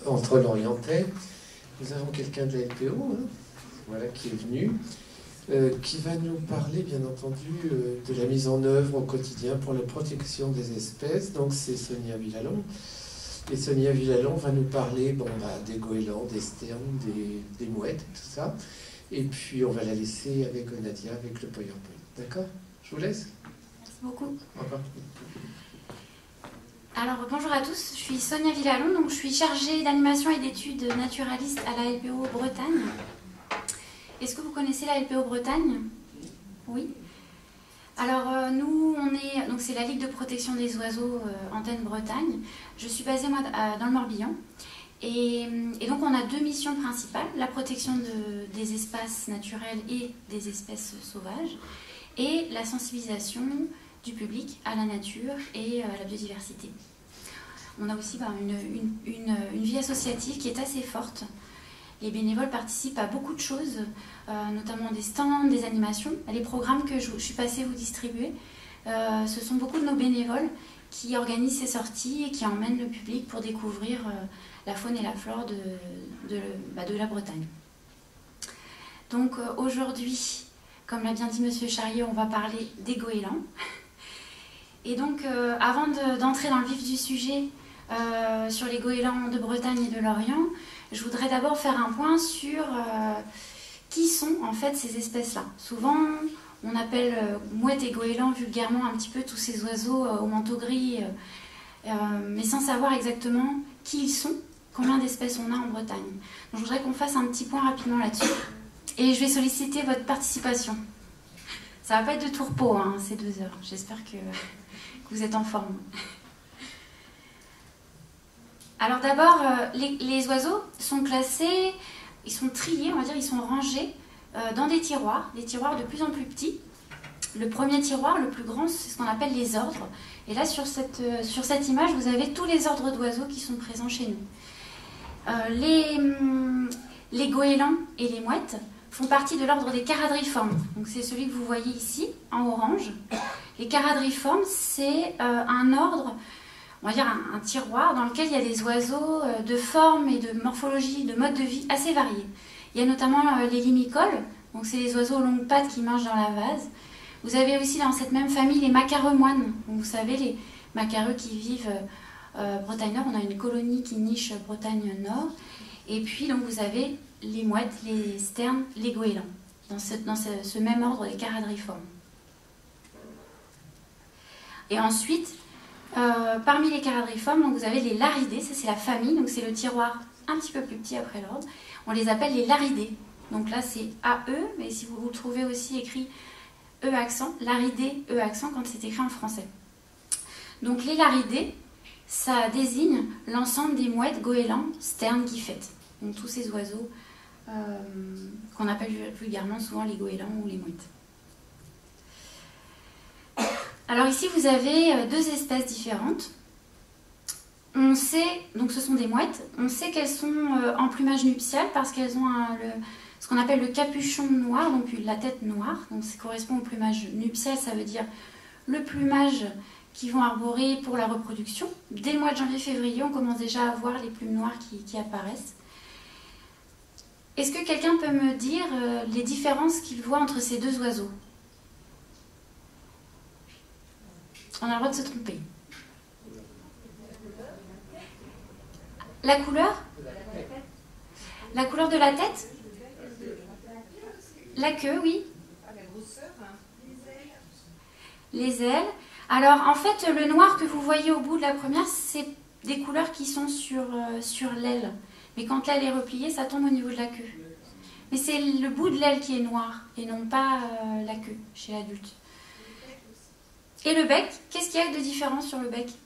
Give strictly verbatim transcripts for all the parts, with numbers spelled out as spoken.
entre l'orientais. Nous avons quelqu'un de la L P O, hein, voilà, qui est venu, euh, qui va nous parler, bien entendu, euh, de la mise en œuvre au quotidien pour la protection des espèces. Donc c'est Sonia Villalon. Et Sonia Villalon va nous parler bon, bah, des goélands, des sternes, des, des mouettes, tout ça. Et puis on va la laisser avec Nadia, avec le PowerPoint. D'accord? Je vous laisse. Merci beaucoup. Au revoir. Alors bonjour à tous, je suis Sonia Villalon, donc je suis chargée d'animation et d'études naturalistes à la L P O Bretagne. Est-ce que vous connaissez la L P O Bretagne? Oui. Alors euh, nous, on est, donc c'est la Ligue de protection des oiseaux euh, Antenne Bretagne. Je suis basée moi à, dans le Morbihan. Et, et donc on a deux missions principales, la protection de, des espaces naturels et des espèces sauvages, et la sensibilisation du public à la nature et à la biodiversité. On a aussi bah, une, une, une, une vie associative qui est assez forte. Les bénévoles participent à beaucoup de choses, euh, notamment des stands, des animations. Les programmes que je, je suis passée vous distribuer, euh, ce sont beaucoup de nos bénévoles qui organisent ces sorties et qui emmènent le public pour découvrir euh, la faune et la flore de, de, bah, de la Bretagne. Donc euh, aujourd'hui, comme l'a bien dit Monsieur Charrier, on va parler des goélands. Et donc euh, avant d'entrer de, dans le vif du sujet euh, sur les goélands de Bretagne et de l'Orient, je voudrais d'abord faire un point sur euh, qui sont en fait ces espèces-là. Souvent, on appelle euh, mouettes et goélands vulgairement un petit peu tous ces oiseaux euh, au manteau gris, euh, euh, mais sans savoir exactement qui ils sont, combien d'espèces on a en Bretagne. Donc, je voudrais qu'on fasse un petit point rapidement là-dessus. Et je vais solliciter votre participation. Ça va pas être de tourpeau, hein, ces deux heures. J'espère que, que vous êtes en forme. Alors d'abord, euh, les, les oiseaux sont classés, ils sont triés, on va dire, ils sont rangés euh, dans des tiroirs, des tiroirs de plus en plus petits. Le premier tiroir, le plus grand, c'est ce qu'on appelle les ordres. Et là, sur cette, euh, sur cette image, vous avez tous les ordres d'oiseaux qui sont présents chez nous. Euh, les, hum, les goélands et les mouettes font partie de l'ordre des charadriformes. Donc c'est celui que vous voyez ici, en orange. Les charadriformes, c'est euh, un ordre, on va dire un, un tiroir dans lequel il y a des oiseaux euh, de forme et de morphologie, de mode de vie assez variés. Il y a notamment euh, les limicoles, donc c'est les oiseaux aux longues pattes qui mangent dans la vase. Vous avez aussi dans cette même famille les macaremoines. Vous savez, les macareux qui vivent euh, Bretagne Nord, on a une colonie qui niche Bretagne Nord. Et puis donc vous avez les mouettes, les sternes, les goélands, dans ce, dans ce, ce même ordre des charadriformes. Et ensuite, euh, parmi les charadriformes, donc vous avez les laridés, ça c'est la famille, donc c'est le tiroir un petit peu plus petit après l'ordre. On les appelle les laridés. Donc là c'est A E, mais si vous vous le trouvez aussi écrit E accent, laridé, E accent quand c'est écrit en français. Donc les laridés, ça désigne l'ensemble des mouettes, goélands, sternes, guiffettes. Donc tous ces oiseaux euh, qu'on appelle vulgairement souvent les goélands ou les mouettes. Alors ici vous avez deux espèces différentes. On sait, donc ce sont des mouettes, on sait qu'elles sont euh, en plumage nuptial parce qu'elles ont un, le, ce qu'on appelle le capuchon noir, donc la tête noire. Donc ça correspond au plumage nuptial, ça veut dire le plumage qu'ils vont arborer pour la reproduction. Dès le mois de janvier-février, on commence déjà à voir les plumes noires qui, qui apparaissent. Est-ce que quelqu'un peut me dire euh, les différences qu'il voit entre ces deux oiseaux? On a le droit de se tromper. La couleur? La couleur de la tête? La queue, oui. Les ailes. Alors, en fait, le noir que vous voyez au bout de la première, c'est des couleurs qui sont sur, euh, sur l'aile. Mais quand l'aile est repliée, ça tombe au niveau de la queue. Mais c'est le bout de l'aile qui est noir, et non pas euh, la queue, chez l'adulte. Et le bec, qu'est-ce qu'il y a de différent sur le bec?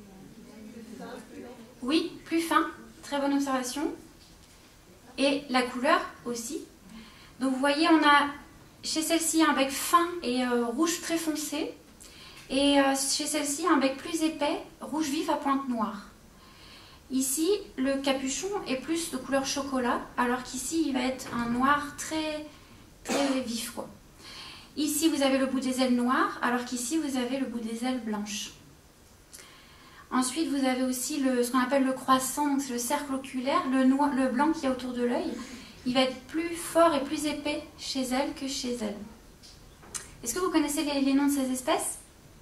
Oui, plus fin, très bonne observation. Et la couleur aussi. Donc vous voyez, on a chez celle-ci un bec fin et euh, rouge très foncé. Et euh, chez celle-ci, un bec plus épais, rouge vif à pointe noire. Ici, le capuchon est plus de couleur chocolat, alors qu'ici, il va être un noir très, très vif, quoi. Ici, vous avez le bout des ailes noires, alors qu'ici, vous avez le bout des ailes blanches. Ensuite, vous avez aussi le, ce qu'on appelle le croissant, donc c'est le cercle oculaire, le, noir, le blanc qui est autour de l'œil. Il va être plus fort et plus épais chez elle que chez elle. Est-ce que vous connaissez les, les noms de ces espèces?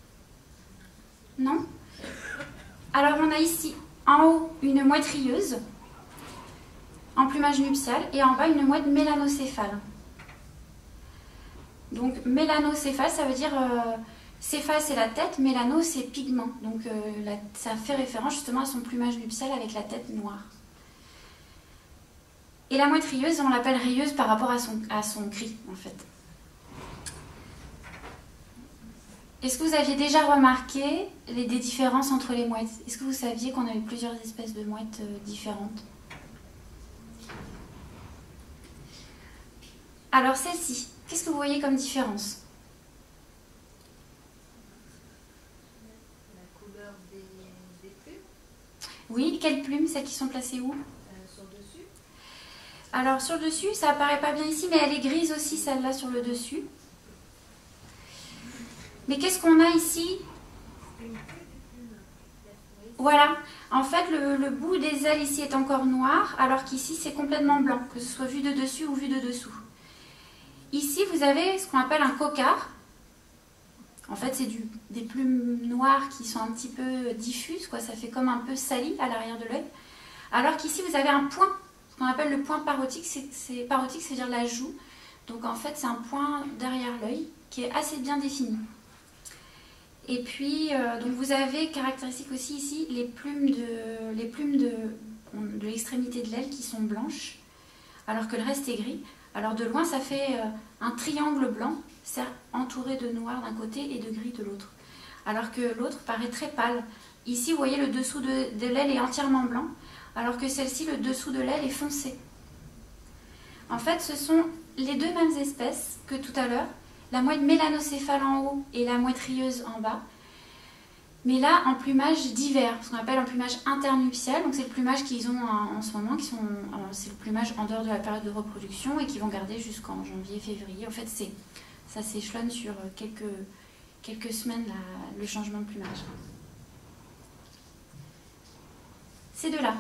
Non? Alors on a ici en haut une mouette rieuse, en plumage nuptial, et en bas une mouette mélanocéphale. Donc mélanocéphale, ça veut dire... Euh, céphale, c'est la tête, mélano, c'est pigment. Donc euh, la, ça fait référence justement à son plumage nuptial avec la tête noire. Et la mouette rieuse, on l'appelle rieuse par rapport à son, à son cri, en fait. Est-ce que vous aviez déjà remarqué les, des différences entre les mouettes? Est-ce que vous saviez qu'on avait plusieurs espèces de mouettes euh, différentes? Alors celle-ci, qu'est-ce que vous voyez comme différence? Oui, quelles plumes? Celles qui sont placées où? euh, Sur le dessus. Alors sur le dessus, ça apparaît pas bien ici, mais elle est grise aussi, celle-là sur le dessus. Mais qu'est-ce qu'on a ici? Voilà, en fait le, le bout des ailes ici est encore noir, alors qu'ici c'est complètement blanc, que ce soit vu de dessus ou vu de dessous. Ici vous avez ce qu'on appelle un cocard. En fait, c'est des plumes noires qui sont un petit peu diffuses, quoi. Ça fait comme un peu sali à l'arrière de l'œil. Alors qu'ici, vous avez un point, ce qu'on appelle le point parotique. C'est parotique, c'est-à-dire la joue. Donc en fait, c'est un point derrière l'œil qui est assez bien défini. Et puis, euh, donc vous avez caractéristique aussi ici les plumes de, les plumes de, de l'extrémité de l'aile qui sont blanches, alors que le reste est gris. Alors de loin, ça fait euh, un triangle blanc, entouré de noir d'un côté et de gris de l'autre. Alors que l'autre paraît très pâle. Ici, vous voyez, le dessous de, de l'aile est entièrement blanc, alors que celle-ci, le dessous de l'aile est foncé. En fait, ce sont les deux mêmes espèces que tout à l'heure, la mouette mélanocéphale en haut et la mouette rieuse en bas, mais là en plumage divers, ce qu'on appelle un plumage internuptial. Donc c'est le plumage qu'ils ont en, en ce moment, qui sont, c'est le plumage en dehors de la période de reproduction et qui vont garder jusqu'en janvier, février. En fait, c'est ça s'échelonne sur quelques, quelques semaines la, le changement de plumage. Ces deux-là.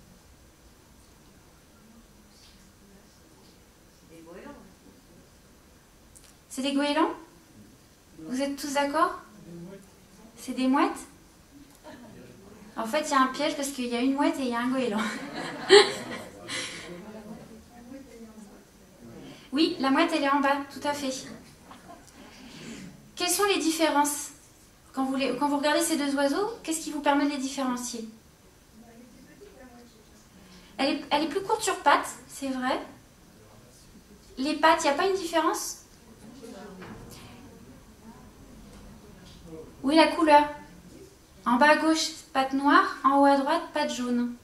C'est des goélands? Vous êtes tous d'accord? C'est des mouettes? En fait, il y a un piège parce qu'il y a une mouette et il y a un goéland. Oui, la mouette, elle est en bas, tout à fait. Quelles sont les différences? Quand vous, les, quand vous regardez ces deux oiseaux, qu'est-ce qui vous permet de les différencier? Elle est, elle est plus courte sur pattes, c'est vrai. Les pattes, il n'y a pas une différence? Oui, la couleur. En bas à gauche, pattes noires. En haut à droite, pattes jaunes.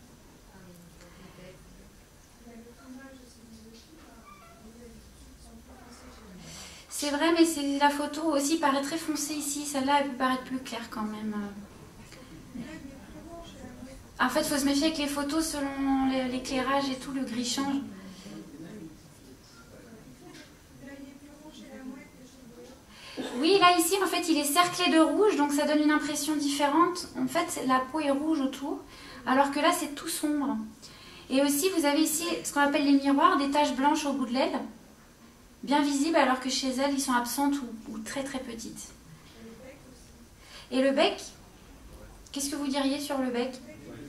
C'est vrai, mais la photo aussi paraît très foncée ici. Celle-là, elle peut paraître plus claire quand même. En fait, il faut se méfier avec les photos selon l'éclairage et tout, le gris change. Oui, là, ici, en fait, il est cerclé de rouge, donc ça donne une impression différente. En fait, la peau est rouge autour, alors que là, c'est tout sombre. Et aussi, vous avez ici ce qu'on appelle les miroirs, des taches blanches au bout de l'aile, bien visibles, alors que chez elles, ils sont absentes ou, ou très très petites. Et le bec, qu'est-ce que vous diriez sur le bec?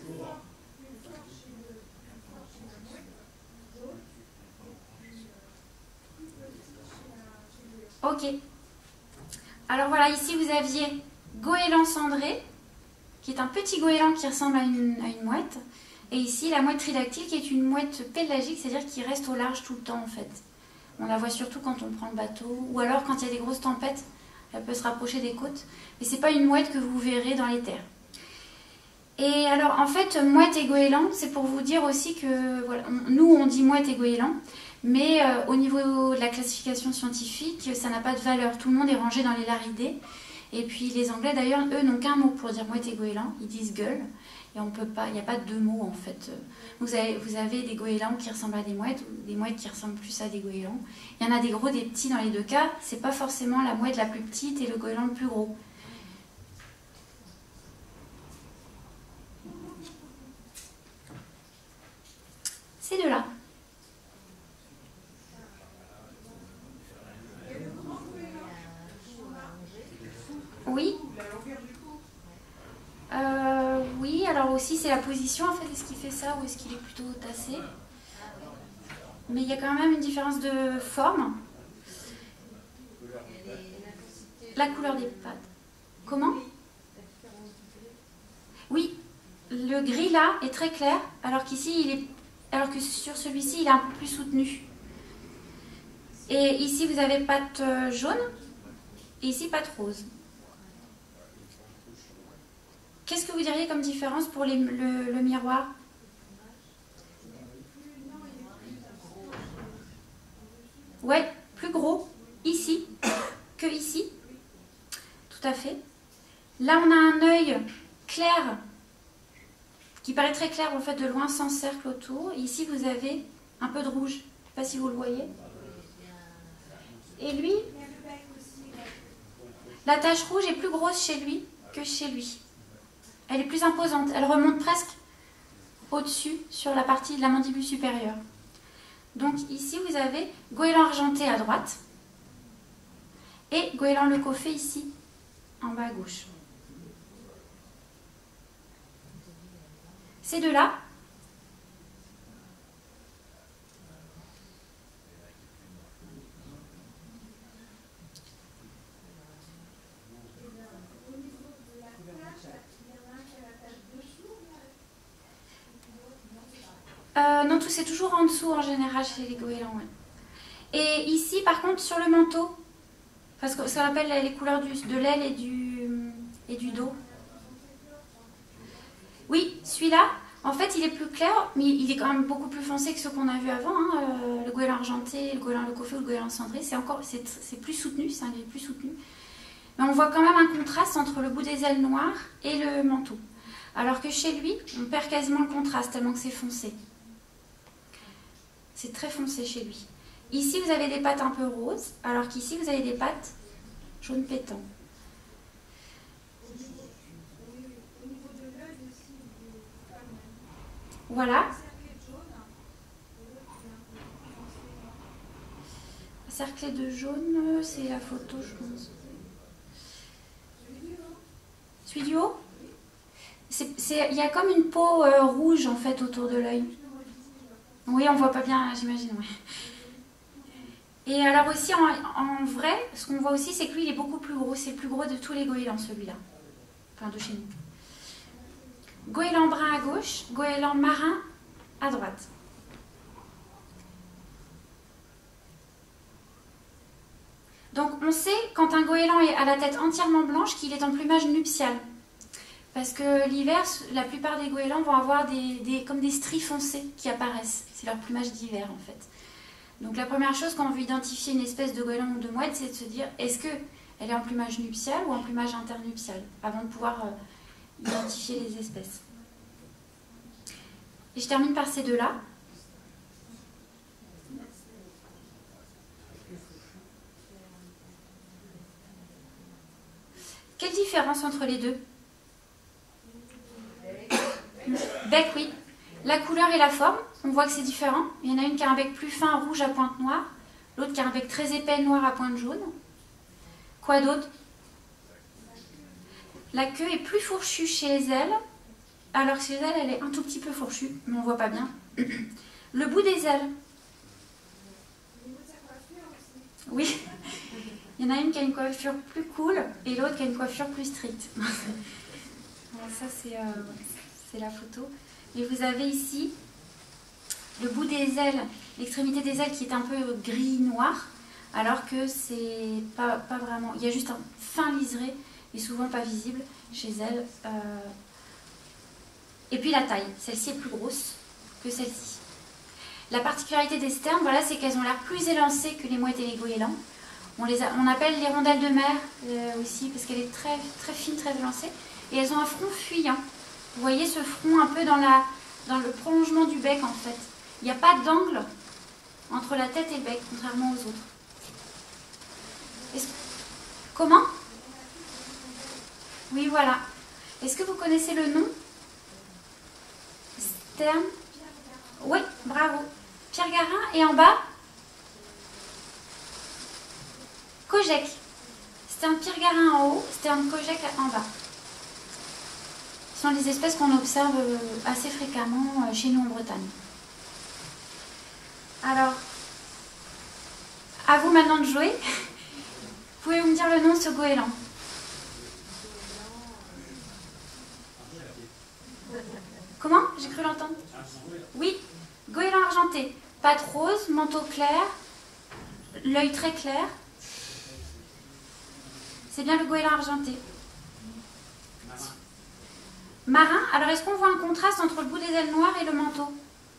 Ok. Alors voilà, ici vous aviez goéland cendré, qui est un petit goéland qui ressemble à une, à une mouette. Et ici la mouette tridactyle, qui est une mouette pélagique, c'est-à-dire qui reste au large tout le temps en fait. On la voit surtout quand on prend le bateau, ou alors quand il y a des grosses tempêtes, elle peut se rapprocher des côtes. Mais ce n'est pas une mouette que vous verrez dans les terres. Et alors en fait, mouette et goéland, c'est pour vous dire aussi que, voilà, on, nous on dit mouette et goéland, mais euh, au niveau de la classification scientifique, ça n'a pas de valeur. Tout le monde est rangé dans les laridés. Et puis les Anglais d'ailleurs, eux, n'ont qu'un mot pour dire mouette et goéland, ils disent gueule. Et on peut pas, il n'y a pas deux mots en fait. Vous avez, vous avez des goélands qui ressemblent à des mouettes, ou des mouettes qui ressemblent plus à des goélands. Il y en a des gros, des petits dans les deux cas. C'est pas forcément la mouette la plus petite et le goéland le plus gros. Ces deux-là. Oui. Euh, oui, alors aussi c'est la position en fait, est-ce qu'il fait ça ou est-ce qu'il est plutôt tassé? Mais il y a quand même une différence de forme. La couleur des pattes. Comment? Oui, le gris là est très clair, alors qu'ici il est, alors que sur celui-ci il est un peu plus soutenu. Et ici vous avez pattes jaune et ici pattes rose. Qu'est-ce que vous diriez comme différence pour les, le, le miroir? Ouais, plus gros ici que ici. Tout à fait. Là, on a un œil clair qui paraît très clair en fait de loin sans cercle autour. Et ici, vous avez un peu de rouge. Je ne sais pas si vous le voyez. Et lui, la tache rouge est plus grosse chez lui que chez lui. Elle est plus imposante. Elle remonte presque au-dessus sur la partie de la mandibule supérieure. Donc ici, vous avez goéland argenté à droite et goéland leucophée ici, en bas à gauche. Ces deux-là, Euh, non, tout c'est toujours en dessous en général chez les goélands. Ouais. Et ici, par contre, sur le manteau, parce que ça appelle les couleurs du, de l'aile et du, et du dos. Oui, celui-là, en fait, il est plus clair, mais il est quand même beaucoup plus foncé que ce qu'on a vu avant. Hein. Euh, le goéland argenté, le goéland leucophée ou le goéland cendré, c'est encore, c'est plus soutenu, c'est un gris plus soutenu. Mais on voit quand même un contraste entre le bout des ailes noires et le manteau. Alors que chez lui, on perd quasiment le contraste tellement que c'est foncé. C'est très foncé chez lui. Ici, vous avez des pattes un peu roses, alors qu'ici, vous avez des pattes jaune pétant. Voilà. Cerclé de jaune, c'est la photo, je pense. Celui du haut? Il y a comme une peau euh, rouge, en fait, autour de l'œil. Oui, on voit pas bien, j'imagine, ouais. Et alors aussi, en, en vrai, ce qu'on voit aussi, c'est que lui, il est beaucoup plus gros. C'est le plus gros de tous les goélands, celui-là. Enfin, de chez nous. Goéland brun à gauche, goéland marin à droite. Donc, on sait, quand un goéland est à la tête entièrement blanche, qu'il est en plumage nuptial. Parce que l'hiver, la plupart des goélands vont avoir des, des, comme des stries foncées qui apparaissent. C'est leur plumage d'hiver, en fait. Donc la première chose quand on veut identifier une espèce de goéland ou de mouette, c'est de se dire, est-ce qu'elle est en plumage nuptial ou en plumage internuptial, avant de pouvoir euh, identifier les espèces. Et je termine par ces deux-là. Quelle différence entre les deux? Bec, oui. La couleur et la forme, on voit que c'est différent. Il y en a une qui a un bec plus fin, rouge à pointe noire. L'autre qui a un bec très épais, noir à pointe jaune. Quoi d'autre? La queue est plus fourchue chez les ailes, alors que chez les ailes, elle est un tout petit peu fourchue, mais on ne voit pas bien. Le bout des ailes. Oui. Il y en a une qui a une coiffure plus cool et l'autre qui a une coiffure plus stricte. Bon, ça, c'est euh, la photo. Et vous avez ici le bout des ailes, l'extrémité des ailes qui est un peu gris-noir, alors que c'est pas, pas vraiment. Il y a juste un fin liseré et souvent pas visible chez elles. Euh... Et puis la taille, celle-ci est plus grosse que celle-ci. La particularité des sternes, voilà, c'est qu'elles ont l'air plus élancées que les mouettes et les goélands. On, les a, on appelle les rondelles de mer euh, aussi, parce qu'elle est très, très fine, très élancée. Et elles ont un front fuyant. Vous voyez ce front un peu dans, la, dans le prolongement du bec, en fait. Il n'y a pas d'angle entre la tête et le bec, contrairement aux autres. Est-ce... Comment? Oui, voilà. Est-ce que vous connaissez le nom? Sterne? Oui, bravo. Pierre Garin. Et en bas, Kojek. C'était un Pierre Garin en haut, c'était un Kojek en bas. Ce sont les espèces qu'on observe assez fréquemment chez nous en Bretagne. Alors, à vous maintenant de jouer. Pouvez-vous me dire le nom de ce goéland? Comment? J'ai cru l'entendre. Oui, goéland argenté. Pattes roses, manteau clair, l'œil très clair. C'est bien le goéland argenté. Marin, alors est-ce qu'on voit un contraste entre le bout des ailes noires et le manteau?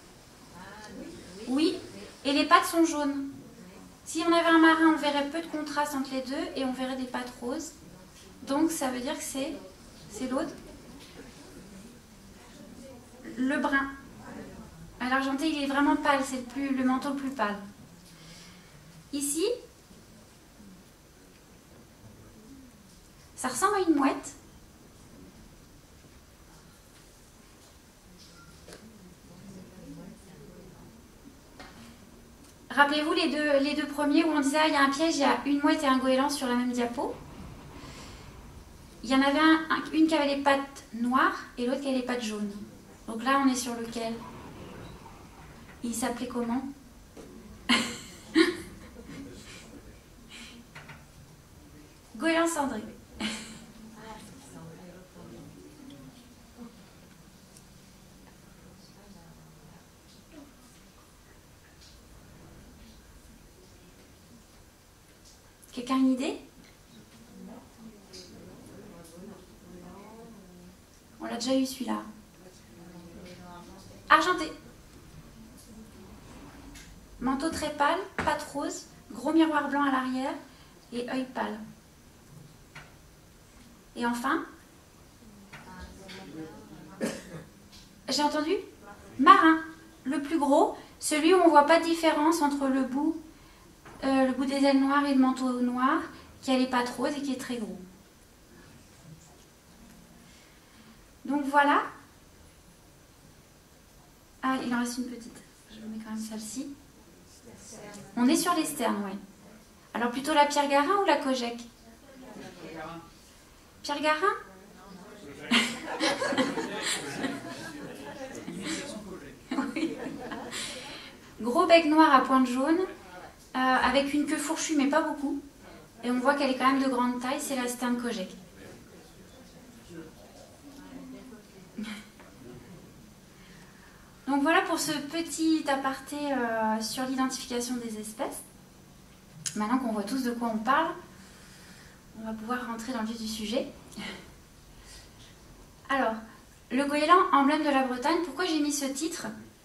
Oui, et les pattes sont jaunes. Si on avait un marin, on verrait peu de contraste entre les deux et on verrait des pattes roses. Donc ça veut dire que c'est c'est l'autre. Le brun. À l'argenté, il est vraiment pâle, c'est le, plus, le manteau le plus pâle. Ici, ça ressemble à une mouette. Rappelez-vous les deux, les deux premiers où on disait ah, il y a un piège, il y a une mouette et un goéland sur la même diapo. Il y en avait un, un, une qui avait les pattes noires et l'autre qui avait les pattes jaunes. Donc là, on est sur lequel? Il s'appelait comment? Goéland cendré. Quelqu'un a une idée? On l'a déjà eu celui-là. Argenté. Manteau très pâle, pattes roses, gros miroir blanc à l'arrière et œil pâle. Et enfin, j'ai entendu? Marin, le plus gros, celui où on ne voit pas de différence entre le bout, euh, le bout des ailes noires et le manteau noir, qui a les pattes roses et qui est très gros. Donc voilà. Ah, il en reste une petite. Je vous mets quand même celle-ci. On est sur les sternes, oui. Alors plutôt la Pierre Garin ou la Kojek? Pierre Garin? Oui. Gros bec noir à pointe jaune, euh, avec une queue fourchue mais pas beaucoup. Et on voit qu'elle est quand même de grande taille, c'est la sterne Kojek. Donc voilà pour ce petit aparté euh, sur l'identification des espèces. Maintenant qu'on voit tous de quoi on parle, on va pouvoir rentrer dans le vif du sujet. Alors, le goéland, emblème de la Bretagne, pourquoi j'ai mis ce titre?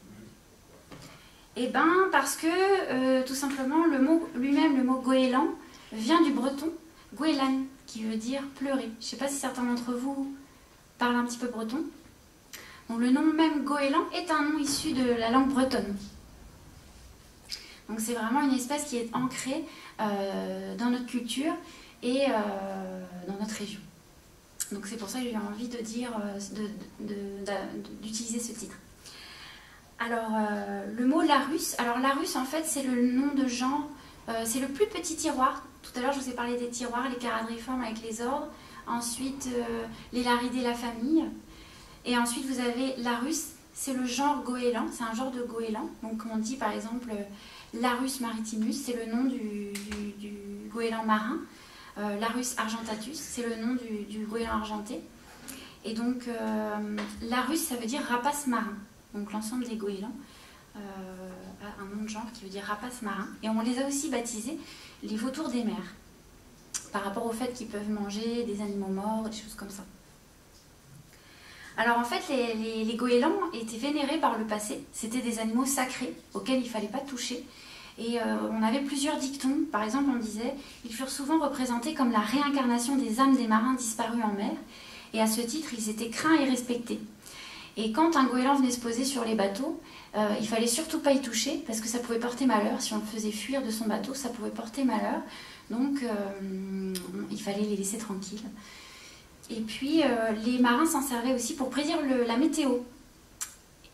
Eh bien, parce que, euh, tout simplement, le mot lui-même, le mot goéland, vient du breton goélan, qui veut dire pleurer. Je ne sais pas si certains d'entre vous parlent un petit peu breton. Donc, le nom même goéland est un nom issu de la langue bretonne. Donc c'est vraiment une espèce qui est ancrée euh, dans notre culture et euh, dans notre région. Donc c'est pour ça que j'ai eu envie de dire, de, de, de, d'utiliser ce titre. Alors euh, le mot Larus, alors Larus en fait c'est le nom de genre, euh, c'est le plus petit tiroir. Tout à l'heure je vous ai parlé des tiroirs, les charadriformes avec les ordres, ensuite euh, les laridés, la famille, et ensuite vous avez Larus, c'est le genre goéland, c'est un genre de goéland. Donc on dit par exemple Larus maritimus, c'est le nom du, du, du goéland marin. Euh, Larus argentatus, c'est le nom du, du goéland argenté. Et donc euh, Larus, ça veut dire rapace marin. Donc l'ensemble des goélands euh, a un nom de genre qui veut dire rapace marin. Et on les a aussi baptisés les vautours des mers, par rapport au fait qu'ils peuvent manger des animaux morts, des choses comme ça. Alors en fait, les, les, les goélands étaient vénérés par le passé. C'était des animaux sacrés auxquels il ne fallait pas toucher. Et euh, on avait plusieurs dictons. Par exemple, on disait ils furent souvent représentés comme la réincarnation des âmes des marins disparus en mer. Et à ce titre, ils étaient craints et respectés. Et quand un goéland venait se poser sur les bateaux, euh, il ne fallait surtout pas y toucher parce que ça pouvait porter malheur. Si on le faisait fuir de son bateau, ça pouvait porter malheur. Donc euh, il fallait les laisser tranquilles. Et puis, euh, les marins s'en servaient aussi pour prédire le, la météo.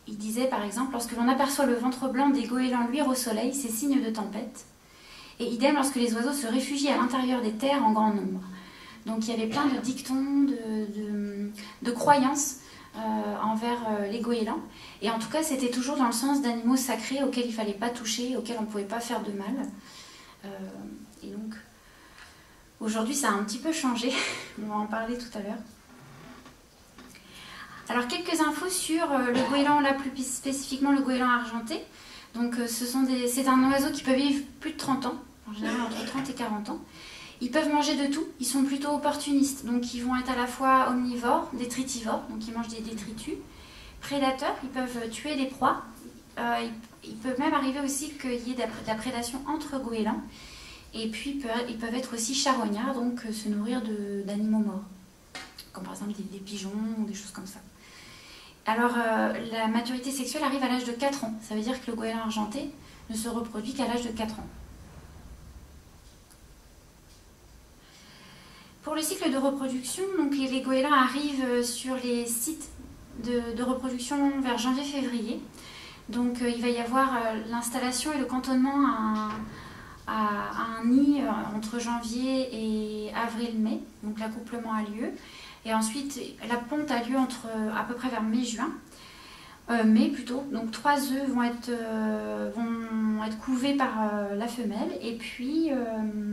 il disait par exemple, lorsque l'on aperçoit le ventre blanc des goélands luire au soleil, c'est signe de tempête. Et idem lorsque les oiseaux se réfugient à l'intérieur des terres en grand nombre. Donc il y avait plein de dictons, de, de, de croyances euh, envers euh, les goélands. Et en tout cas, c'était toujours dans le sens d'animaux sacrés auxquels il ne fallait pas toucher, auxquels on ne pouvait pas faire de mal. Euh, et donc, aujourd'hui, ça a un petit peu changé. On va en parler tout à l'heure. Alors, quelques infos sur euh, le goéland, là plus spécifiquement le goéland argenté. Donc, euh, ce sont des, c'est un oiseau qui peut vivre plus de trente ans, en général entre trente et quarante ans. Ils peuvent manger de tout, ils sont plutôt opportunistes, donc ils vont être à la fois omnivores, détritivores, donc ils mangent des détritus, prédateurs, ils peuvent tuer des proies, euh, ils, ils peuvent même arriver aussi qu'il y ait de la, de la prédation entre goélands, et puis ils peuvent, ils peuvent être aussi charognards, donc euh, se nourrir d'animaux morts, comme par exemple des, des pigeons ou des choses comme ça. Alors euh, la maturité sexuelle arrive à l'âge de quatre ans, ça veut dire que le goéland argenté ne se reproduit qu'à l'âge de quatre ans. Pour le cycle de reproduction, donc les goélands arrivent sur les sites de, de reproduction vers janvier-février. Donc euh, il va y avoir euh, l'installation et le cantonnement à, à, à un nid euh, entre janvier et avril-mai. Donc l'accouplement a lieu. Et ensuite, la ponte a lieu entre à peu près vers mai-juin. Euh, mai plutôt. Donc trois œufs vont être, euh, vont être couvés par euh, la femelle. Et puis... Euh,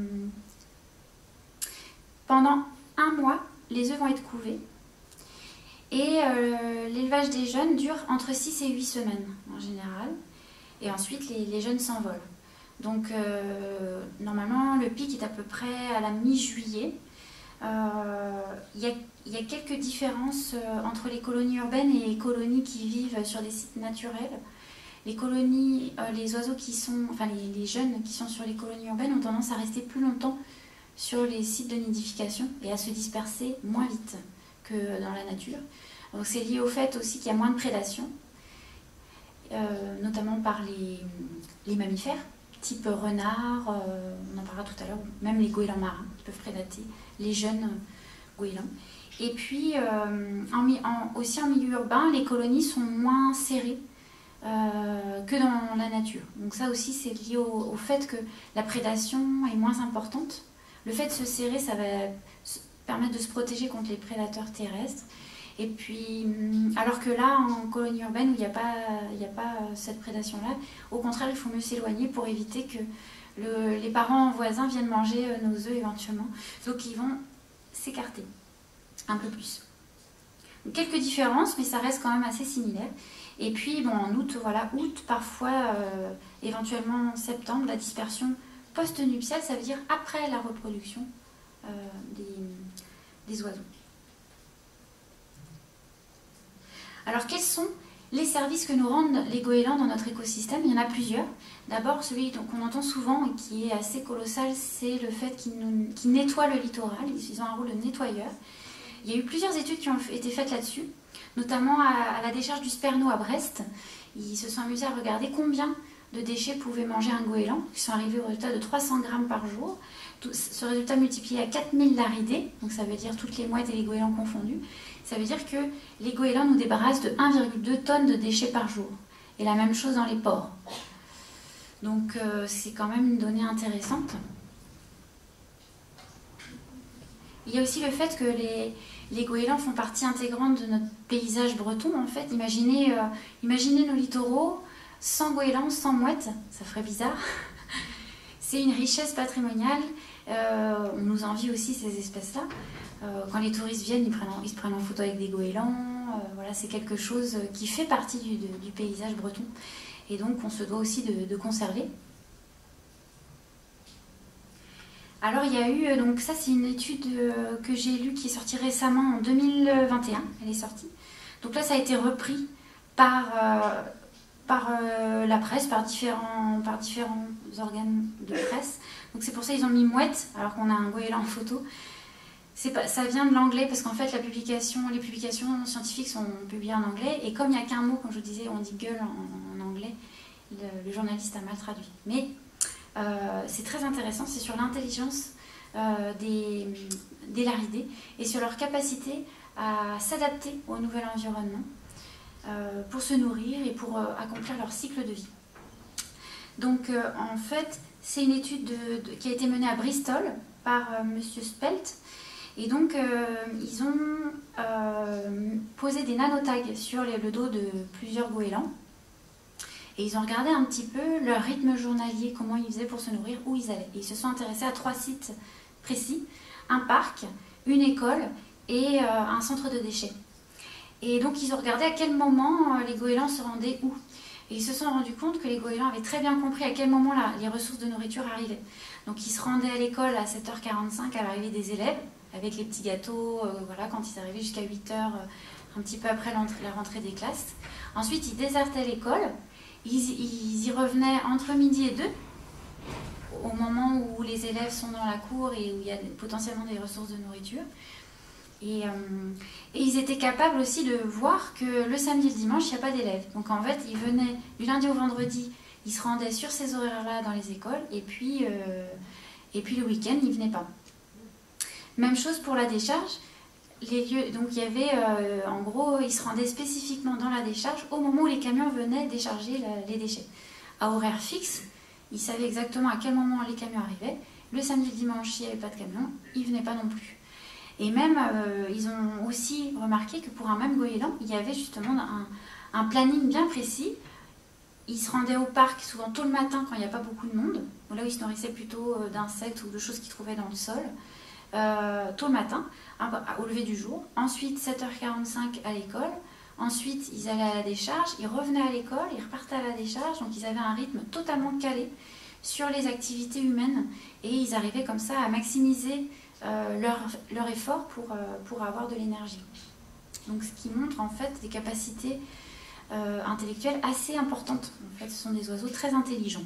Pendant un mois, les œufs vont être couvés et euh, l'élevage des jeunes dure entre six et huit semaines en général. Et ensuite, les, les jeunes s'envolent. Donc, euh, normalement, le pic est à peu près à la mi-juillet. Euh, il y a, y a quelques différences euh, entre les colonies urbaines et les colonies qui vivent sur des sites naturels. Les colonies, euh, les oiseaux qui sont, enfin les, les jeunes qui sont sur les colonies urbaines ont tendance à rester plus longtemps sur les sites de nidification et à se disperser moins vite que dans la nature. Donc c'est lié au fait aussi qu'il y a moins de prédation, euh, notamment par les, les mammifères, type renard, euh, on en parlera tout à l'heure, même les goélands marins qui peuvent prédater les jeunes goélands. Et puis euh, en, en, aussi en milieu urbain, les colonies sont moins serrées euh, que dans la nature. Donc ça aussi c'est lié au, au fait que la prédation est moins importante. Le fait de se serrer, ça va permettre de se protéger contre les prédateurs terrestres. Et puis, alors que là, en colonie urbaine, où il n'y a pas, il n'y a pas cette prédation-là, au contraire, il faut mieux s'éloigner pour éviter que le, les parents voisins viennent manger nos œufs éventuellement. Donc, ils vont s'écarter un peu plus. Donc, quelques différences, mais ça reste quand même assez similaire. Et puis, bon, en août, voilà, août, parfois, euh, éventuellement en septembre, la dispersion post-nuptiale, ça veut dire après la reproduction euh, des, des oiseaux. Alors, quels sont les services que nous rendent les goélands dans notre écosystème? Il y en a plusieurs. D'abord, celui qu'on entend souvent et qui est assez colossal, c'est le fait qu'ils nous, qu'ils nettoient le littoral. Ils ont un rôle de nettoyeur. Il y a eu plusieurs études qui ont été faites là-dessus, notamment à, à la décharge du Sperno à Brest. Ils se sont amusés à regarder combien de déchets pouvait manger un goéland. Ils sont arrivés au résultat de trois cents grammes par jour. Tout, ce résultat multiplié à quatre mille laridés, donc ça veut dire toutes les mouettes et les goélands confondus, ça veut dire que les goélands nous débarrassent de un virgule deux tonnes de déchets par jour. Et la même chose dans les ports. Donc euh, c'est quand même une donnée intéressante. Il y a aussi le fait que les, les goélands font partie intégrante de notre paysage breton, en fait. Imaginez, euh, imaginez nos littoraux sans goélands, sans mouettes, ça ferait bizarre. C'est une richesse patrimoniale. Euh, on nous envie aussi ces espèces-là. Euh, quand les touristes viennent, ils, prennent, ils se prennent en photo avec des goélands. Euh, voilà, c'est quelque chose qui fait partie du, de, du paysage breton. Et donc, on se doit aussi de, de conserver. Alors, il y a eu, donc ça c'est une étude que j'ai lue qui est sortie récemment en deux mille vingt et un. Elle est sortie. Donc là, ça a été repris par... Euh, par euh, la presse, par différents, par différents organes de presse. Donc c'est pour ça qu'ils ont mis mouette, alors qu'on a un goéland en photo. Pas, ça vient de l'anglais, parce qu'en fait la publication, les publications scientifiques sont publiées en anglais, et comme il n'y a qu'un mot, comme je vous disais, on dit gueule en, en anglais, le, le journaliste a mal traduit. Mais euh, c'est très intéressant, c'est sur l'intelligence euh, des, des laridés, et sur leur capacité à s'adapter au nouvel environnement. euh, pour se nourrir et pour euh, accomplir leur cycle de vie. Donc euh, en fait, c'est une étude de, de, qui a été menée à Bristol par euh, Monsieur Spelt. Et donc, euh, ils ont euh, posé des nanotags sur les, le dos de plusieurs goélands. Et ils ont regardé un petit peu leur rythme journalier, comment ils faisaient pour se nourrir, où ils allaient. Et ils se sont intéressés à trois sites précis, un parc, une école et euh, un centre de déchets. Et donc, ils ont regardé à quel moment euh, les goélands se rendaient où. Et ils se sont rendus compte que les goélands avaient très bien compris à quel moment là, les ressources de nourriture arrivaient. Donc, ils se rendaient à l'école à sept heures quarante-cinq à l'arrivée des élèves, avec les petits gâteaux, euh, voilà, quand ils arrivaient jusqu'à huit heures, euh, un petit peu après la rentrée des classes. Ensuite, ils désertaient l'école, ils, ils y revenaient entre midi et deux, au moment où les élèves sont dans la cour et où il y a potentiellement des ressources de nourriture. Et, euh, et ils étaient capables aussi de voir que le samedi et le dimanche, il n'y a pas d'élèves. Donc en fait, ils venaient du lundi au vendredi, ils se rendaient sur ces horaires-là dans les écoles, et puis, euh, et puis le week-end, ils ne venaient pas. Même chose pour la décharge. Les lieux, donc il y avait, euh, en gros, ils se rendaient spécifiquement dans la décharge au moment où les camions venaient décharger la, les déchets. À horaire fixe, ils savaient exactement à quel moment les camions arrivaient. Le samedi et le dimanche, s'il n'y avait pas de camion, ils ne venaient pas non plus. Et même, euh, ils ont aussi remarqué que pour un même goéland, il y avait justement un, un planning bien précis. Ils se rendaient au parc souvent tôt le matin quand il n'y a pas beaucoup de monde, là où ils se nourrissaient plutôt d'insectes ou de choses qu'ils trouvaient dans le sol. Euh, tôt le matin, au lever du jour. Ensuite, sept heures quarante-cinq à l'école. Ensuite, ils allaient à la décharge, ils revenaient à l'école, ils repartaient à la décharge. Donc, ils avaient un rythme totalement calé sur les activités humaines. Et ils arrivaient comme ça à maximiser euh, leur, leur effort pour, euh, pour avoir de l'énergie. Donc, ce qui montre en fait des capacités euh, intellectuelles assez importantes. En fait, ce sont des oiseaux très intelligents.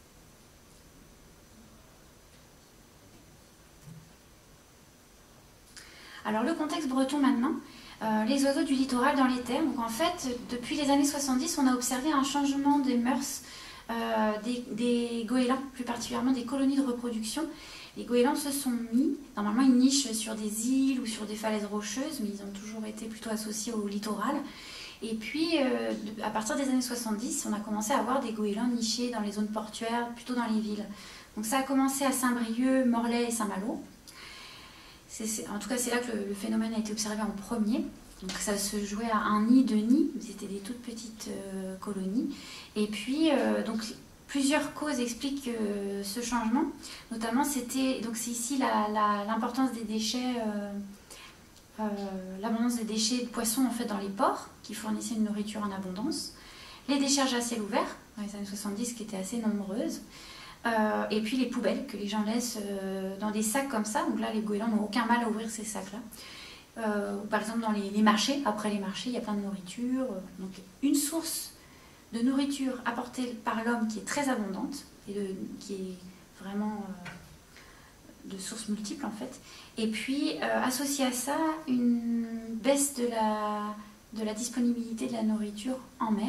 Alors le contexte breton maintenant, euh, les oiseaux du littoral dans les terres. Donc en fait, depuis les années soixante-dix, on a observé un changement des mœurs euh, des, des goélands, plus particulièrement des colonies de reproduction. Les goélands se sont mis, normalement ils nichent sur des îles ou sur des falaises rocheuses, mais ils ont toujours été plutôt associés au littoral. Et puis, euh, à partir des années soixante-dix, on a commencé à avoir des goélands nichés dans les zones portuaires, plutôt dans les villes. Donc ça a commencé à Saint-Brieuc, Morlaix et Saint-Malo. C'est, c'est, en tout cas, c'est là que le, le phénomène a été observé en premier. Donc ça se jouait à un nid, deux nids, c'était des toutes petites euh, colonies. Et puis, euh, donc, plusieurs causes expliquent euh, ce changement. Notamment, c'était, donc c'est ici la, la, l'importance des déchets, euh, euh, l'abondance des déchets de poissons en fait dans les ports, qui fournissaient une nourriture en abondance. Les décharges à ciel ouvert, dans les années soixante-dix, qui étaient assez nombreuses. Euh, et puis les poubelles que les gens laissent euh, dans des sacs comme ça. Donc là, les goélands n'ont aucun mal à ouvrir ces sacs-là. Euh, par exemple, dans les, les marchés, après les marchés, il y a plein de nourriture. Donc une source de nourriture apportée par l'homme qui est très abondante, et de, qui est vraiment euh, de sources multiples en fait. Et puis, euh, associé à ça, une baisse de la, de la disponibilité de la nourriture en mer.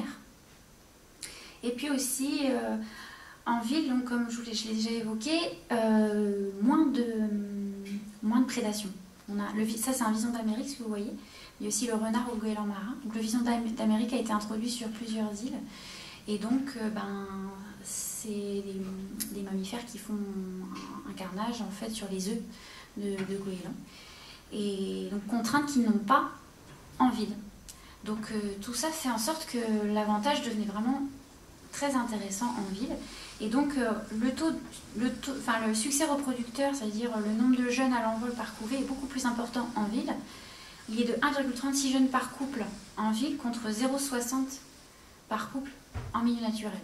Et puis aussi... Euh, En ville, donc, comme je, je l'ai déjà évoqué, euh, moins, de, moins de prédation. On a le, ça, c'est un vison d'Amérique, si vous voyez. Il y a aussi le renard au goéland marin. Donc, le vison d'Amérique a été introduit sur plusieurs îles. Et donc, euh, ben, c'est des, des mammifères qui font un, un carnage, en fait, sur les œufs de, de goélands. Et donc, contraintes qu'ils n'ont pas en ville. Donc, euh, tout ça fait en sorte que l'avantage devenait vraiment très intéressant en ville. Et donc, euh, le, taux, le, taux, enfin, le succès reproducteur, c'est-à-dire le nombre de jeunes à l'envol par couvée, est beaucoup plus important en ville. Il est de un virgule trente-six jeunes par couple en ville contre zéro virgule soixante par couple en milieu naturel.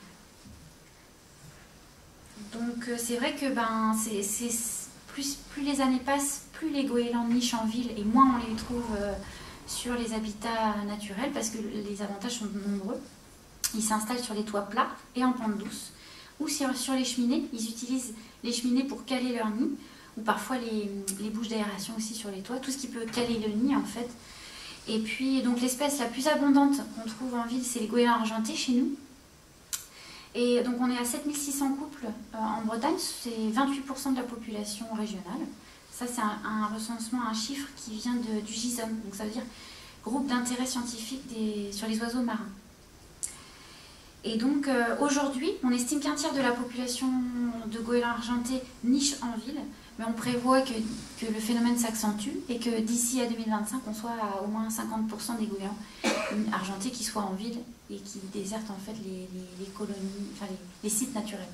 Donc, euh, c'est vrai que ben, c'est, c'est, plus, plus les années passent, plus les goélands nichent en ville et moins on les trouve euh, sur les habitats naturels parce que les avantages sont nombreux. Ils s'installent sur les toits plats et en pente douce. Ou sur, sur les cheminées, ils utilisent les cheminées pour caler leur nid, ou parfois les, les bouches d'aération aussi sur les toits, tout ce qui peut caler le nid en fait. Et puis donc l'espèce la plus abondante qu'on trouve en ville, c'est les goélands argentés chez nous. Et donc on est à sept mille six cents couples euh, en Bretagne, c'est vingt-huit pour cent de la population régionale. Ça c'est un, un recensement, un chiffre qui vient de, du G I S O M. Donc ça veut dire groupe d'intérêt scientifique des, sur les oiseaux marins. Et donc euh, aujourd'hui, on estime qu'un tiers de la population de goélands argentés niche en ville, mais on prévoit que, que le phénomène s'accentue et que d'ici à deux mille vingt-cinq, on soit à au moins cinquante pour cent des goélands argentés qui soient en ville et qui désertent en fait les, les, les colonies, enfin les, les sites naturels.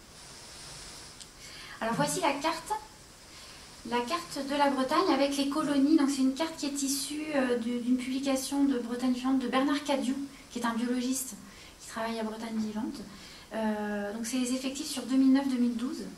Alors voici la carte, la carte de la Bretagne avec les colonies. Donc c'est une carte qui est issue euh, d'une publication de Bretagne Vivante de Bernard Cadiou, qui est un biologiste qui travaille à Bretagne Vivante. Euh, donc c'est les effectifs sur deux mille neuf deux mille douze.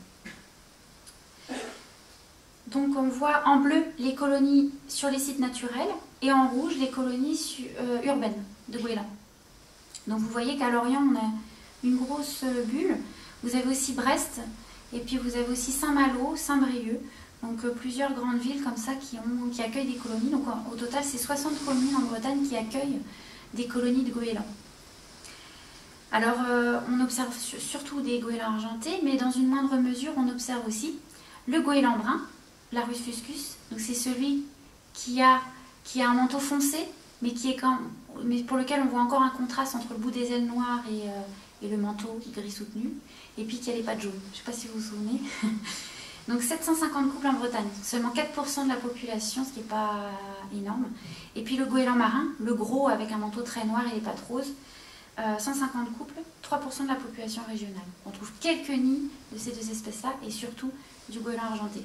Donc on voit en bleu les colonies sur les sites naturels et en rouge les colonies euh, urbaines de goélands. Donc vous voyez qu'à Lorient on a une grosse bulle. Vous avez aussi Brest et puis vous avez aussi Saint-Malo, Saint-Brieuc. Donc euh, plusieurs grandes villes comme ça qui, ont, qui accueillent des colonies. Donc au total c'est soixante communes en Bretagne qui accueillent des colonies de goélands. Alors euh, on observe surtout des goélands argentés, mais dans une moindre mesure on observe aussi le goéland brun, Larus fuscus. Donc c'est celui qui a, qui a un manteau foncé, mais, qui est quand, mais pour lequel on voit encore un contraste entre le bout des ailes noires et, euh, et le manteau gris soutenu, et puis qui a les pattes jaunes. Je ne sais pas si vous vous souvenez. Donc sept cent cinquante couples en Bretagne, seulement quatre pour cent de la population, ce qui n'est pas énorme. Et puis le goéland marin, le gros avec un manteau très noir et les pattes roses, euh, cent cinquante couples, trois pour cent de la population régionale. On trouve quelques nids de ces deux espèces-là et surtout du goéland argenté.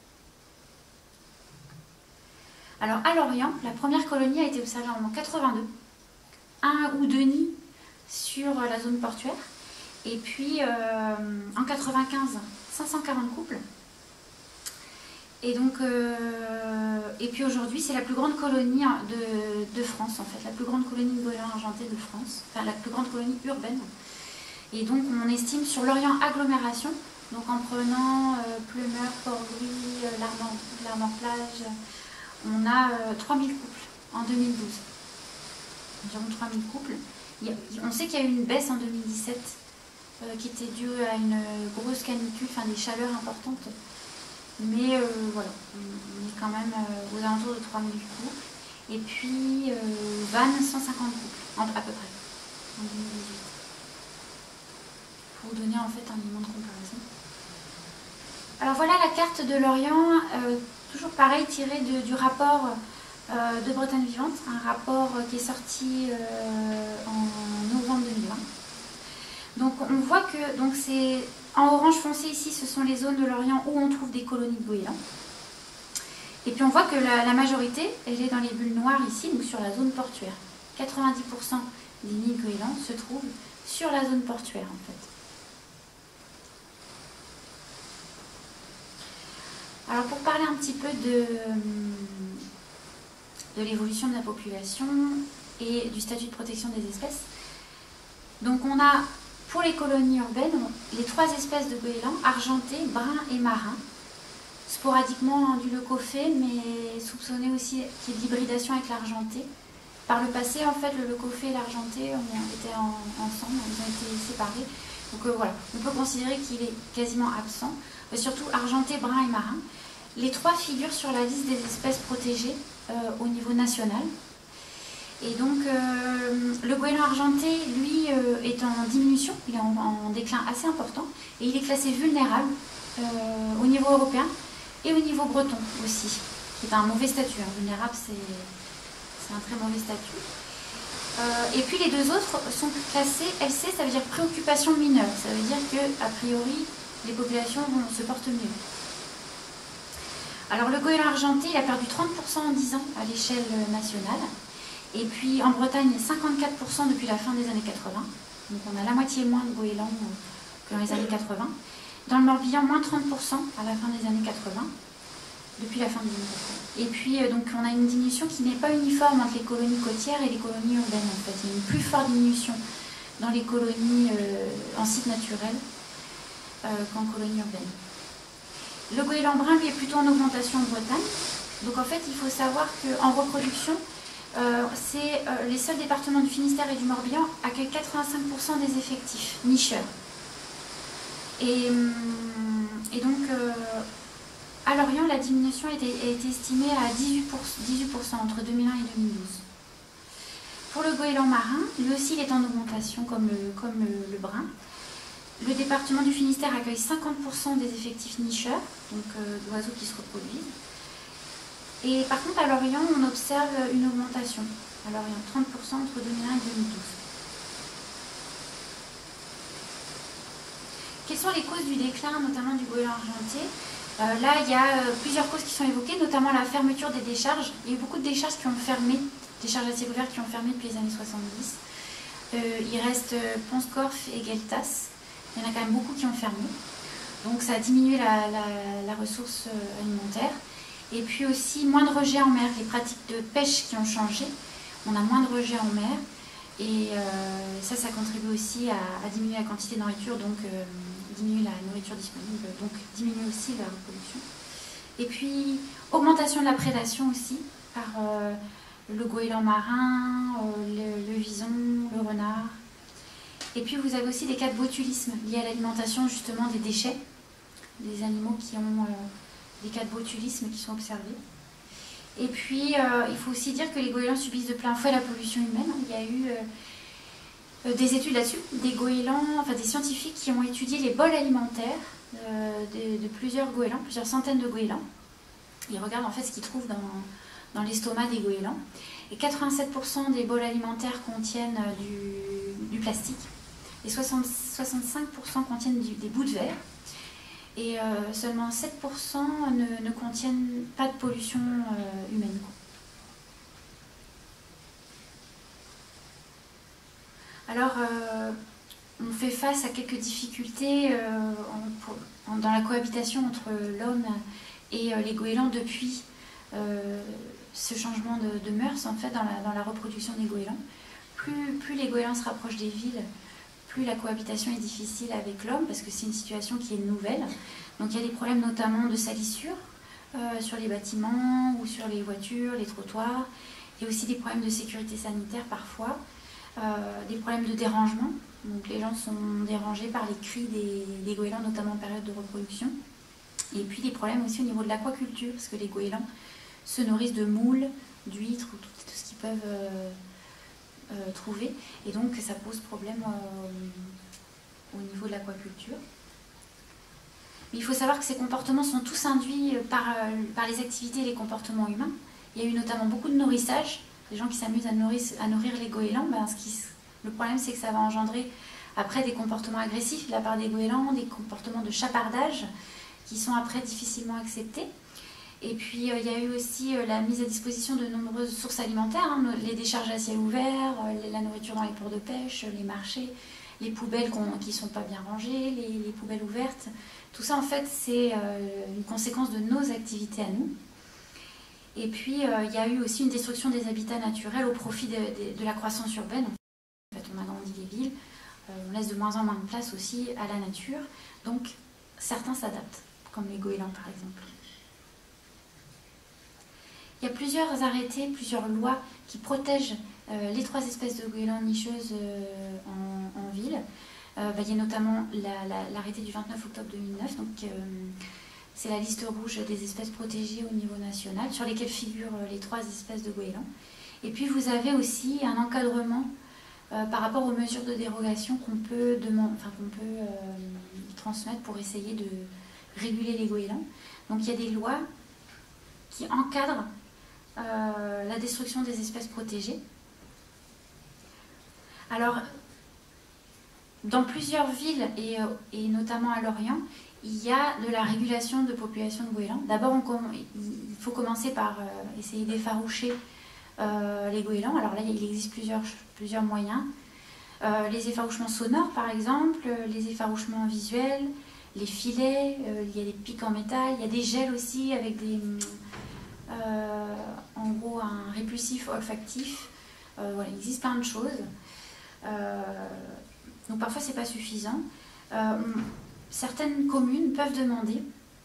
Alors à Lorient, la première colonie a été observée en quatre-vingt-deux, un ou deux nids sur la zone portuaire, et puis euh, en quatre-vingt-quinze, cinq cent quarante couples. Et donc, euh, et puis aujourd'hui, c'est la plus grande colonie de, de France, en fait, la plus grande colonie de goélands argentés de France, enfin la plus grande colonie urbaine. Et donc, on estime sur Lorient agglomération, donc en prenant euh, Pleumeur, Port-Louis, euh, l'Armor-Plage, on a euh, trois mille couples en deux mille douze. Environ trois mille couples. Il y a, on sait qu'il y a eu une baisse en deux mille dix-sept euh, qui était due à une grosse canicule, enfin des chaleurs importantes. Mais euh, voilà, on est quand même euh, aux alentours de trois mille couples. Et puis euh, Vannes, cent cinquante couples, à peu près, en deux mille dix-huit. Pour vous donner en fait un élément de comparaison. Alors voilà la carte de Lorient, euh, toujours pareil, tirée de, du rapport euh, de Bretagne Vivante, un rapport qui est sorti euh, en novembre deux mille vingt. Donc on voit que donc c'est en orange foncé ici, ce sont les zones de Lorient où on trouve des colonies de goélands. Et puis on voit que la, la majorité, elle est dans les bulles noires ici, donc sur la zone portuaire. quatre-vingt-dix pour cent des nids de goélands se trouvent sur la zone portuaire en fait. Alors pour parler un petit peu de, de l'évolution de la population et du statut de protection des espèces, donc on a pour les colonies urbaines les trois espèces de goélands, argentés, bruns et marins, sporadiquement du leucophée, mais soupçonné aussi qu'il y ait d'hybridation avec l'argenté. Par le passé, en fait, le leucophée et l'argenté étaient en, ensemble, ils ont été séparés. Donc euh, voilà, on peut considérer qu'il est quasiment absent, mais surtout argenté, brun et marin. Les trois figurent sur la liste des espèces protégées euh, au niveau national. Et donc euh, le goéland argenté, lui, euh, est en diminution, il est en, en déclin assez important, et il est classé vulnérable euh, au niveau européen et au niveau breton aussi, qui est un mauvais statut. Hein. Vulnérable, c'est un très mauvais statut. Euh, et puis les deux autres sont classés L C, ça veut dire préoccupation mineure. Ça veut dire que, a priori, les populations vont, se portent mieux. Alors le goéland argenté, il a perdu trente pour cent en dix ans à l'échelle nationale. Et puis en Bretagne, cinquante-quatre pour cent depuis la fin des années quatre-vingt. Donc on a la moitié moins de goélands que dans les années quatre-vingt. Dans le Morbihan, moins trente pour cent à la fin des années quatre-vingt, depuis la fin des années quatre-vingt. Et puis euh, donc on a une diminution qui n'est pas uniforme entre les colonies côtières et les colonies urbaines en fait. Il y a une plus forte diminution dans les colonies euh, en site naturel euh, qu'en colonies urbaines. Le goéland brun, lui, est plutôt en augmentation en Bretagne. Donc en fait, il faut savoir qu'en reproduction, euh, c'est euh, les seuls départements du Finistère et du Morbihan accueillent quatre-vingt-cinq pour cent des effectifs nicheurs. Et, et donc, euh, à Lorient, la diminution a été, a été estimée à dix-huit pour cent entre deux mille un et deux mille douze. Pour le goéland marin, lui aussi il est en augmentation comme le, comme le, le brun. Le département du Finistère accueille cinquante pour cent des effectifs nicheurs, donc euh, d'oiseaux qui se reproduisent. Et par contre, à Lorient, on observe une augmentation. À Lorient, trente pour cent entre deux mille un et deux mille douze. Quelles sont les causes du déclin, notamment du goéland argenté? euh, Là, il y a euh, plusieurs causes qui sont évoquées, notamment la fermeture des décharges. Il y a eu beaucoup de décharges qui ont fermé, décharges à ciel ouvert qui ont fermé depuis les années soixante-dix. Euh, il reste euh, Pont-Scorff et Gueltas. Il y en a quand même beaucoup qui ont fermé. Donc ça a diminué la, la, la ressource euh, alimentaire. Et puis aussi, moins de rejets en mer. Les pratiques de pêche qui ont changé. On a moins de rejets en mer. Et euh, ça, ça contribue aussi à, à diminuer la quantité de nourriture, donc euh, diminuer la nourriture disponible, donc diminuer aussi la reproduction. Et puis, augmentation de la prédation aussi, par euh, le goéland marin, euh, le, le vison, le renard. Et puis, vous avez aussi des cas de botulisme liés à l'alimentation, justement, des déchets, des animaux qui ont euh, des cas de botulisme qui sont observés. Et puis, euh, il faut aussi dire que les goélands subissent de plein fouet la pollution humaine. Il y a eu euh, des études là-dessus, des goélands, enfin des scientifiques qui ont étudié les bols alimentaires euh, de, de plusieurs goélands, plusieurs centaines de goélands. Ils regardent en fait ce qu'ils trouvent dans, dans l'estomac des goélands. Et quatre-vingt-sept pour cent des bols alimentaires contiennent du, du plastique. Et soixante, soixante-cinq pour cent contiennent du, des bouts de verre. Et euh, seulement sept pour cent ne, ne contiennent pas de pollution euh, humaine. Alors, euh, on fait face à quelques difficultés euh, en, en, dans la cohabitation entre l'homme et euh, les goélands depuis euh, ce changement de, de mœurs, en fait, dans la, dans la reproduction des goélands. Plus, plus les goélands se rapprochent des villes, plus la cohabitation est difficile avec l'homme, parce que c'est une situation qui est nouvelle. Donc il y a des problèmes notamment de salissure euh, sur les bâtiments ou sur les voitures, les trottoirs. Il y a aussi des problèmes de sécurité sanitaire parfois, euh, des problèmes de dérangement. Donc les gens sont dérangés par les cris des, des goélands, notamment en période de reproduction. Et puis des problèmes aussi au niveau de l'aquaculture, parce que les goélands se nourrissent de moules, d'huîtres ou tout, tout ce qu'ils peuvent... Euh, Euh, trouver, et donc ça pose problème euh, au niveau de l'aquaculture. Mais il faut savoir que ces comportements sont tous induits par, euh, par les activités et les comportements humains. Il y a eu notamment beaucoup de nourrissage, des gens qui s'amusent à nourrir, à nourrir les goélands. Ben, ce qui, le problème, c'est que ça va engendrer après des comportements agressifs de la part des goélands, des comportements de chapardage qui sont après difficilement acceptés. Et puis, euh, il y a eu aussi euh, la mise à disposition de nombreuses sources alimentaires, hein, les décharges à ciel ouvert, euh, la nourriture dans les ports de pêche, les marchés, les poubelles qui ne sont pas bien rangées, les, les poubelles ouvertes. Tout ça, en fait, c'est euh, une conséquence de nos activités à nous. Et puis, euh, il y a eu aussi une destruction des habitats naturels au profit de, de, de la croissance urbaine. En fait, on agrandit les villes, euh, on laisse de moins en moins de place aussi à la nature. Donc, certains s'adaptent, comme les goélands, par exemple. Il y a plusieurs arrêtés, plusieurs lois qui protègent euh, les trois espèces de goélands nicheuses euh, en, en ville. Euh, bah, il y a notamment l'arrêté la, la, du vingt-neuf octobre deux mille neuf, donc euh, c'est la liste rouge des espèces protégées au niveau national, sur lesquelles figurent les trois espèces de goélands. Et puis vous avez aussi un encadrement euh, par rapport aux mesures de dérogation qu'on peut, enfin, qu'on peut euh, transmettre pour essayer de réguler les goélands. Donc il y a des lois qui encadrent Euh, la destruction des espèces protégées. Alors, dans plusieurs villes, et, et notamment à Lorient, il y a de la régulation de population de goélands. D'abord, il faut commencer par euh, essayer d'effaroucher euh, les goélands. Alors là, il existe plusieurs, plusieurs moyens. Euh, les effarouchements sonores, par exemple, les effarouchements visuels, les filets, euh, il y a des pics en métal, il y a des gels aussi avec des... Euh, en gros un répulsif olfactif, euh, voilà, il existe plein de choses, euh, donc parfois c'est pas suffisant. Euh, on, certaines communes peuvent demander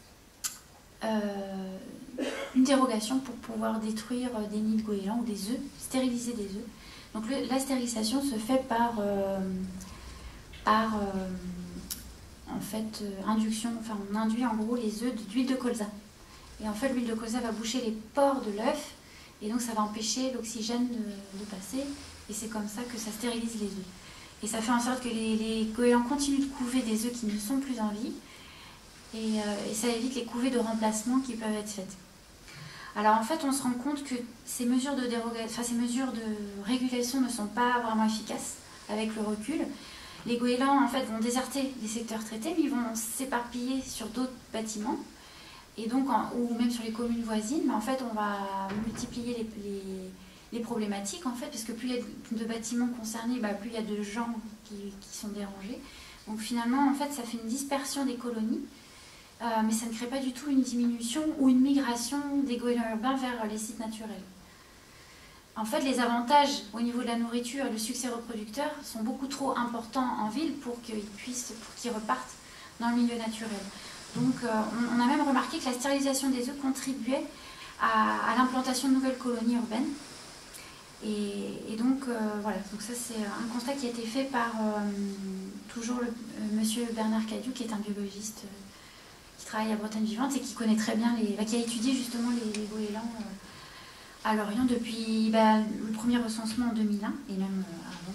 euh, une dérogation pour pouvoir détruire des nids de goélands ou des œufs, stériliser des œufs. Donc le, la stérilisation se fait par, euh, par euh, en fait euh, induction, enfin on induit en gros les œufs d'huile de colza. Et en fait, l'huile de colza va boucher les pores de l'œuf, et donc ça va empêcher l'oxygène de, de passer, Et c'est comme ça que ça stérilise les œufs. Et ça fait en sorte que les, les goélands continuent de couver des œufs qui ne sont plus en vie. Et, euh, et ça évite les couvées de remplacement qui peuvent être faites. Alors en fait, on se rend compte que ces mesures de dérogation, enfin, ces mesures de régulation ne sont pas vraiment efficaces avec le recul. Les goélands en fait vont déserter les secteurs traités, mais ils vont s'éparpiller sur d'autres bâtiments, et donc en, ou même sur les communes voisines. Mais en fait, on va multiplier les, les, les problématiques en fait, parce que plus il y a de bâtiments concernés, bah, plus il y a de gens qui, qui sont dérangés. Donc finalement, en fait, ça fait une dispersion des colonies. Euh, mais ça ne crée pas du tout une diminution ou une migration des goélands urbains vers les sites naturels. En fait, les avantages au niveau de la nourriture et le succès reproducteur sont beaucoup trop importants en ville pour qu'ils puissent, pour qu'ils repartent dans le milieu naturel. Donc, euh, on, on a même remarqué que la stérilisation des œufs contribuait à, à l'implantation de nouvelles colonies urbaines. Et, et donc, euh, voilà. Donc ça, c'est un constat qui a été fait par euh, toujours le, euh, monsieur Bernard Cadieux, qui est un biologiste. Euh, qui travaille à Bretagne Vivante et qui connaît très bien, les, bah, qui a étudié justement les, les goélands euh, à Lorient depuis bah, le premier recensement en deux mille un et même euh, avant.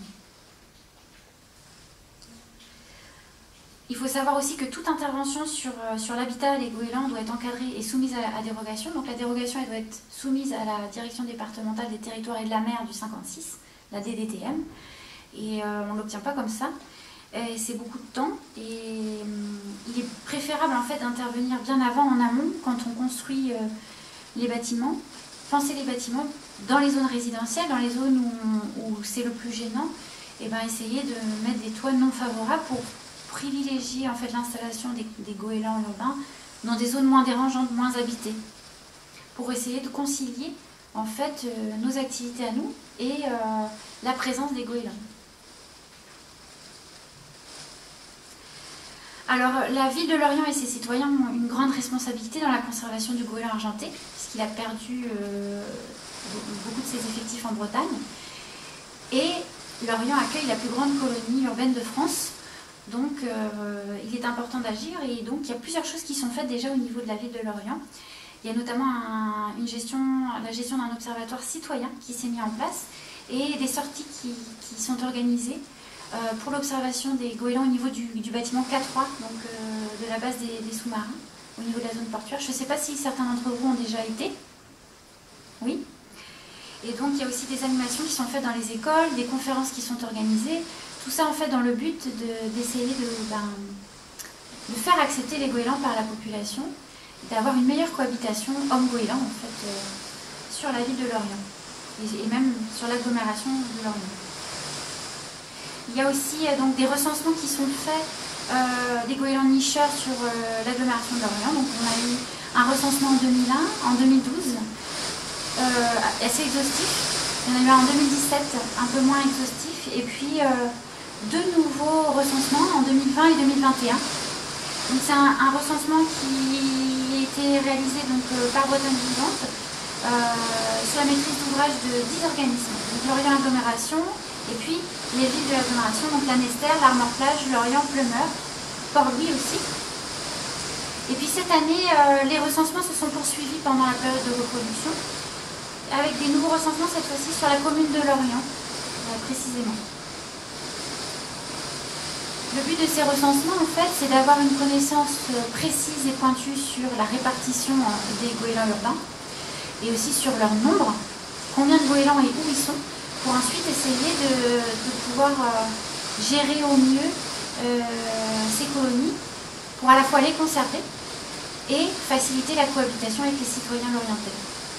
Il faut savoir aussi que toute intervention sur, euh, sur l'habitat des goélands doit être encadrée et soumise à, à dérogation. Donc la dérogation elle doit être soumise à la Direction départementale des territoires et de la mer du cinquante-six, la D D T M, et euh, on ne l'obtient pas comme ça. C'est beaucoup de temps et euh, il est préférable en fait d'intervenir bien avant, en amont, quand on construit euh, les bâtiments, penser les bâtiments dans les zones résidentielles, dans les zones où, où c'est le plus gênant, et ben essayer de mettre des toits non favorables pour privilégier en fait l'installation des, des goélands urbains dans des zones moins dérangeantes, moins habitées, pour essayer de concilier en fait euh, nos activités à nous et euh, la présence des goélands. Alors, la ville de Lorient et ses citoyens ont une grande responsabilité dans la conservation du goéland argenté, puisqu'il a perdu euh, beaucoup de ses effectifs en Bretagne. Et Lorient accueille la plus grande colonie urbaine de France, donc euh, il est important d'agir. Et donc, il y a plusieurs choses qui sont faites déjà au niveau de la ville de Lorient. Il y a notamment un, une gestion, la gestion d'un observatoire citoyen qui s'est mis en place et des sorties qui, qui sont organisées Euh, pour l'observation des goélands au niveau du, du bâtiment K trois, donc euh, de la base des, des sous-marins, au niveau de la zone portuaire. Je ne sais pas si certains d'entre vous ont déjà été. Oui. Et donc il y a aussi des animations qui sont faites dans les écoles, des conférences qui sont organisées. Tout ça en fait dans le but d'essayer de, de, ben, de faire accepter les goélands par la population, d'avoir une meilleure cohabitation homme-goéland en fait euh, sur la ville de Lorient et, et même sur l'agglomération de Lorient. Il y a aussi euh, donc, des recensements qui sont faits euh, des goélands nicheurs sur euh, l'agglomération de Lorient. Donc on a eu un recensement en deux mille un, en deux mille douze, euh, assez exhaustif. Il y en a eu un en deux mille dix-sept, un peu moins exhaustif. Et puis euh, deux nouveaux recensements en deux mille vingt et deux mille vingt et un. Donc c'est un, un recensement qui a été réalisé donc, euh, par Bretagne Vivante euh, sous la maîtrise d'ouvrage de dix organismes. Donc Lorient Agglomération, et puis les villes de l'agglomération, donc la Nester, l'Armor-Plage, Lorient, Pleumeur, Port-Louis aussi. Et puis cette année, euh, les recensements se sont poursuivis pendant la période de reproduction, avec des nouveaux recensements cette fois-ci sur la commune de Lorient, euh, précisément. Le but de ces recensements, en fait, c'est d'avoir une connaissance précise et pointue sur la répartition des goélands urbains, et aussi sur leur nombre, combien de goélands et où ils sont, pour ensuite essayer de, de pouvoir euh, gérer au mieux euh, ces colonies, pour à la fois les conserver et faciliter la cohabitation avec les citoyens lorientais.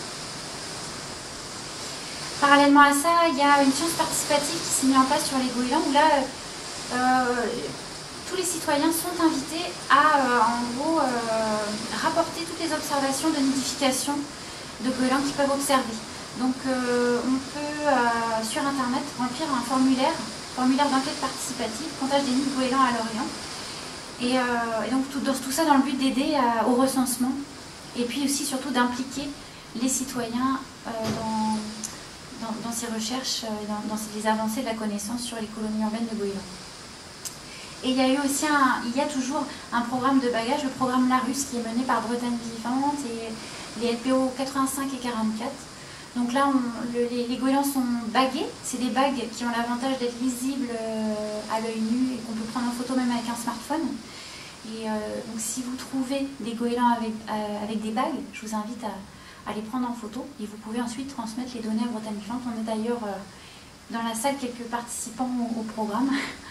Parallèlement à ça, il y a une science participative qui s'est mise en place sur les goélands, où là, euh, tous les citoyens sont invités à, euh, en gros, euh, rapporter toutes les observations de nidification de goélands qu'ils peuvent observer. Donc euh, on peut euh, sur internet remplir un formulaire, formulaire d'enquête participative, comptage des nids de goélands à Lorient. Et, euh, et donc tout, tout ça dans le but d'aider euh, au recensement et puis aussi surtout d'impliquer les citoyens euh, dans, dans, dans ces recherches, euh, dans, dans les avancées de la connaissance sur les colonies urbaines de goélands. Et il y a eu aussi un, il y a toujours un programme de bagage, le programme Larus, qui est mené par Bretagne Vivante et les L P O quatre-vingt-cinq et quarante-quatre. Donc là, on, le, les, les goélands sont bagués. C'est des bagues qui ont l'avantage d'être lisibles euh, à l'œil nu et qu'on peut prendre en photo même avec un smartphone. Et euh, donc si vous trouvez des goélands avec, euh, avec des bagues, je vous invite à, à les prendre en photo. Et vous pouvez ensuite transmettre les données à Bretagne Vivante. On est d'ailleurs euh, dans la salle quelques participants au, au programme.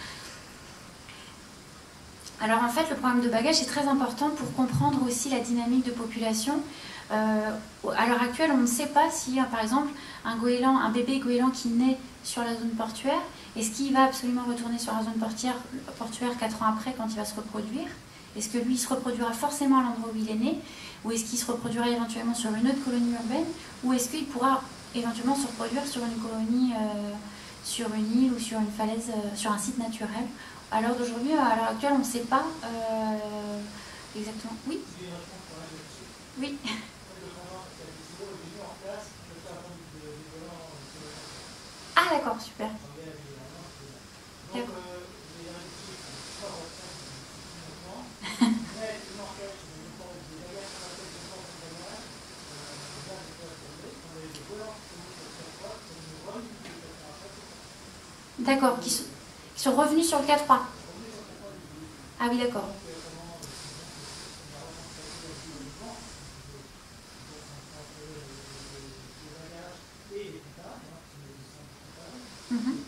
Alors en fait, le programme de bagage est très important pour comprendre aussi la dynamique de population. Euh, à l'heure actuelle, on ne sait pas si, par exemple, un goéland, un bébé goéland qui naît sur la zone portuaire, est-ce qu'il va absolument retourner sur la zone portuaire, portuaire quatre ans après quand il va se reproduire? Est-ce que lui il se reproduira forcément à l'endroit où il est né? Ou est-ce qu'il se reproduira éventuellement sur une autre colonie urbaine? Ou est-ce qu'il pourra éventuellement se reproduire sur une colonie, euh, sur une île ou sur une falaise, euh, sur un site naturel? À l'heure d'aujourd'hui, à l'heure actuelle, on ne sait pas euh, exactement. Oui. Oui. Ah d'accord, super. D'accord. D'accord, qui sont, qui sont revenus sur le K trois. Ah oui, d'accord. Mm-hmm.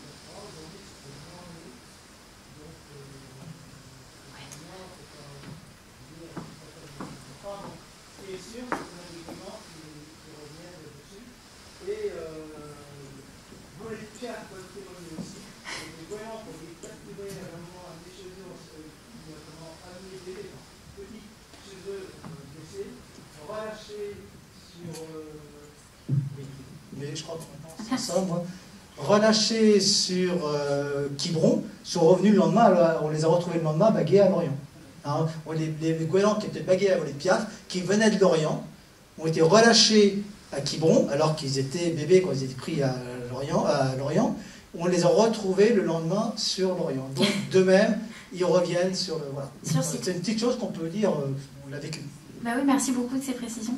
Mais je crois que c'est ça, moi. Relâchés sur euh, Quiberon, sont revenus le lendemain, alors, on les a retrouvés le lendemain bagués à Lorient. Hein, les, les, les goélands qui étaient bagués à Vallée-de-Piaf, qui venaient de Lorient, ont été relâchés à Quiberon, alors qu'ils étaient bébés quand ils étaient pris à Lorient, à Lorient. On les a retrouvés le lendemain sur Lorient. Donc, de même, ils reviennent sur le... Voilà. C'est une petite chose qu'on peut dire, euh, on l'a vécu. Bah oui, merci beaucoup de ces précisions.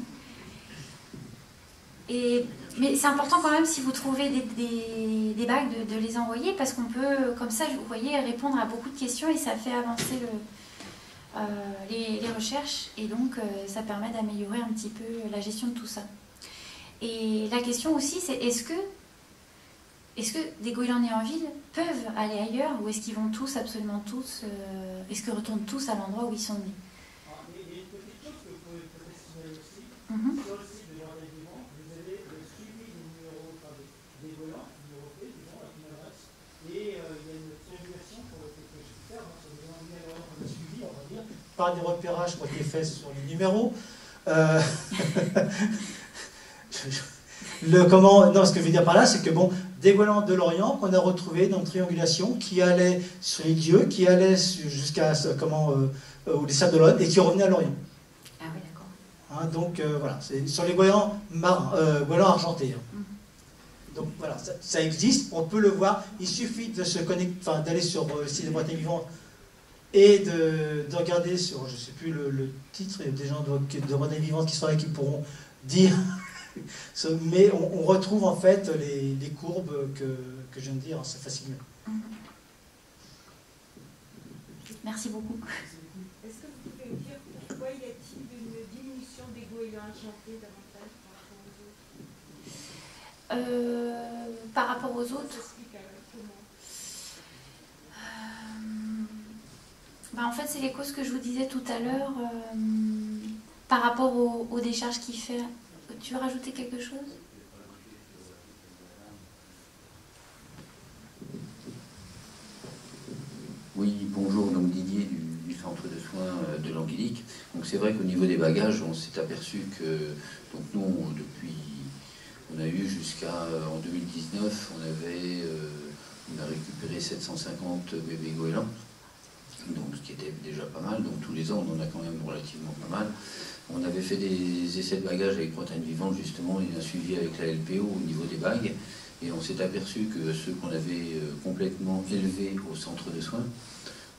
Et, mais c'est important quand même, si vous trouvez des, des, des bagues, de, de les envoyer, parce qu'on peut, comme ça, vous voyez, répondre à beaucoup de questions et ça fait avancer le, euh, les, les recherches, et donc euh, ça permet d'améliorer un petit peu la gestion de tout ça. Et la question aussi, c'est est-ce que, est-ce que des goélands nés en ville peuvent aller ailleurs, ou est-ce qu'ils vont tous, absolument tous, euh, est-ce qu'ils retournent tous à l'endroit où ils sont nés? Il y a une petite chose que vous pouvez peut-être signaler aussi. Mm-hmm. Sur le site de Bretagne Vivante, vous avez le suivi des numéros, enfin, des goélands, numéro clé, disons, avec une adresse. Et euh, il y a une triangulation pour le que je peux faire, donc sur des numéros qu'on a suivis, on va dire, par des repérages qui ont été faits sur les numéros. Euh... le, comment... Non, ce que je veux dire par là, c'est que bon, des goélands de Lorient qu'on a retrouvés dans une triangulation qui allaient sur les lieux, qui allaient jusqu'à comment euh, ou les Sables d'Olonne et qui revenaient à Lorient. Ah oui, d'accord. Hein, donc euh, voilà, c'est sur les goélands marins, euh, goélands argentés. Hein. Mm-hmm. Donc voilà, ça, ça existe, on peut le voir. Il suffit de se connecter, enfin d'aller sur le site de Bretagne Vivante et de, de regarder sur, je ne sais plus le, le titre, il y a des gens de, de Bretagne Vivante qui sont là qui pourront dire. Mais on, on retrouve en fait les, les courbes que, que je viens de dire assez facilement. Mm-hmm. Merci beaucoup. Est-ce que vous pouvez me dire pourquoi y a-t-il une diminution des goélands argentés davantage par rapport aux autres? Euh, par rapport aux autres, euh, bah en fait, c'est les causes que je vous disais tout à l'heure euh, par rapport aux, aux décharges qu'il fait. Tu veux rajouter quelque chose? Oui, bonjour, donc Didier du, du centre de soins de l'Anguillique. Donc c'est vrai qu'au niveau des bagages, on s'est aperçu que, donc nous, on, depuis, on a eu jusqu'à, en deux mille dix-neuf, on avait, euh, on a récupéré sept cent cinquante bébés goélands, donc ce qui était déjà pas mal, donc tous les ans on en a quand même relativement pas mal. On avait fait des essais de bagages avec Bretagne Vivante, justement, et un suivi avec la L P O au niveau des bagues, et on s'est aperçu que ceux qu'on avait complètement élevés au centre de soins,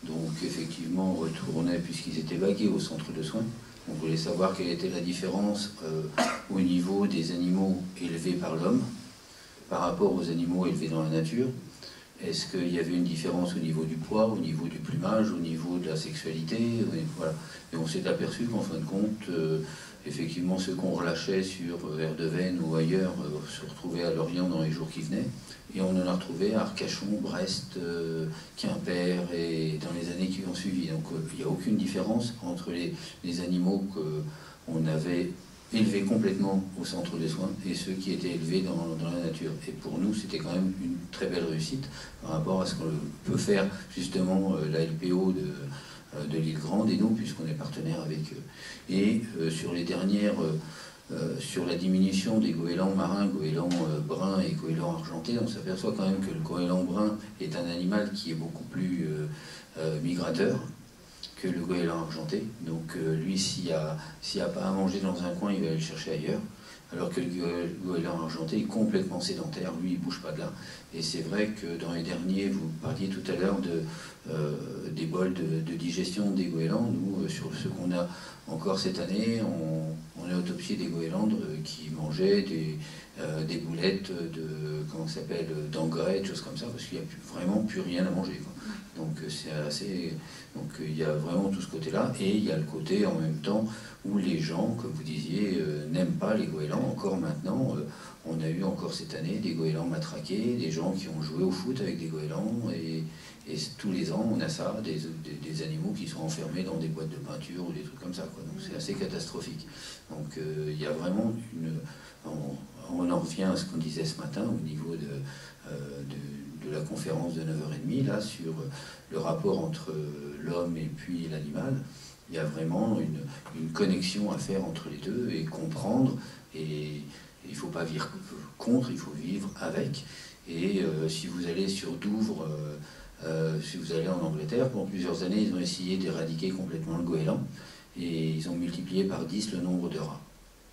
donc effectivement retournaient, puisqu'ils étaient bagués au centre de soins. On voulait savoir quelle était la différence euh, au niveau des animaux élevés par l'homme par rapport aux animaux élevés dans la nature. Est-ce qu'il y avait une différence au niveau du poids, au niveau du plumage, au niveau de la sexualité, voilà. Et on s'est aperçu qu'en fin de compte, euh, effectivement, ceux qu'on relâchait sur Verdevenne ou ailleurs euh, se retrouvaient à Lorient dans les jours qui venaient. Et on en a retrouvé à Arcachon, Brest, euh, Quimper et dans les années qui ont suivi. Donc euh, il n'y a aucune différence entre les, les animaux qu'on avait élevés complètement au centre des soins et ceux qui étaient élevés dans, dans la nature. Et pour nous, c'était quand même une très belle réussite par rapport à ce qu'on peut faire justement euh, la L P O de, euh, de l'île Grande et nous, puisqu'on est partenaire avec eux. Et euh, sur les dernières... Euh, Euh, sur la diminution des goélands marins, goélands euh, bruns et goélands argentés, on s'aperçoit quand même que le goéland brun est un animal qui est beaucoup plus euh, euh, migrateur que le goéland argenté. Donc euh, lui, s'il n'y a, s'il y a pas à manger dans un coin, il va aller le chercher ailleurs. Alors que le goéland argenté est complètement sédentaire, lui il ne bouge pas de là. Et c'est vrai que dans les derniers, vous parliez tout à l'heure de, euh, des bols de, de digestion des goélands. Nous, euh, sur ce qu'on a encore cette année, on, on a autopsié des goélands qui mangeaient des, euh, des boulettes de, comment ça s'appelle, d'engrais, des choses comme ça, parce qu'il n'y a plus, vraiment plus rien à manger, quoi. Donc c'est assez... Donc il y a vraiment tout ce côté-là, et il y a le côté en même temps où les gens, comme vous disiez, euh, n'aiment pas les goélands. Encore maintenant, euh, on a eu encore cette année des goélands matraqués, des gens qui ont joué au foot avec des goélands, et, et tous les ans on a ça, des, des, des animaux qui sont enfermés dans des boîtes de peinture ou des trucs comme ça, quoi. Donc c'est assez catastrophique. Donc euh, il y a vraiment une... On, on en revient à ce qu'on disait ce matin au niveau de, euh, de, de la conférence de neuf heures trente, là, sur le rapport entre l'homme et puis l'animal. Il y a vraiment une, une connexion à faire entre les deux et comprendre. Et il ne faut pas vivre contre, il faut vivre avec. Et euh, si vous allez sur Douvres, euh, euh, si vous allez en Angleterre, pendant plusieurs années, ils ont essayé d'éradiquer complètement le goéland. Et ils ont multiplié par dix le nombre de rats.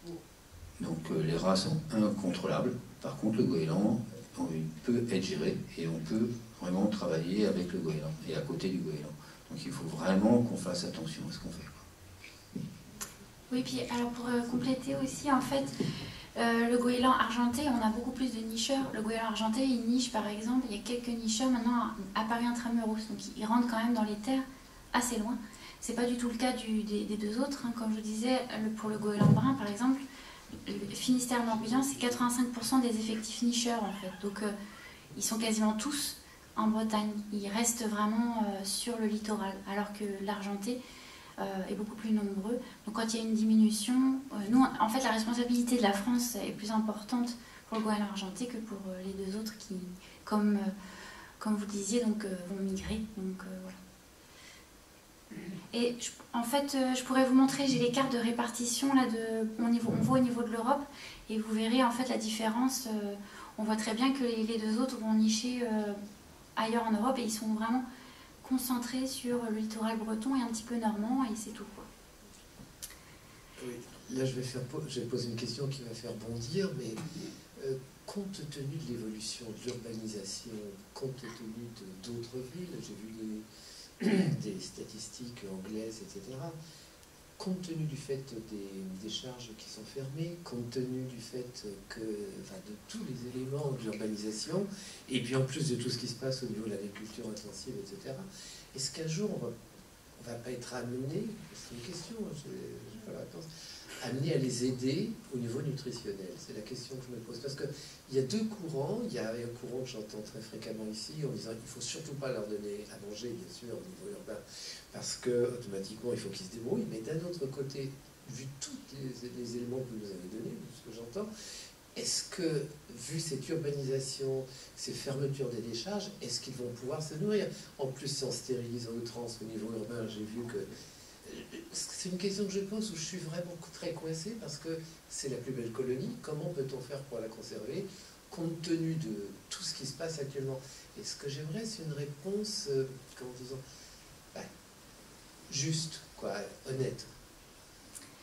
Donc euh, les rats sont incontrôlables. Par contre, le goéland, il peut être géré et on peut vraiment travailler avec le goéland et à côté du goéland. Donc il faut vraiment qu'on fasse attention à ce qu'on fait, quoi. Oui, puis alors pour euh, compléter aussi, en fait, euh, le goéland argenté, on a beaucoup plus de nicheurs. Le goéland argenté, il niche par exemple, il y a quelques nicheurs maintenant à Paris intramuros, donc ils rentrent quand même dans les terres assez loin. C'est pas du tout le cas du, des, des deux autres, hein. Comme je vous disais, le, pour le goéland brun par exemple, le Finistère-Morbihan, c'est quatre-vingt-cinq pour cent des effectifs nicheurs en fait. Donc euh, ils sont quasiment tous en Bretagne. Ils restent vraiment euh, sur le littoral, alors que l'argenté euh, est beaucoup plus nombreux. Donc quand il y a une diminution, euh, nous, en fait, la responsabilité de la France est plus importante pour le goéland argenté que pour euh, les deux autres qui, comme, euh, comme vous disiez, donc, euh, vont migrer. Donc euh, voilà. Et je, en fait, euh, je pourrais vous montrer, j'ai les cartes de répartition là de, au niveau, on voit au niveau de l'Europe, et vous verrez en fait la différence. Euh, on voit très bien que les, les deux autres vont nicher euh, ailleurs en Europe, et ils sont vraiment concentrés sur le littoral breton et un petit peu normand, et c'est tout, quoi. Oui, là je vais, faire, je vais poser une question qui va faire bondir, mais euh, compte tenu de l'évolution de l'urbanisation, compte tenu d'autres villes, j'ai vu les des statistiques anglaises, et cetera, compte tenu du fait des, des charges qui sont fermées, compte tenu du fait que, enfin, de tous les éléments de l'urbanisation, et puis en plus de tout ce qui se passe au niveau de l'agriculture intensive, et cetera, est-ce qu'un jour on va, on va pas être amené, c'est une question, je n'ai pas la réponse, amené à les aider au niveau nutritionnel? C'est la question que je me pose. Parce qu'il y a deux courants. Il y a un courant que j'entends très fréquemment ici en disant qu'il ne faut surtout pas leur donner à manger, bien sûr, au niveau urbain, parce que automatiquement il faut qu'ils se débrouillent. Mais d'un autre côté, vu tous les, les éléments que vous nous avez donnés, de ce que j'entends, est-ce que, vu cette urbanisation, ces fermetures des décharges, est-ce qu'ils vont pouvoir se nourrir? En plus, c'est en stérilisant outrance au niveau urbain, j'ai vu que... C'est une question que je pose où je suis vraiment très coincé parce que c'est la plus belle colonie. Comment peut-on faire pour la conserver compte tenu de tout ce qui se passe actuellement? Et ce que j'aimerais, c'est une réponse, euh, comment disons, bah, juste, quoi, honnête.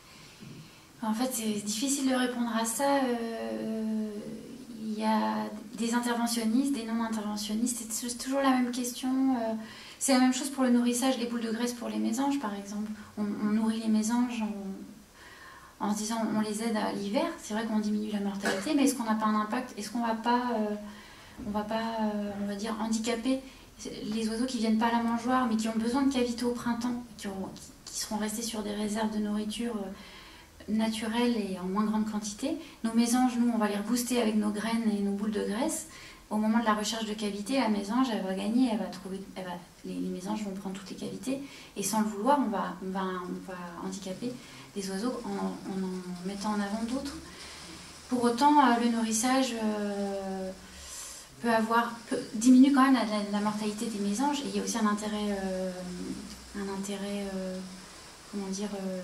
En fait, c'est difficile de répondre à ça. Euh, il y a, des interventionnistes, des non-interventionnistes. C'est toujours la même question. Euh, c'est la même chose pour le nourrissage, les boules de graisse pour les mésanges, par exemple. On, on nourrit les mésanges en, en se disant on les aide à l'hiver. C'est vrai qu'on diminue la mortalité, mais est-ce qu'on n'a pas un impact? Est-ce qu'on ne va pas, euh, on va pas, euh, on va dire, handicaper les oiseaux qui ne viennent pas à la mangeoire, mais qui ont besoin de cavités au printemps, qui, auront, qui, qui seront restés sur des réserves de nourriture euh, naturelles et en moins grande quantité. Nos mésanges, nous, on va les rebooster avec nos graines et nos boules de graisse. Au moment de la recherche de cavités, la mésange, elle va gagner, elle va trouver, elle va, les, les mésanges vont prendre toutes les cavités, et sans le vouloir, on va, on va, on va handicaper des oiseaux en, en en mettant en avant d'autres. Pour autant, euh, le nourrissage euh, peut avoir, peut, diminue quand même la, la, la mortalité des mésanges, et il y a aussi un intérêt, euh, un intérêt, euh, comment dire, euh,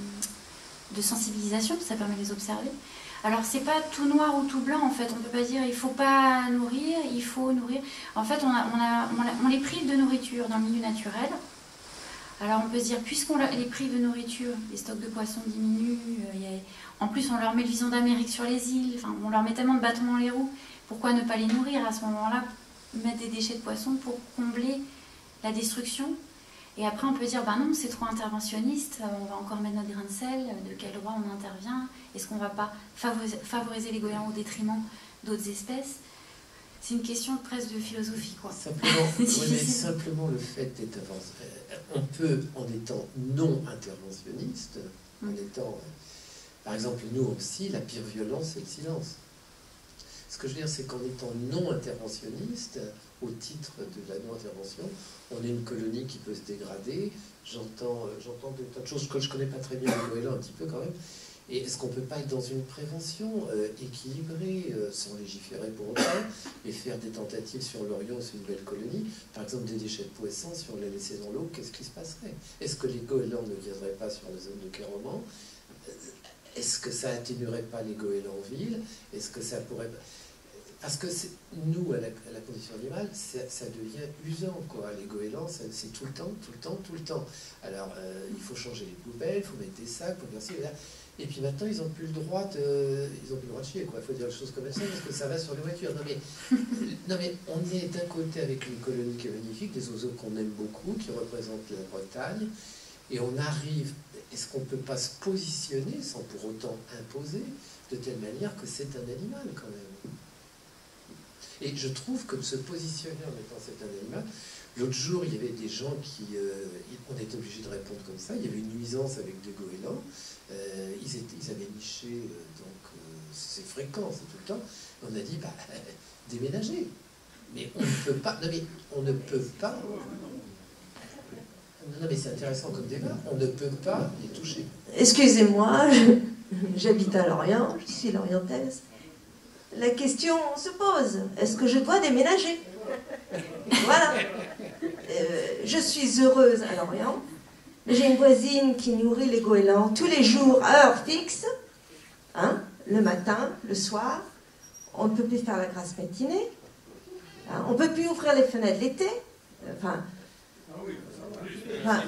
de sensibilisation, ça permet de les observer. Alors c'est pas tout noir ou tout blanc en fait, on peut pas dire il faut pas nourrir, il faut nourrir. En fait on, a, on, a, on, a, on les prive de nourriture dans le milieu naturel. Alors on peut se dire puisqu'on les prive de nourriture, les stocks de poissons diminuent, euh, y a, en plus on leur met le vison d'Amérique sur les îles, enfin, on leur met tellement de bâtons dans les roues, pourquoi ne pas les nourrir à ce moment-là, mettre des déchets de poissons pour combler la destruction? Et après, on peut dire, bah non, c'est trop interventionniste, on va encore mettre notre grain de sel, de quel droit on intervient? Est-ce qu'on ne va pas favoriser, favoriser les goélands au détriment d'autres espèces? C'est une question presque de philosophie, quoi. Simplement, oui, mais simplement le fait d'être avancé. On peut, en étant non interventionniste, en étant, par exemple, nous aussi, la pire violence, c'est le silence. Ce que je veux dire, c'est qu'en étant non interventionniste, au titre de la non-intervention, on est une colonie qui peut se dégrader. J'entends euh, j'entends des tas de choses que je ne connais pas très bien, le goéland un petit peu quand même. Et est-ce qu'on ne peut pas être dans une prévention euh, équilibrée, euh, sans légiférer pour autant, et faire des tentatives sur l'Orient, c'est une belle colonie? Par exemple, des déchets de poissons, si on les laissait dans l'eau, qu'est-ce qui se passerait? Est-ce que les goélands ne viendraient pas sur la zone de Kéroman? Est-ce que ça atténuerait pas les goélands en ville? Est-ce que ça pourrait... Parce que nous, à la, à la condition animale, ça, ça devient usant, quoi. Les goélands, c'est tout le temps, tout le temps, tout le temps. Alors, euh, il faut changer les poubelles, il faut mettre des sacs, il faut faire ci, là. Et puis maintenant, ils n'ont plus le droit de, ils ont plus le droit de chier, quoi. Il faut dire les choses comme ça, parce que ça va sur les voitures. Non mais, non mais on est d'un côté avec une colonie qui est magnifique, des oiseaux qu'on aime beaucoup, qui représentent la Bretagne, et on arrive. Est-ce qu'on ne peut pas se positionner sans pour autant imposer, de telle manière que c'est un animal quand même? Et je trouve que de se positionner en étant c'est un animal, l'autre jour il y avait des gens qui, euh, on était obligé de répondre comme ça, il y avait une nuisance avec des goélands, euh, ils, étaient, ils avaient niché, euh, donc euh, c'est fréquent, c'est tout le temps, on a dit, bah, déménager. Mais on ne peut pas, non mais on ne peut pas, non mais c'est intéressant comme débat, on ne peut pas les toucher. Excusez-moi, j'habite à Lorient, je suis lorientaise. La question se pose, est-ce que je dois déménager? Voilà. Euh, je suis heureuse à Lorient. J'ai une voisine qui nourrit les goélands tous les jours à heure fixe, hein, le matin, le soir. On ne peut plus faire la grasse matinée. Hein, on ne peut plus ouvrir les fenêtres l'été. Enfin, enfin,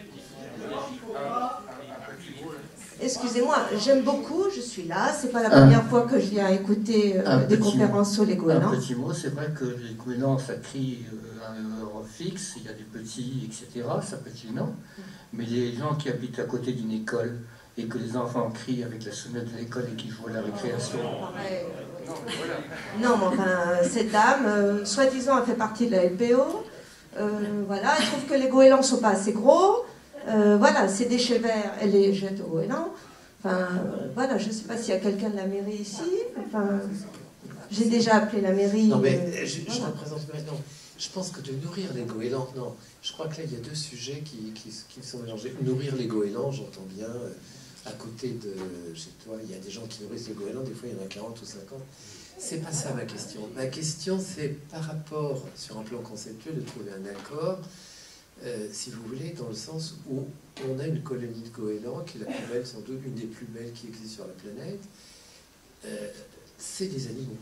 excusez-moi, j'aime beaucoup, je suis là, c'est pas la première un, fois que je viens écouter euh, des conférences mot, sur les goélands. Un petit mot, c'est vrai que les goélands, ça crie euh, à une heure fixe, il y a des petits, et cetera, ça petit non. Mais les gens qui habitent à côté d'une école et que les enfants crient avec la sonnette de l'école et qui jouent à la récréation. Pareil, non, voilà. Non, mais enfin, cette dame, euh, soi-disant, elle fait partie de la L P O. Euh, voilà, elle trouve que les goélands ne sont pas assez gros. Euh, voilà, ces déchets verts, elle les jette au goéland. Enfin, euh, voilà, je ne sais pas s'il y a quelqu'un de la mairie ici. Enfin, j'ai déjà appelé la mairie. Non, mais euh, je, voilà. je représente maintenant. Je pense que de nourrir les goélands, non. Je crois que là, il y a deux sujets qui, qui, qui sont mélangés. Nourrir les goélands, j'entends bien. Euh, à côté de chez toi, il y a des gens qui nourrissent les goélands. Des fois, il y en a quarante ou cinquante. C'est pas ça ma question. Ma question, c'est par rapport, sur un plan conceptuel, de trouver un accord. Euh, si vous voulez, dans le sens où on a une colonie de goélands, qui est la plus belle, sans doute une des plus belles qui existent sur la planète, euh, c'est des animaux.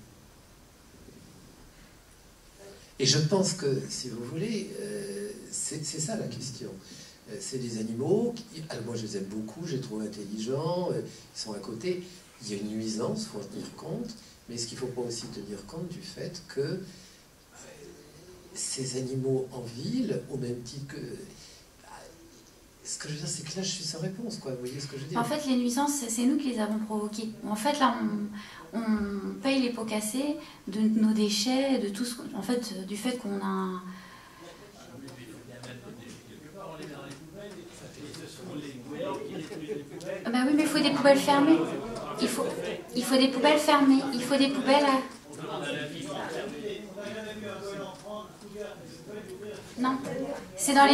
Et je pense que, si vous voulez, euh, c'est ça la question. Euh, c'est des animaux, qui, alors moi je les aime beaucoup, je les trouve intelligents, euh, ils sont à côté, il y a une nuisance, il faut en tenir compte, Mais est-ce qu'il ne faut pas aussi tenir compte du fait que euh, ces animaux en ville, au même titre que... Ce que je veux dire, c'est que là, je suis sans réponse, quoi. Vous voyez ce que je veux dire? En fait, les nuisances, c'est nous qui les avons provoquées. En fait, là, on, on paye les pots cassés de nos déchets, de tout ce... En fait, du fait qu'on a... Un... Ah bah oui, mais il faut des poubelles fermées. Il faut, il faut des poubelles fermées. Il faut des poubelles à... Non, c'est dans les...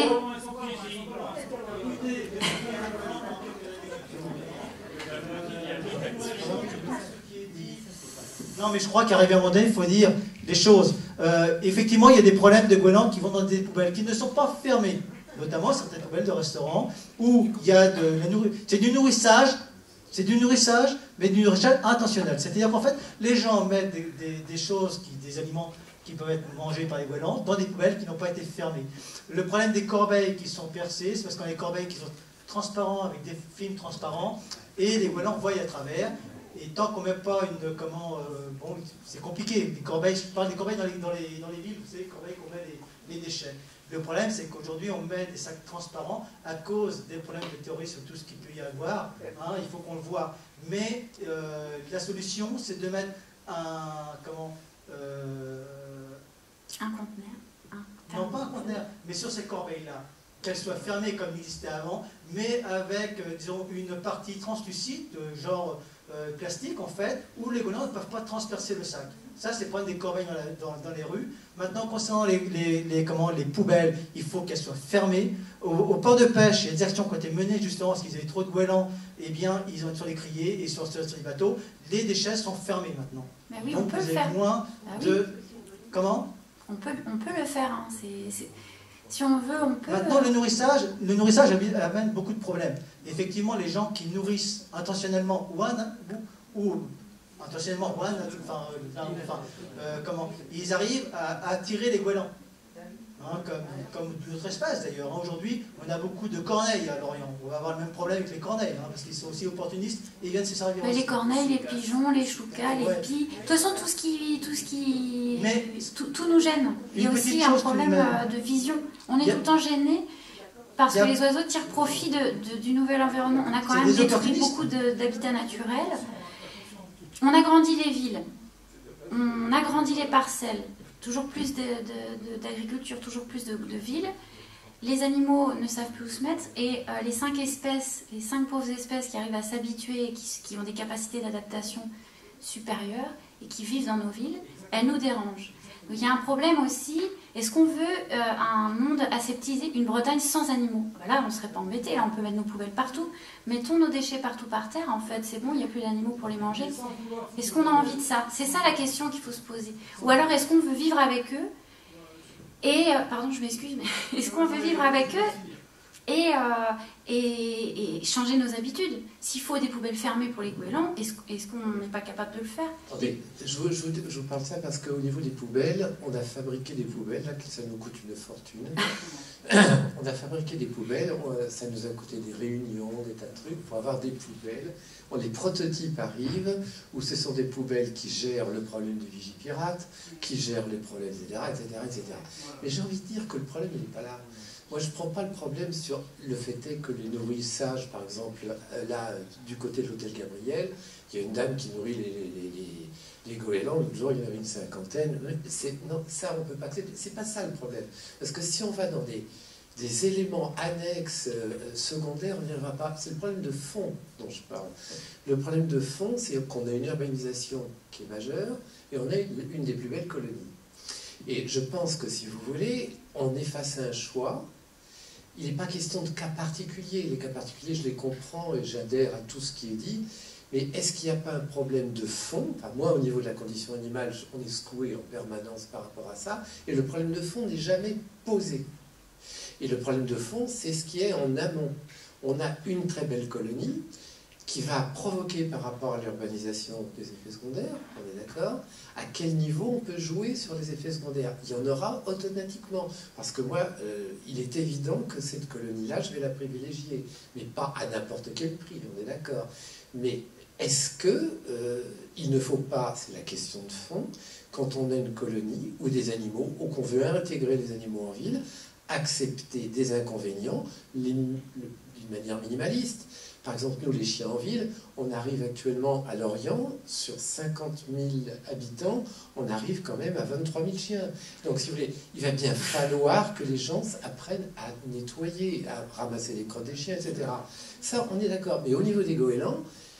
Non, mais je crois qu'à un moment donné, il faut dire des choses. Euh, effectivement, il y a des problèmes de goélands qui vont dans des poubelles qui ne sont pas fermées, notamment certaines poubelles de restaurants où il y a de la nourriture. C'est du nourrissage, c'est du nourrissage, mais du nourrissage intentionnel. C'est-à-dire qu'en fait, les gens mettent des, des, des choses, qui, des aliments qui peuvent être mangés par les goélands dans des poubelles qui n'ont pas été fermées. Le problème des corbeilles qui sont percées, c'est parce qu'on a des corbeilles qui sont transparents avec des films transparents et les goélands voient à travers. Et tant qu'on ne met pas une... comment euh, bon, c'est compliqué. Les corbeilles, je parle des corbeilles dans les, dans les, dans les villes, vous savez, les corbeilles qu'on met les, les déchets. Le problème, c'est qu'aujourd'hui, on met des sacs transparents à cause des problèmes de terrorisme, tout ce qu'il peut y avoir. Hein, il faut qu'on le voit. Mais euh, la solution, c'est de mettre un... comment euh, un conteneur. Un... Non, pas un conteneur, mais sur ces corbeilles-là. Qu'elles soient fermées comme il existait avant, mais avec, euh, disons, une partie translucide, euh, genre... Euh, plastique en fait, où les goélands ne peuvent pas transpercer le sac. Ça, c'est le problème des corbeilles dans, la, dans, dans les rues. Maintenant, concernant les, les, les, comment, les poubelles, il faut qu'elles soient fermées. Au, au port de pêche, il y a des actions qui ont été menées justement parce qu'ils avaient trop de goélands. Eh bien, ils ont sur les criers et sur, sur, sur les bateaux, les déchets sont fermés maintenant. Bah oui, donc on peut vous le avez faire. moins bah de... Oui. Comment on peut, on peut le faire. Hein. C'est, c'est... Si on veut, on peut... Maintenant, le nourrissage, le nourrissage amène beaucoup de problèmes. Effectivement, les gens qui nourrissent intentionnellement ou, un, ou, ou intentionnellement, ou un, enfin, enfin, euh, comment, ils arrivent à, à attirer les goélands. Hein, comme, comme d'autres espèces d'ailleurs. Hein. Aujourd'hui, on a beaucoup de corneilles à Lorient. On va avoir le même problème avec les corneilles, hein, parce qu'ils sont aussi opportunistes et ils viennent se servir bah, aussi. Les corneilles, les pigeons, les choucas, les ouais. pies. De toute façon, tout ce qui, tout, ce qui... Mais, tout, tout nous gêne. Il y a aussi un problème de vision. On est a... tout le temps gêné parce a... que les oiseaux tirent profit de, de, du nouvel environnement. On a quand même détruit beaucoup d'habitats naturels. On agrandit les villes. On agrandit les parcelles. Toujours plus d'agriculture, toujours plus de, de villes. Les animaux ne savent plus où se mettre et euh, les cinq espèces, les cinq pauvres espèces qui arrivent à s'habituer, qui, qui ont des capacités d'adaptation supérieures et qui vivent dans nos villes, elles nous dérangent. Donc il y a un problème aussi. Est-ce qu'on veut euh, un monde aseptisé, une Bretagne sans animaux? Là, on ne serait pas embêté. Là, on peut mettre nos poubelles partout. Mettons nos déchets partout par terre. En fait, c'est bon, il n'y a plus d'animaux pour les manger. Est-ce qu'on a envie de ça? C'est ça la question qu'il faut se poser. Ou alors, est-ce qu'on veut vivre avec eux et, euh, pardon, je m'excuse, mais est-ce qu'on veut vivre avec eux et, euh, et, et changer nos habitudes? S'il faut des poubelles fermées pour les goélands, est-ce est-ce qu'on n'est pas capable de le faire? Attendez, je vous, je, vous, je vous parle de ça parce qu'au niveau des poubelles, on a fabriqué des poubelles, là, ça nous coûte une fortune. On a fabriqué des poubelles, on, ça nous a coûté des réunions, des tas de trucs pour avoir des poubelles. On, les prototypes arrivent, où ce sont des poubelles qui gèrent le problème du vigipirate, qui gèrent les problèmes, et cetera, et cetera, et cetera. Mais j'ai envie de dire que le problème, il n'est pas là. Moi, je ne prends pas le problème sur le fait est que les nourrissages, par exemple, là, du côté de l'hôtel Gabriel, il y a une dame qui nourrit les, les, les, les goélands, l'autre jour, il y en avait une cinquantaine. Non, ça, on ne peut pas accepter. C'est pas ça le problème. Parce que si on va dans des, des éléments annexes euh, secondaires, on n'y arrivera pas. C'est le problème de fond dont je parle. Le problème de fond, c'est qu'on a une urbanisation qui est majeure et on a une, une des plus belles colonies. Et je pense que, si vous voulez, on est face à un choix. Il n'est pas question de cas particuliers. Les cas particuliers, je les comprends et j'adhère à tout ce qui est dit. Mais est-ce qu'il n'y a pas un problème de fond? Enfin, moi, au niveau de la condition animale, on est secoué en permanence par rapport à ça. Et le problème de fond n'est jamais posé. Et le problème de fond, c'est ce qui est en amont. On a une très belle colonie qui va provoquer par rapport à l'urbanisation des effets secondaires, on est d'accord? À quel niveau on peut jouer sur les effets secondaires? Il y en aura automatiquement. Parce que moi, euh, il est évident que cette colonie-là, je vais la privilégier. Mais pas à n'importe quel prix, on est d'accord. Mais est-ce que euh, il ne faut pas, c'est la question de fond, quand on a une colonie ou des animaux, ou qu'on veut intégrer les animaux en ville, accepter des inconvénients d'une manière minimaliste. Par exemple, nous, les chiens en ville, on arrive actuellement à Lorient, sur cinquante mille habitants, on arrive quand même à vingt-trois mille chiens. Donc, si vous voulez, il va bien falloir que les gens apprennent à nettoyer, à ramasser les crottes des chiens, et cetera. Ça, on est d'accord. Mais au niveau des goélands,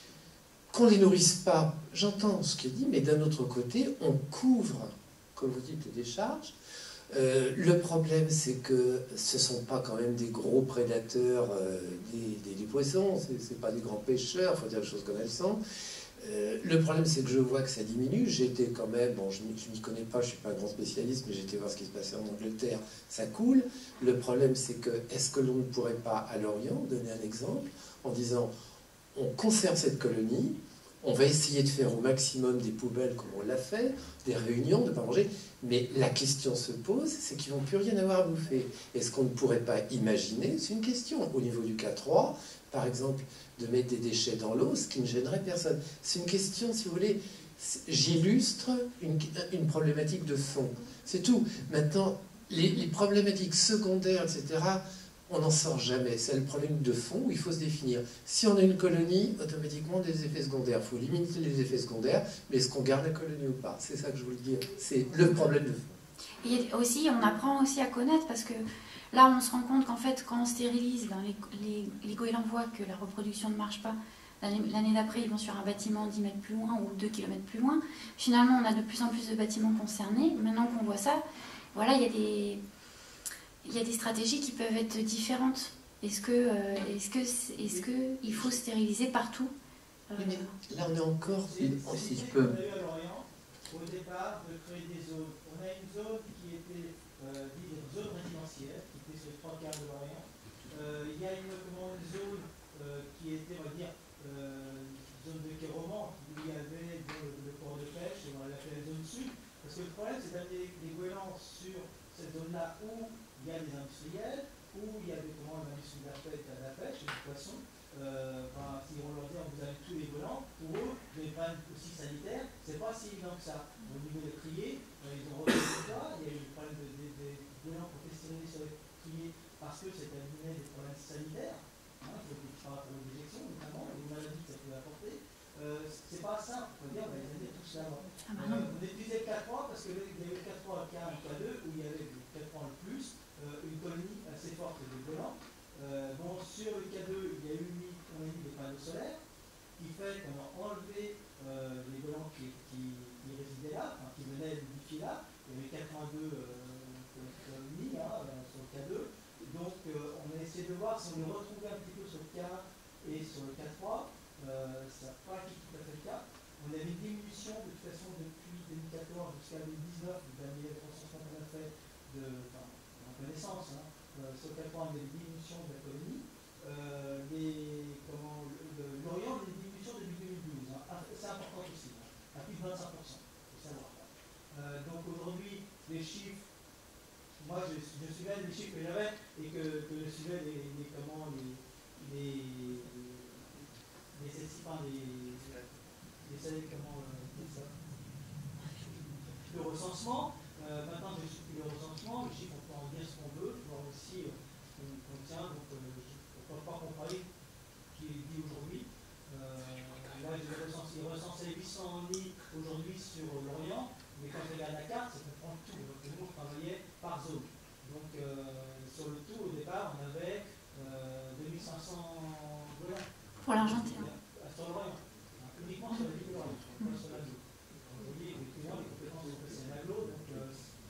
qu'on ne les nourrisse pas, j'entends ce qui est dit, mais d'un autre côté, on couvre, comme vous dites, les décharges. Euh, le problème, c'est que ce ne sont pas quand même des gros prédateurs euh, des, des, des poissons, ce n'est pas des grands pêcheurs, il faut dire les choses comme elles sont. Euh, le problème, c'est que je vois que ça diminue. J'étais quand même, bon, je ne m'y connais pas, je ne suis pas un grand spécialiste, mais j'étais voir ce qui se passait en Angleterre, ça coule. Le problème, c'est que, est-ce que l'on ne pourrait pas, à Lorient, donner un exemple, en disant, on conserve cette colonie, on va essayer de faire au maximum des poubelles comme on l'a fait, des réunions, de ne pas manger. Mais la question se pose, c'est qu'ils ne vont plus rien avoir à bouffer. Est-ce qu'on ne pourrait pas imaginer, c'est une question, au niveau du K trois, par exemple, de mettre des déchets dans l'eau, ce qui ne gênerait personne. C'est une question, si vous voulez, j'illustre une, une problématique de fond. C'est tout. Maintenant, les, les problématiques secondaires, et cetera, on n'en sort jamais. C'est le problème de fond où il faut se définir. Si on a une colonie, automatiquement des effets secondaires. Il faut limiter les effets secondaires, mais est-ce qu'on garde la colonie ou pas? C'est ça que je voulais dire. C'est le problème de fond. Et aussi, on apprend aussi à connaître, parce que là, on se rend compte qu'en fait, quand on stérilise, ben, les, les, les goélands voient que la reproduction ne marche pas. L'année d'après, ils vont sur un bâtiment dix mètres plus loin ou deux kilomètres plus loin. Finalement, on a de plus en plus de bâtiments concernés. Maintenant qu'on voit ça, voilà, il y a des... il y a des stratégies qui peuvent être différentes. Est-ce que, euh, est-ce que, est-ce que il faut stériliser partout? euh... Mais là, on est encore, C'est si je l'idée peux. qu'on a eu à Lorient, au départ, de créer des zones. On a une zone qui était euh, dite une zone résidentielle, qui était sur les trois quarts de Lorient. Euh, il y a une, comment, une zone euh, qui était, on va dire, euh, une zone de quai roman, où il y avait le, le port de pêche, et on l'appelait la zone sud. Parce que le problème, c'est d'amener des goélands sur cette zone-là où il y a des industriels, où il y a des comment l'industrie de la pêche, de la pêche et du poisson. Euh, enfin, si on leur dit on vous avez tous les goélands, pour eux, des problèmes aussi sanitaires, c'est pas si évident que ça. Au niveau des criers, euh, ils ont retrouvé ça, il y a eu des problèmes de, de, de, de goélands qui ont été stérilisés sur les criers parce que ça amenait des problèmes sanitaires, hein, par rapport aux injections notamment, et aux maladies que ça pouvait apporter. Euh, c'est pas simple, on peut dire, on va les amener tous là-bas. Ah bah euh, on utilisait le K trois parce qu'il y avait le K trois, K un, K deux, où il y avait le K trois le plus, euh, une colonie assez forte de goélands. Euh, bon, sur le K deux, il y a eu mis, on a mis des panneaux solaires, qui fait qu'on a enlevé euh, les goélands qui, qui, qui résidaient là, enfin, qui venaient nidifier là. Il y avait quatre-vingt-deux euh, colonies hein, sur le K deux. Donc, euh, on a essayé de voir si on les retrouvait un petit peu sur le K un et sur le K trois. Euh, ça n'a pas été tout à fait le cas. On avait une diminution de toute façon depuis deux mille quatorze jusqu'à deux mille dix-neuf, le dernier recensement qu'on a fait de, enfin, en connaissance, hein, euh, sur le K trois, on avait une diminution de la colonie. Euh, les, comment, l'Orient, il y a une diminution depuis deux mille douze. Hein. C'est important aussi, hein, à plus de vingt-cinq pour cent, il faut savoir. Euh, donc aujourd'hui, les chiffres, moi je, je suivais les chiffres que j'avais et que, que je suivais les, les, comment, les, les, les, les, enfin, les, les comment euh, ça, le recensement. Euh, maintenant, je suis plus le recensement. Les chiffres, on peut en dire ce qu'on veut, voir aussi ce qu'on contient. Donc, euh, je ne peux pas comparer ce qui est dit aujourd'hui. Euh, là, j'ai recensé, recensé huit cents nids aujourd'hui sur l'Orient, mais quand je regarde la carte, ça comprend tout. Donc, nous, on travaillait par zone. Donc, euh, sur le tout, au départ, on avait euh, deux mille cinq cents dollars. Pour l'Argentine. Sur l'Orient. Uniquement sur les l'Orient, pas sur la Glo. Vous voyez, les clients, les compétences sont passées à la Glo, donc euh,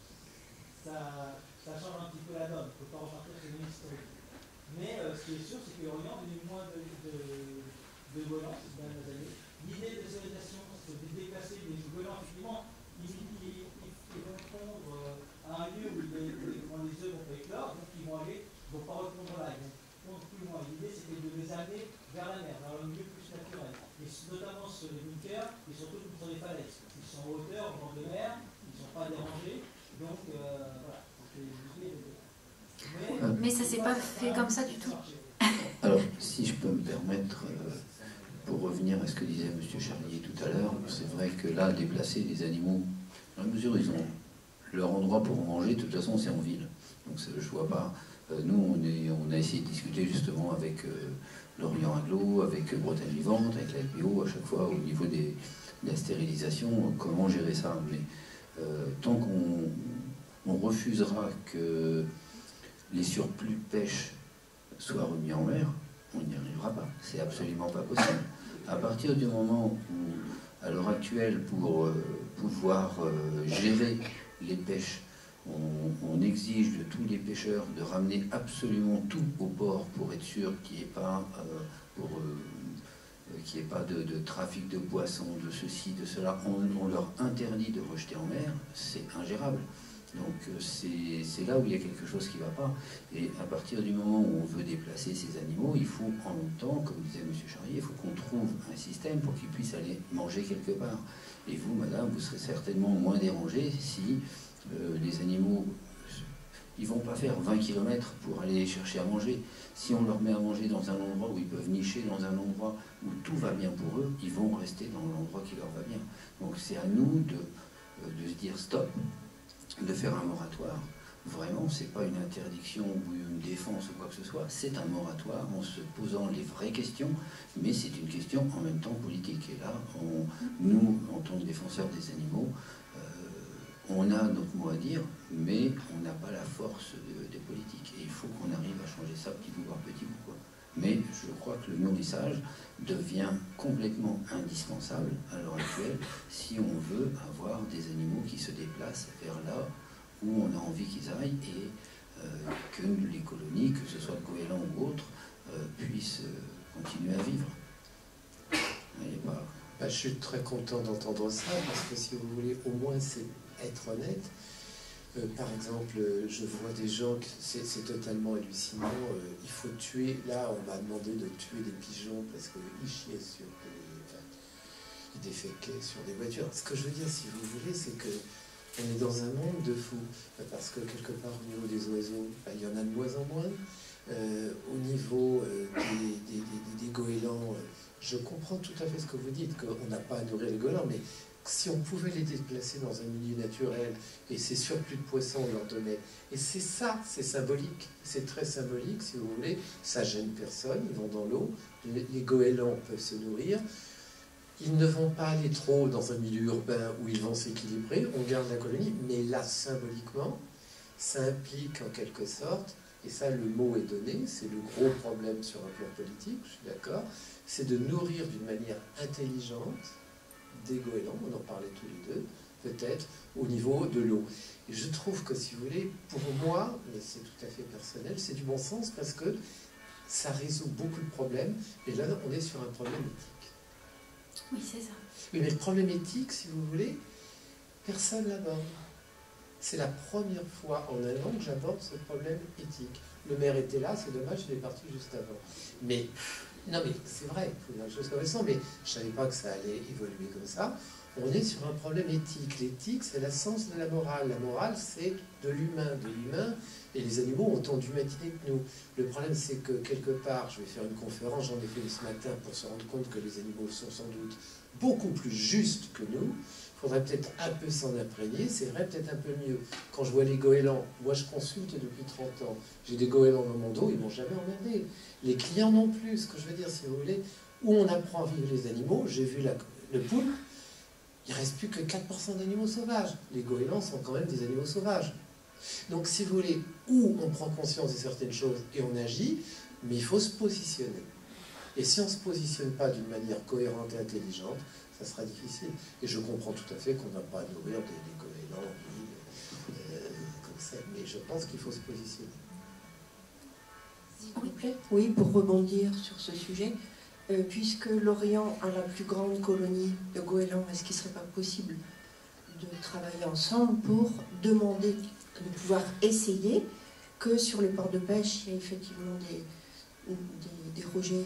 ça, ça change un petit peu la donne. On ne peut pas repartir sur une historique. Mais euh, ce qui est sûr, c'est que l'Orient a eu moins de, de, de goélands ces dernières années. L'idée de stérilisation, c'est de déplacer les goélands, effectivement, ils, ils, ils, ils vont pondre à un lieu où les, les, les œufs vont pas éclore, donc ils vont aller, ils ne vont pas répondre là, ils vont pondre plus loin. L'idée, c'était de les amener vers la mer, vers un milieu plus naturel. Et notamment sur les bunkers, et surtout sur les falaises. Ils sont en hauteur, au bord de mer, ils ne sont pas dérangés, donc euh, voilà. Mais, Mais ça ne s'est pas fait comme ça du tout. Alors, si je peux me permettre, euh, pour revenir à ce que disait M. Charlier tout à l'heure, c'est vrai que là, déplacer les animaux, dans la mesure où ils ont leur endroit pour manger, de toute façon, c'est en ville. Donc je ne vois pas. Euh, nous, on, est, on a essayé de discuter justement avec euh, l'Orient Aglo, avec euh, Bretagne Vivante, avec la L P O, à chaque fois au niveau des, de la stérilisation, comment gérer ça. Mais euh, tant qu'on on refusera que les surplus de pêche soient remis en mer, on n'y arrivera pas. C'est absolument pas possible. À partir du moment où, à l'heure actuelle, pour euh, pouvoir euh, gérer les pêches, on, on exige de tous les pêcheurs de ramener absolument tout au port pour être sûr qu'il n'y ait pas, euh, pour, euh, qu'il n'y ait pas de, de trafic de poissons, de ceci, de cela. On, on leur interdit de rejeter en mer, c'est ingérable. Donc c'est là où il y a quelque chose qui ne va pas. Et à partir du moment où on veut déplacer ces animaux, il faut en même temps, comme disait M. Charrier, il faut qu'on trouve un système pour qu'ils puissent aller manger quelque part. Et vous, madame, vous serez certainement moins dérangée si euh, les animaux, ils ne vont pas faire vingt kilomètres pour aller chercher à manger. Si on leur met à manger dans un endroit où ils peuvent nicher, dans un endroit où tout va bien pour eux, ils vont rester dans l'endroit qui leur va bien. Donc c'est à nous de, de se dire stop, de faire un moratoire. Vraiment, c'est pas une interdiction ou une défense ou quoi que ce soit, c'est un moratoire en se posant les vraies questions, mais c'est une question en même temps politique. Et là, on, nous, en tant que défenseurs des animaux, euh, on a notre mot à dire, mais on n'a pas la force de, des politiques. Et il faut qu'on arrive à changer ça petit bout par petit bout, quoi. Mais je crois que le nourrissage devient complètement indispensable à l'heure actuelle si on veut avoir des animaux qui se déplacent vers là où on a envie qu'ils aillent et euh, que les colonies, que ce soit le goéland ou autre, euh, puissent euh, continuer à vivre. Pas... Bah, je suis très content d'entendre ça parce que si vous voulez, au moins c'est être honnête. Euh, par exemple, je vois des gens, c'est totalement hallucinant, euh, il faut tuer, là on m'a demandé de tuer des pigeons parce qu'ils chiaient sur des, enfin, ils déféquaient sur des voitures. Ce que je veux dire, si vous voulez, c'est que on est dans un monde de fous, parce que quelque part au niveau des oiseaux, bah, il y en a de moins en moins. Euh, au niveau euh, des, des, des, des goélands, euh, je comprends tout à fait ce que vous dites, qu'on n'a pas à nourrir les goélands, mais si on pouvait les déplacer dans un milieu naturel et ces surplus de poissons, on leur donnait. Et c'est ça, c'est symbolique, c'est très symbolique si vous voulez, ça gêne personne, ils vont dans l'eau, les, les goélands peuvent se nourrir, ils ne vont pas aller trop dans un milieu urbain où ils vont s'équilibrer, on garde la colonie, mais là, symboliquement, ça implique en quelque sorte, et ça le mot est donné, c'est le gros problème sur un plan politique, je suis d'accord, c'est de nourrir d'une manière intelligente des goélands, on en parlait tous les deux, peut-être, au niveau de l'eau. Et je trouve que, si vous voulez, pour moi, mais c'est tout à fait personnel, c'est du bon sens parce que ça résout beaucoup de problèmes, et là, on est sur un problème éthique. Oui, c'est ça. Oui, mais le problème éthique, si vous voulez, personne ne l'aborde. C'est la première fois en un an que j'aborde ce problème éthique. Le maire était là, c'est dommage, il est parti juste avant. Mais, non mais c'est vrai, il faut dire des choses comme ça, mais je ne savais pas que ça allait évoluer comme ça. On est sur un problème éthique. L'éthique, c'est l'essence de la morale. La morale, c'est de l'humain, de l'humain, et les animaux ont autant d'humanité que nous. Le problème, c'est que quelque part, je vais faire une conférence, j'en ai fait une ce matin, pour se rendre compte que les animaux sont sans doute beaucoup plus justes que nous. Il faudrait peut-être un peu s'en imprégner, c'est vrai, peut-être un peu mieux. Quand je vois les goélands, moi je consulte depuis trente ans, j'ai des goélands dans mon dos, ils ne m'ont jamais emmerdé. Les clients non plus, ce que je veux dire, si vous voulez, où on apprend à vivre les animaux, j'ai vu la, le poulpe, il ne reste plus que quatre pour cent d'animaux sauvages. Les goélands sont quand même des animaux sauvages. Donc si vous voulez, où on prend conscience de certaines choses et on agit, mais il faut se positionner. Et si on ne se positionne pas d'une manière cohérente et intelligente, ça sera difficile. Et je comprends tout à fait qu'on n'a pas à nourrir des, des goélands euh, comme ça, mais je pense qu'il faut se positionner. S'il vous plaît. Oui, pour rebondir sur ce sujet, euh, puisque l'Orient a la plus grande colonie de goélands, est-ce qu'il ne serait pas possible de travailler ensemble pour demander, de pouvoir essayer que sur les ports de pêche, il y a effectivement des, des, des rejets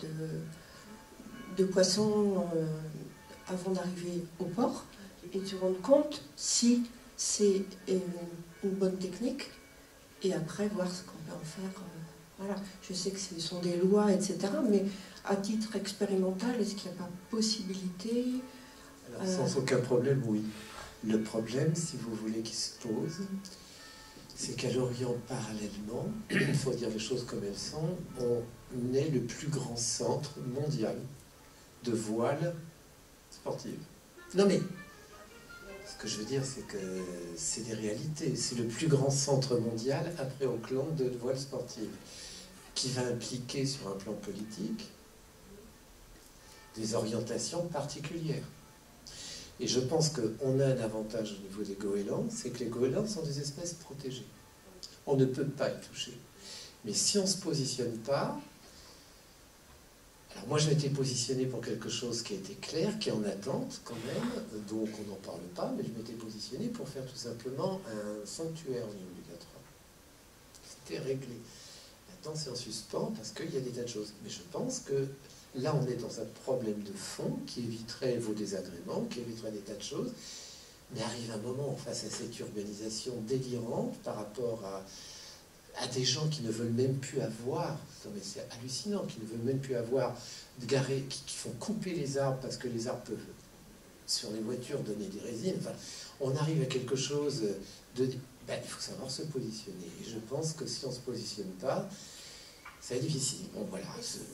de, de poissons euh, avant d'arriver au port, et de se rendre compte si c'est une, une bonne technique, et après voir ce qu'on peut en faire Voilà. Je sais que ce sont des lois, et cetera. Mais à titre expérimental, est-ce qu'il n'y a pas possibilité? Alors, sans euh... aucun problème, oui. Le problème, si vous voulez, qui se pose, c'est qu'à Lorient, parallèlement, il faut dire les choses comme elles sont, on est le plus grand centre mondial de voile sportive. Non mais, ce que je veux dire, c'est que c'est des réalités. C'est le plus grand centre mondial, après Auckland, de voile sportive, qui va impliquer, sur un plan politique, des orientations particulières. Et je pense qu'on a un avantage au niveau des goélands, c'est que les goélands sont des espèces protégées. On ne peut pas y toucher. Mais si on ne se positionne pas... Alors moi, j'ai été positionné pour quelque chose qui a été clair, qui est en attente quand même, donc on n'en parle pas, mais je m'étais positionné pour faire tout simplement un sanctuaire au niveau du quatre. C'était réglé. Maintenant, c'est en suspens parce qu'il y a des tas de choses. Mais je pense que là, on est dans un problème de fond qui éviterait vos désagréments, qui éviterait des tas de choses. Mais arrive un moment, face à cette urbanisation délirante par rapport à, à des gens qui ne veulent même plus avoir, non mais c'est hallucinant, qui ne veulent même plus avoir de garés, qui, qui font couper les arbres parce que les arbres peuvent, sur les voitures, donner des résines. Enfin, on arrive à quelque chose de... Ben, il faut savoir se positionner. Et je pense que si on ne se positionne pas, ça va être difficile. Bon, voilà.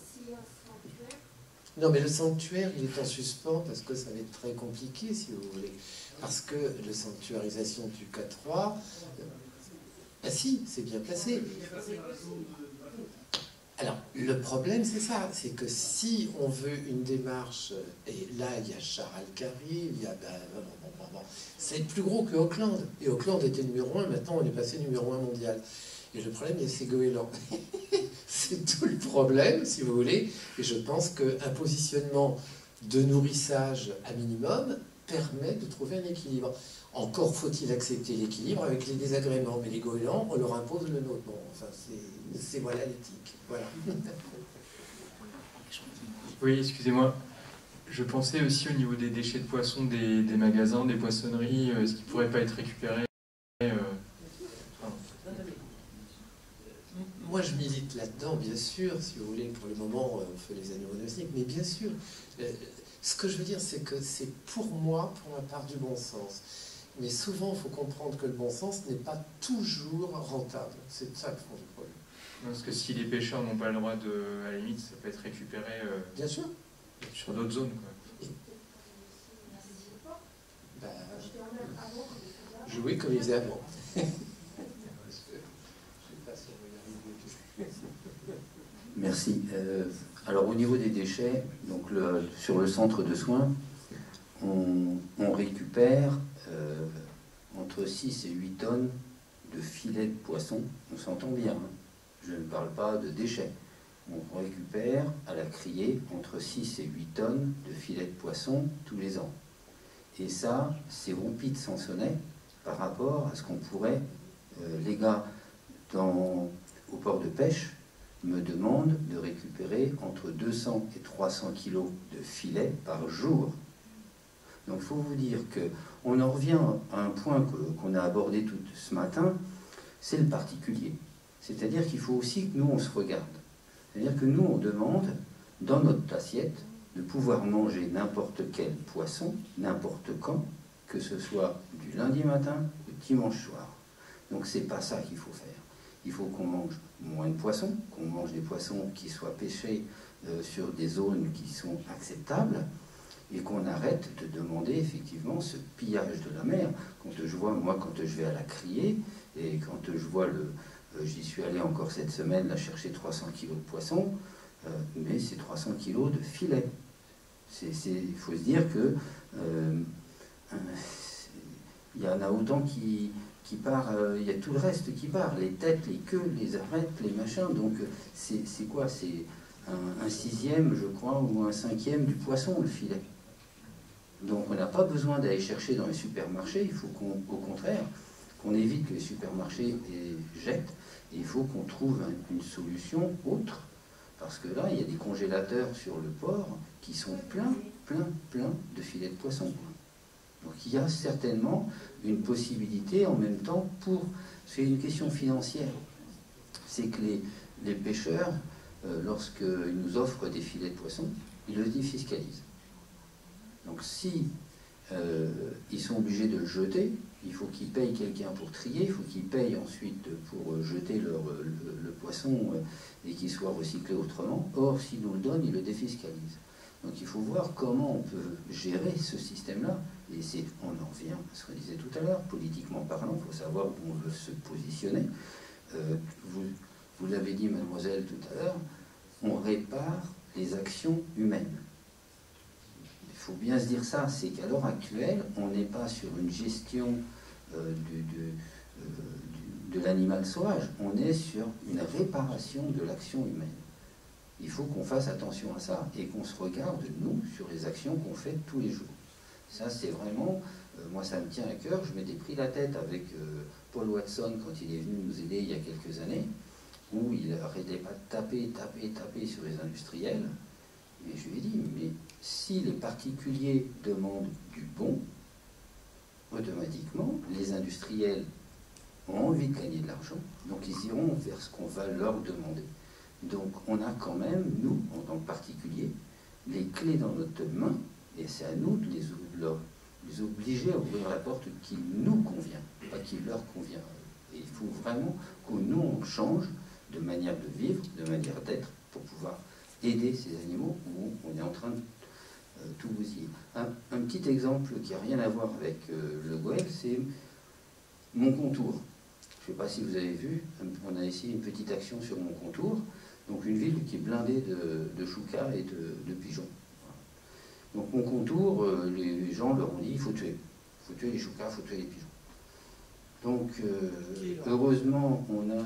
Non, mais le sanctuaire, il est en suspens parce que ça va être très compliqué, si vous voulez. Parce que la sanctuarisation du K trois, ah si, c'est bien placé. Alors, le problème, c'est ça, c'est que si on veut une démarche, et là, il y a Charal qui arrive, il y a... Ben, bon, bon, bon, bon, c'est plus gros que Auckland. Et Auckland était numéro un, maintenant on est passé numéro un mondial. Et le problème, il y a ces goélands. C'est tout le problème, si vous voulez. Et je pense qu'un positionnement de nourrissage à minimum permet de trouver un équilibre. Encore faut-il accepter l'équilibre avec les désagréments. Mais les goélands, on leur impose le nôtre. Bon, enfin, c'est voilà l'éthique. Voilà. Oui, excusez-moi. Je pensais aussi au niveau des déchets de poissons des, des magasins, des poissonneries, euh, ce qui ne pourrait pas être récupéré. Euh, enfin. Moi, je milite là-dedans, bien sûr, si vous voulez. Pour le moment, on fait les animaux domestiques, mais bien sûr. Euh, ce que je veux dire, c'est que c'est pour moi, pour ma part, du bon sens. Mais souvent, il faut comprendre que le bon sens n'est pas toujours rentable. C'est ça le fond du problème. Parce que si les pêcheurs n'ont pas le droit de... À la limite, ça peut être récupéré euh, bien sûr. Sur d'autres zones. Quoi. Et... Ben, jouer comme ils faisaient avant. Merci. Euh, alors au niveau des déchets, donc le, sur le centre de soins, on, on récupère euh, entre six et huit tonnes de filets de poisson. On s'entend bien, hein. Je ne parle pas de déchets. On récupère à la criée entre six et huit tonnes de filets de poisson tous les ans. Et ça, c'est rempli de Sansonnet par rapport à ce qu'on pourrait... Euh, les gars dans, au port de pêche me demandent de récupérer entre deux cents et trois cents kilos de filets par jour. Donc il faut vous dire qu'on en revient à un point qu'on a abordé tout ce matin, c'est le particulier. C'est-à-dire qu'il faut aussi que nous, on se regarde. C'est-à-dire que nous, on demande, dans notre assiette, de pouvoir manger n'importe quel poisson, n'importe quand, que ce soit du lundi matin ou dimanche soir. Donc c'est pas ça qu'il faut faire. Il faut qu'on mange moins de poissons, qu'on mange des poissons qui soient pêchés euh, sur des zones qui sont acceptables, et qu'on arrête de demander effectivement ce pillage de la mer. Quand je vois, moi, quand je vais à la criée, et quand je vois le... Euh, j'y suis allé encore cette semaine, là, chercher trois cents kilos de poissons, euh, mais c'est trois cents kilos de filets. Il faut se dire que euh, il y en a autant qui, qui part, euh, il y a tout le reste qui part, les têtes, les queues, les arêtes, les machins, donc c'est quoi? C'est un, un sixième, je crois, ou un cinquième du poisson, le filet. Donc on n'a pas besoin d'aller chercher dans les supermarchés, il faut qu'on, au contraire, qu'on évite que les supermarchés les jettent, et il faut qu'on trouve un, une solution autre, parce que là, il y a des congélateurs sur le port qui sont pleins, pleins, pleins de filets de poisson. Donc il y a certainement une possibilité en même temps pour... C'est une question financière. C'est que les, les pêcheurs, euh, lorsqu'ils nous offrent des filets de poisson, ils le défiscalisent. Donc si euh, ils sont obligés de le jeter, il faut qu'ils payent quelqu'un pour trier, il faut qu'ils payent ensuite pour jeter leur, le, le poisson et qu'il soit recyclé autrement. Or, s'ils nous le donnent, ils le défiscalisent. Donc il faut voir comment on peut gérer ce système-là. Et c'est, on en revient à ce qu'on disait tout à l'heure, politiquement parlant, il faut savoir où on veut se positionner. Euh, vous vous l'avez dit, mademoiselle, tout à l'heure, on répare les actions humaines. Il faut bien se dire ça, c'est qu'à l'heure actuelle, on n'est pas sur une gestion euh, du, du, euh, du, de l'animal sauvage, on est sur une réparation de l'action humaine. Il faut qu'on fasse attention à ça et qu'on se regarde, nous, sur les actions qu'on fait tous les jours. Ça, c'est vraiment, euh, moi, ça me tient à cœur. Je m'étais pris la tête avec euh, Paul Watson quand il est venu nous aider il y a quelques années, où il n'arrêtait pas de taper, taper, taper sur les industriels. Et je lui ai dit, mais si les particuliers demandent du bon, automatiquement, les industriels ont envie de gagner de l'argent, donc ils iront vers ce qu'on va leur demander. Donc on a quand même, nous, en tant que particuliers, les clés dans notre main, et c'est à nous de les, leur, les obliger à ouvrir la porte qui nous convient, pas qui leur convient. Et il faut vraiment que nous, on change de manière de vivre, de manière d'être, pour pouvoir aider ces animaux où on est en train de euh, tout bousiller. Un, un petit exemple qui n'a rien à voir avec euh, le goël, c'est mon contour. Je ne sais pas si vous avez vu, on a essayé une petite action sur mon contour, donc une ville qui est blindée de, de choucas et de, de pigeons. Donc mon contour, euh, les gens leur ont dit, il faut tuer. Il faut tuer les choucas, il faut tuer les pigeons. Donc euh, heureusement, on a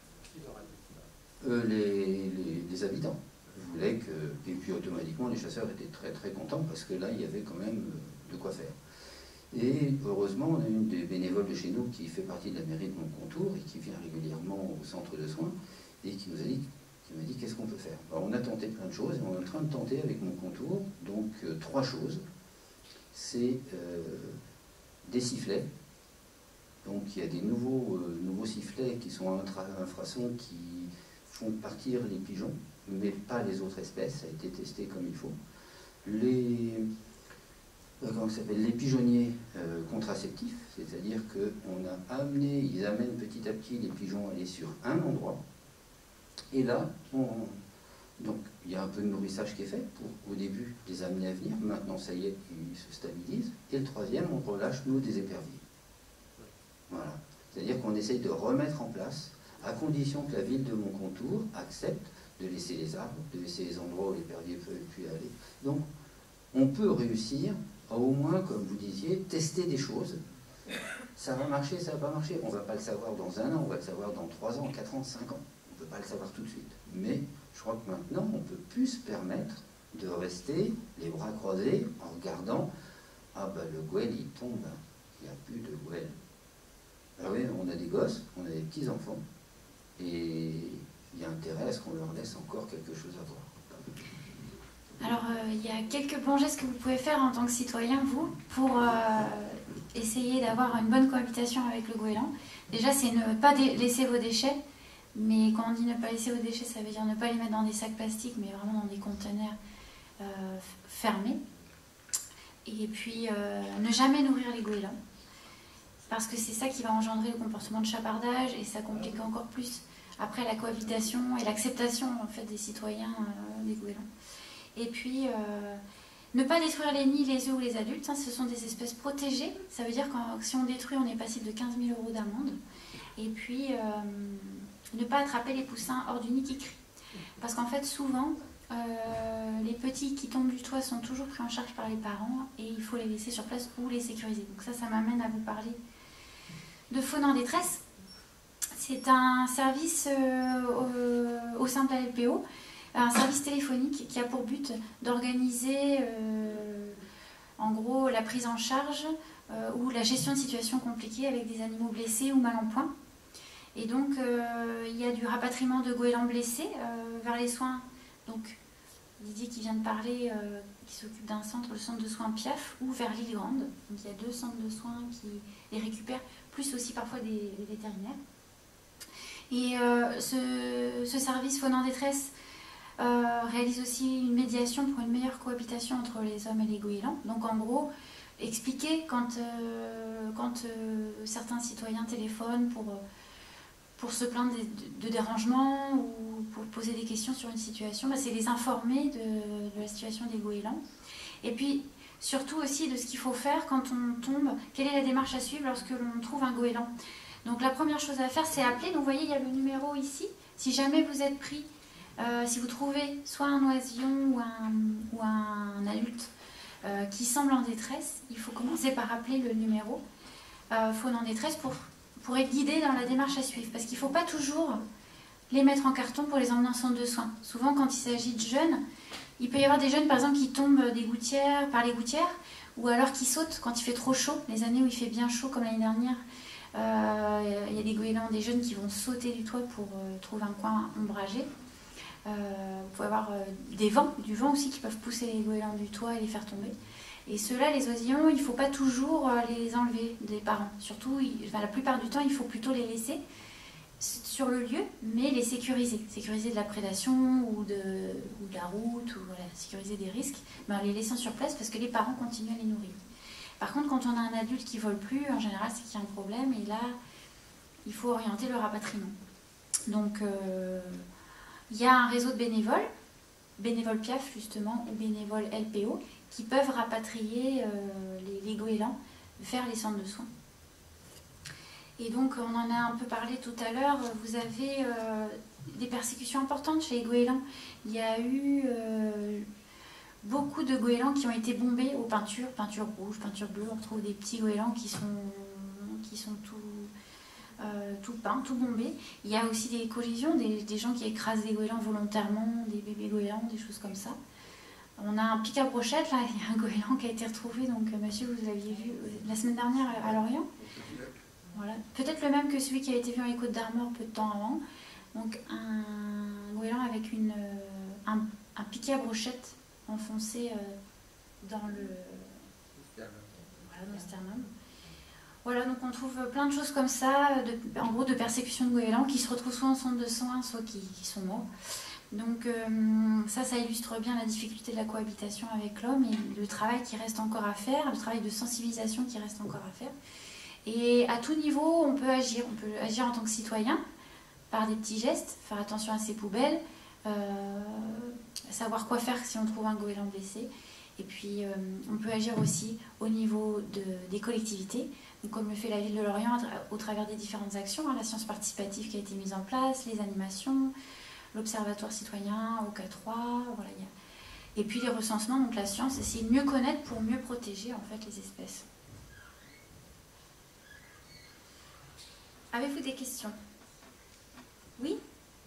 euh, les, les, les habitants voulaient que, et puis automatiquement les chasseurs étaient très très contents parce que là il y avait quand même de quoi faire. Et heureusement, on a une des bénévoles de chez nous qui fait partie de la mairie de Moncontour et qui vient régulièrement au centre de soins et qui nous a dit, qui m'a dit qu'est-ce qu'on peut faire. Alors, on a tenté plein de choses et on est en train de tenter avec Moncontour donc euh, trois choses. C'est euh, des sifflets. Donc il y a des nouveaux, euh, nouveaux sifflets qui sont infrasons qui font partir les pigeons, mais pas les autres espèces. Ça a été testé comme il faut. Les Comment ça s'appelle, les pigeonniers euh, contraceptifs, c'est-à-dire qu'on a amené, ils amènent petit à petit les pigeons à aller sur un endroit, et là, on, donc il y a un peu de nourrissage qui est fait pour au début les amener à venir, maintenant ça y est, ils se stabilisent, et le troisième, on relâche nous des éperviers. Voilà, c'est-à-dire qu'on essaye de remettre en place, à condition que la ville de Moncontour accepte de laisser les arbres, de laisser les endroits où l'épervier peut puis aller. Donc, on peut réussir à au moins, comme vous disiez, tester des choses. Ça va marcher, ça va pas marcher. On ne va pas le savoir dans un an, on va le savoir dans trois ans, quatre ans, cinq ans. On ne peut pas le savoir tout de suite. Mais je crois que maintenant, on ne peut plus se permettre de rester les bras croisés en regardant « Ah ben le goël, il tombe, il n'y a plus de goël. » Ah oui, on a des gosses, on a des petits-enfants, et il y a intérêt à ce qu'on leur laisse encore quelque chose à voir. Alors, euh, il y a quelques bons gestes que vous pouvez faire en tant que citoyen, vous, pour euh, essayer d'avoir une bonne cohabitation avec le goéland. Déjà, c'est ne pas laisser vos déchets, mais quand on dit ne pas laisser vos déchets, ça veut dire ne pas les mettre dans des sacs plastiques, mais vraiment dans des conteneurs euh, fermés. Et puis, euh, ne jamais nourrir les goélands, parce que c'est ça qui va engendrer le comportement de chapardage, et ça complique encore plus après la cohabitation et l'acceptation en fait, des citoyens euh, des goélands. Et puis, euh, ne pas détruire les nids, les œufs ou les adultes, hein, ce sont des espèces protégées. Ça veut dire que si on détruit, on est passible de quinze mille euros d'amende. Et puis, euh, ne pas attraper les poussins hors du nid qui crient. Parce qu'en fait, souvent, euh, les petits qui tombent du toit sont toujours pris en charge par les parents et il faut les laisser sur place ou les sécuriser. Donc ça, ça m'amène à vous parler de Faune en détresse. C'est un service euh, au, au sein de la L P O, un service téléphonique qui a pour but d'organiser euh, en gros la prise en charge euh, ou la gestion de situations compliquées avec des animaux blessés ou mal en point. Et donc euh, il y a du rapatriement de goélands blessés euh, vers les soins. Donc Didier qui vient de parler, euh, qui s'occupe d'un centre, le centre de soins Piaf, ou vers l'île Grande. Donc il y a deux centres de soins qui les récupèrent, plus aussi parfois des, des vétérinaires. Et euh, ce, ce service Faune en détresse euh, réalise aussi une médiation pour une meilleure cohabitation entre les hommes et les goélands. Donc en gros, expliquer quand, euh, quand euh, certains citoyens téléphonent pour, pour se plaindre de, de dérangements ou pour poser des questions sur une situation, bah, c'est les informer de, de la situation des goélands. Et puis surtout aussi de ce qu'il faut faire quand on tombe, quelle est la démarche à suivre lorsque l'on trouve un goéland. Donc la première chose à faire, c'est appeler. Donc vous voyez, il y a le numéro ici. Si jamais vous êtes pris, euh, si vous trouvez soit un oisillon ou un, ou un adulte euh, qui semble en détresse, il faut commencer par appeler le numéro euh, Faune en détresse pour, pour être guidé dans la démarche à suivre. Parce qu'il ne faut pas toujours les mettre en carton pour les emmener en centre de soins. Souvent, quand il s'agit de jeunes, il peut y avoir des jeunes, par exemple, qui tombent des gouttières, par les gouttières, ou alors qui sautent quand il fait trop chaud. Les années où il fait bien chaud, comme l'année dernière, euh, il y a des goélands, des jeunes qui vont sauter du toit pour euh, trouver un coin ombragé. Euh, vous pouvez avoir euh, des vents, du vent aussi, qui peuvent pousser les goélands du toit et les faire tomber. Et ceux-là, les oisillons, il ne faut pas toujours euh, les enlever des parents. Surtout, il, enfin, la plupart du temps, il faut plutôt les laisser sur le lieu, mais les sécuriser. Sécuriser de la prédation ou de, ou de la route, ou voilà, sécuriser des risques, mais en les laissant sur place parce que les parents continuent à les nourrir. Par contre, quand on a un adulte qui ne vole plus, en général, c'est qu'il y a un problème, et là, il faut orienter le rapatriement. Donc, euh, il y a un réseau de bénévoles, bénévoles P I A F justement, ou bénévoles L P O, qui peuvent rapatrier euh, les, les goélands vers les centres de soins. Et donc, on en a un peu parlé tout à l'heure, vous avez euh, des persécutions importantes chez les goélands. Il y a eu euh, beaucoup de goélands qui ont été bombés aux peintures, peinture rouge, peinture bleue. On retrouve des petits goélands qui sont, qui sont tout, euh, tout peints, tout bombés. Il y a aussi des collisions, des, des gens qui écrasent des goélands volontairement, des bébés goélands, des choses comme ça. On a un pic à brochette, là, il y a un goéland qui a été retrouvé, donc monsieur, vous l'aviez vu la semaine dernière à Lorient. Voilà. Peut-être le même que celui qui a été vu dans les Côtes d'Armor peu de temps avant. Donc un goéland avec une, un, un piquet à brochette enfoncé dans le, voilà, dans le sternum. Voilà, donc on trouve plein de choses comme ça, de, en gros de persécution de goélands qui se retrouvent soit en centre de soins, soit qui, qui sont morts. Donc euh, ça, ça illustre bien la difficulté de la cohabitation avec l'homme et le travail qui reste encore à faire, le travail de sensibilisation qui reste encore à faire. Et à tout niveau, on peut agir. On peut agir en tant que citoyen, par des petits gestes, faire attention à ses poubelles, euh, savoir quoi faire si on trouve un goéland blessé. Et puis, euh, on peut agir aussi au niveau de, des collectivités, donc, comme le fait la ville de Lorient au travers des différentes actions, hein, la science participative qui a été mise en place, les animations, l'observatoire citoyen, O K trois, voilà. Y a... Et puis les recensements, donc la science, essayer de mieux connaître pour mieux protéger en fait les espèces. Avez-vous des questions? Oui?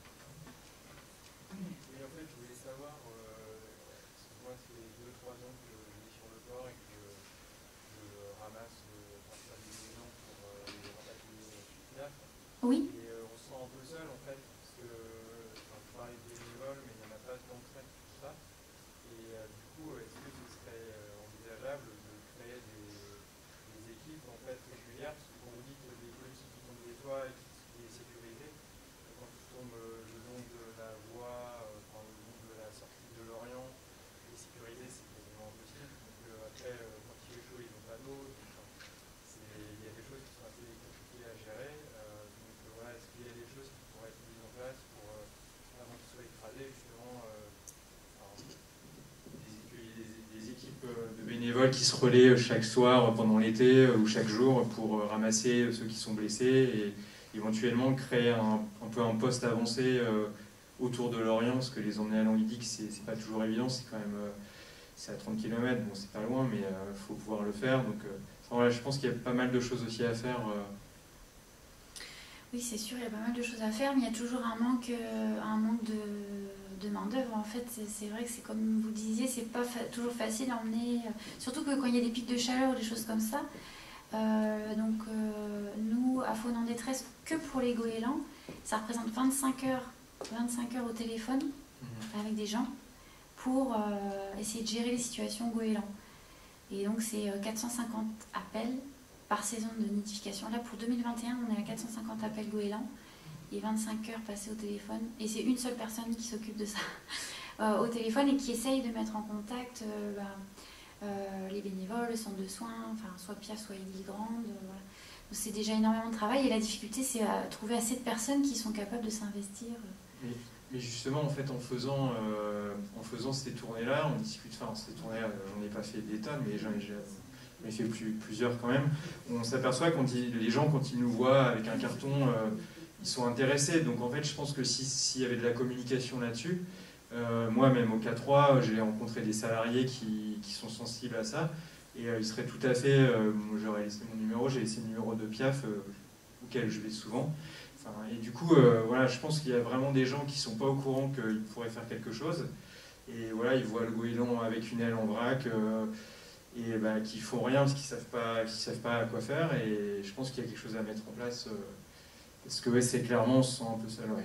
Oui, en fait, je voulais savoir, euh, moi, ça fait deux trois ans que je vis sur le port et que je ramasse euh, parfois des goélands pour euh, les rapatrier sur place. Oui. Et euh, on se sent un peu seul, en fait, parce que, enfin, je parlais de bénévoles, mais il n'y en a pas tant que ça, tout ça. Et euh, du coup, est-ce que ce serait euh, envisageable de créer des, des équipes, en fait, régulières? Parce que quand vous dites des politiques qui tombent des toits et qui est sécurisé, quand tu tombes le long de la voie, enfin, le long de la sortie de Lorient, et sécurisé, c'est quasiment impossible. Donc euh, après, euh, quand il fait chaud, ils n'ont pas d'eau. Il y a des choses qui sont assez compliquées à gérer. Euh, donc euh, voilà, est-ce qu'il y a des choses qui pourraient être mises en place pour, euh, avant qu'ils soient écrasés, justement, euh, alors, des, des, des équipes de bénévoles qui se relaient chaque soir pendant l'été ou chaque jour pour ramasser ceux qui sont blessés et éventuellement créer un, un peu un poste avancé euh, autour de Lorient, parce que les emmener à Languidic, c'est pas toujours évident, c'est quand même euh, c'est à trente kilomètres, bon c'est pas loin, mais il euh, faut pouvoir le faire. Donc euh, voilà, je pense qu'il y a pas mal de choses aussi à faire. Euh. Oui, c'est sûr, il y a pas mal de choses à faire, mais il y a toujours un manque, euh, un manque de, de main-d'œuvre. En fait, c'est vrai que c'est comme vous disiez, c'est pas fa toujours facile d'emmener, euh, surtout que quand il y a des pics de chaleur ou des choses comme ça. Euh, donc euh, nous, à Faune en détresse, que pour les goélands, ça représente vingt-cinq heures, vingt-cinq heures au téléphone mmh. avec des gens pour euh, essayer de gérer les situations goélands. Et donc c'est euh, quatre cent cinquante appels par saison de nidification. Là pour deux mille vingt et un, on est à quatre cent cinquante appels goélands et vingt-cinq heures passées au téléphone. Et c'est une seule personne qui s'occupe de ça euh, au téléphone et qui essaye de mettre en contact euh, bah, euh, les bénévoles, le centre de soins, enfin, soit Pierre, soit Élie Grande. Euh, voilà. C'est déjà énormément de travail et la difficulté, c'est à trouver assez de personnes qui sont capables de s'investir. Mais, mais justement, en fait, en faisant, euh, en faisant ces tournées-là, on discute, enfin, ces tournées-là, on n'est pas fait des tonnes, mais j'en ai, j'en ai fait plus, plusieurs quand même. On s'aperçoit quand ils, les gens, quand ils nous voient avec un carton, euh, ils sont intéressés. Donc en fait, je pense que si, s'il y avait de la communication là-dessus, euh, moi, même au K trois, j'ai rencontré des salariés qui, qui sont sensibles à ça. Et euh, il serait tout à fait, euh, j'aurais laissé mon numéro, j'ai laissé le numéro de Piaf, euh, auquel je vais souvent. Enfin, et du coup, euh, voilà, je pense qu'il y a vraiment des gens qui ne sont pas au courant qu'ils pourraient faire quelque chose. Et voilà, ils voient le goéland avec une aile en vrac, euh, et bah, qui font rien parce qu'ils ne savent pas, qu'ils savent pas quoi faire. Et je pense qu'il y a quelque chose à mettre en place, euh, parce que ouais, c'est clairement, on se sent un peu seul. Ouais.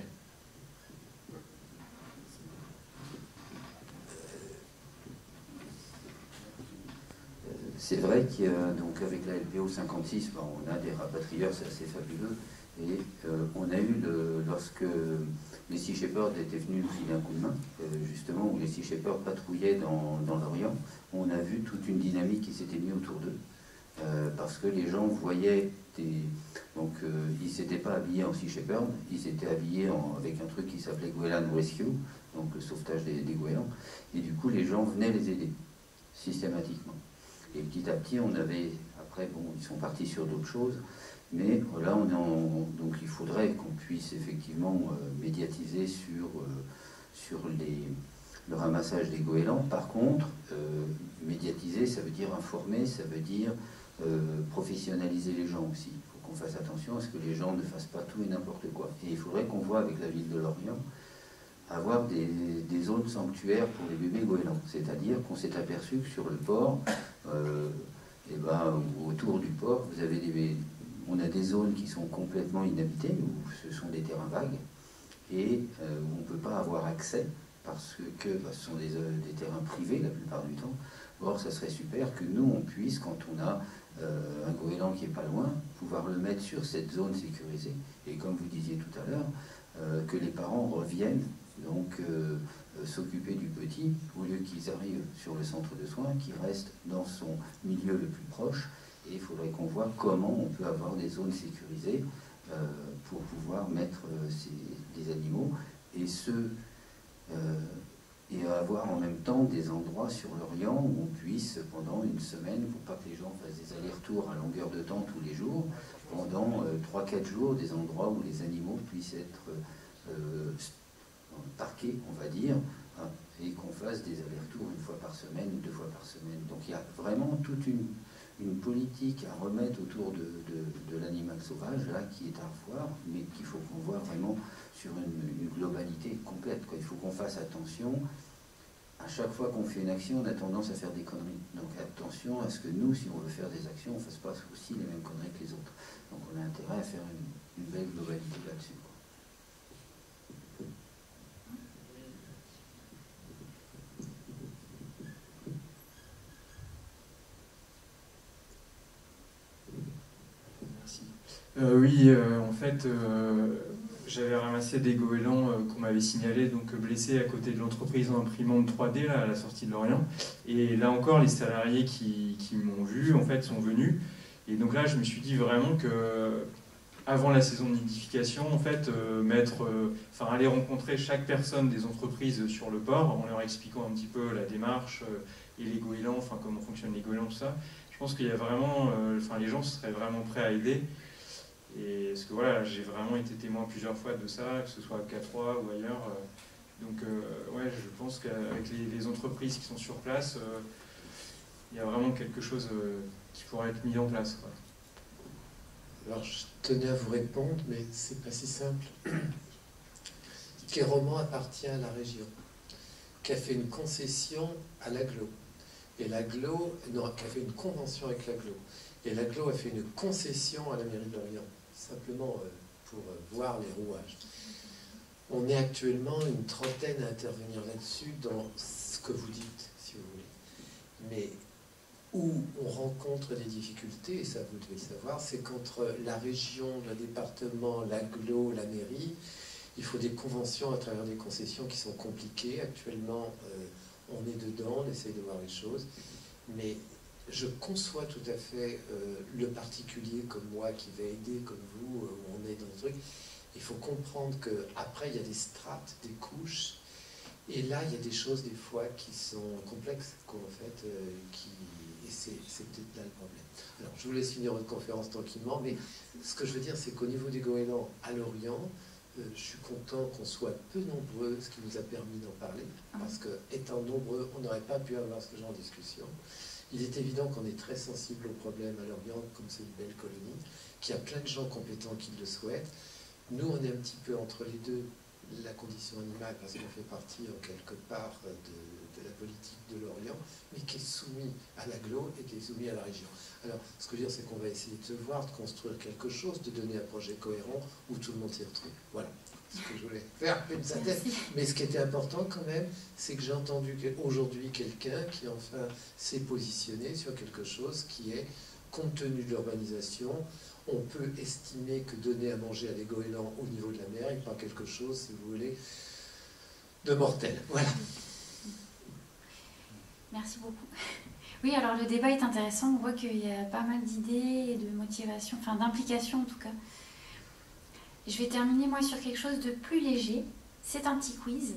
C'est vrai qu'avec la L P O cinquante-six, ben, on a des rapatrieurs, c'est assez fabuleux. Et euh, on a eu, le, lorsque les Sea Shepherd étaient venus nous filer un coup de main, euh, justement, où les Sea Shepherd patrouillaient dans, dans l'Orient, on a vu toute une dynamique qui s'était mise autour d'eux. Euh, parce que les gens voyaient des... Donc, euh, ils ne s'étaient pas habillés en Sea Shepherd, ils s'étaient habillés en, avec un truc qui s'appelait Goéland Rescue, donc le sauvetage des, des goélands. Et du coup, les gens venaient les aider, systématiquement. Et petit à petit, on avait, après, bon, ils sont partis sur d'autres choses, mais là, on est en, donc il faudrait qu'on puisse effectivement euh, médiatiser sur, euh, sur les, le ramassage des goélands. Par contre, euh, médiatiser, ça veut dire informer, ça veut dire euh, professionnaliser les gens aussi. Il faut qu'on fasse attention à ce que les gens ne fassent pas tout et n'importe quoi. Et il faudrait qu'on voit avec la ville de Lorient avoir des, des zones sanctuaires pour les bébés goélands. C'est-à-dire qu'on s'est aperçu que sur le port, euh, et ben, autour du port, vous avez des, on a des zones qui sont complètement inhabitées, où ce sont des terrains vagues, et euh, où on ne peut pas avoir accès, parce que bah, ce sont des, euh, des terrains privés la plupart du temps. Or, ça serait super que nous, on puisse, quand on a euh, un goéland qui n'est pas loin, pouvoir le mettre sur cette zone sécurisée. Et comme vous disiez tout à l'heure, euh, que les parents reviennent donc euh, euh, s'occuper du petit, au lieu qu'ils arrivent sur le centre de soins, qu'ils restent dans son milieu le plus proche. Et il faudrait qu'on voit comment on peut avoir des zones sécurisées euh, pour pouvoir mettre euh, ces, des animaux et, ce, euh, et avoir en même temps des endroits sur l'Orient où on puisse, pendant une semaine, pour pas que les gens fassent des allers-retours à longueur de temps tous les jours, pendant euh, trois à quatre jours, des endroits où les animaux puissent être euh, parqués, on va dire, hein, et qu'on fasse des allers-retours une fois par semaine, deux fois par semaine. Donc il y a vraiment toute une, une politique à remettre autour de, de, de l'animal sauvage, là, qui est à revoir, mais qu'il faut qu'on voit vraiment sur une, une globalité complète, quoi. Il faut qu'on fasse attention. À chaque fois qu'on fait une action, on a tendance à faire des conneries. Donc attention à ce que nous, si on veut faire des actions, on ne fasse pas aussi les mêmes conneries que les autres. Donc on a intérêt à faire une, une belle globalité là-dessus. Merci. Euh, oui, euh, en fait, euh, j'avais ramassé des goélands euh, qu'on m'avait signalés, donc euh, blessés à côté de l'entreprise en imprimante trois D, là, à la sortie de Lorient. Et là encore, les salariés qui, qui m'ont vu, en fait, sont venus. Et donc là, je me suis dit vraiment que, avant la saison de nidification, en fait, euh, mettre, euh, enfin, aller rencontrer chaque personne des entreprises sur le port, en leur expliquant un petit peu la démarche euh, et les goélands, enfin, comment fonctionnent les goélands, tout ça. Je pense qu'il y a vraiment, euh, enfin, les gens seraient vraiment prêts à aider. Et parce que voilà, j'ai vraiment été témoin plusieurs fois de ça, que ce soit à K trois ou ailleurs. Euh, donc, euh, ouais, je pense qu'avec les, les entreprises qui sont sur place, euh, il y a vraiment quelque chose euh, qui pourrait être mis en place, quoi. Alors, je tenais à vous répondre, mais c'est pas si simple. Kéroman appartient à la région, qui a fait une concession à l'Aglo. Et l'Aglo, non, qui a fait une convention avec l'Aglo. Et l'Aglo a fait une concession à la mairie de Lorient, simplement euh, pour euh, voir les rouages. On est actuellement une trentaine à intervenir là-dessus dans ce que vous dites, si vous voulez. Mais où on rencontre des difficultés, et ça vous devez le savoir, c'est qu'entre la région, le département, l'agglo, la mairie, il faut des conventions à travers des concessions qui sont compliquées. Actuellement, euh, on est dedans, on essaye de voir les choses, mais je conçois tout à fait euh, le particulier comme moi qui va aider, comme vous, euh, où on est dans le truc. Il faut comprendre qu'après, il y a des strates, des couches, et là, il y a des choses des fois qui sont complexes, quoi, en fait, euh, qui... et c'est peut-être là le problème. Alors, je vous laisse finir votre conférence tranquillement, mais ce que je veux dire, c'est qu'au niveau des goélands à l'Orient, euh, je suis content qu'on soit peu nombreux, ce qui nous a permis d'en parler, parce que, étant nombreux, on n'aurait pas pu avoir ce genre de discussion. Il est évident qu'on est très sensible au problème à l'Orient, comme c'est une belle colonie, qu'il y a plein de gens compétents qui le souhaitent. Nous, on est un petit peu entre les deux, la condition animale, parce qu'on fait partie en quelque part de, de la politique de l'Orient, mais qui est soumis à l'agglo et qui est soumis à la région. Alors, ce que je veux dire, c'est qu'on va essayer de se voir, de construire quelque chose, de donner un projet cohérent où tout le monde s'y retrouve. Voilà ce que je voulais faire, une synthèse. Mais ce qui était important quand même, c'est que j'ai entendu aujourd'hui quelqu'un qui enfin s'est positionné sur quelque chose qui est, compte tenu de l'urbanisation, on peut estimer que donner à manger à des goélands au niveau de la mer n'est pas quelque chose, si vous voulez, de mortel. Voilà. Merci beaucoup. Oui, alors le débat est intéressant. On voit qu'il y a pas mal d'idées et de motivation, enfin d'implication en tout cas. Je vais terminer moi sur quelque chose de plus léger. C'est un petit quiz.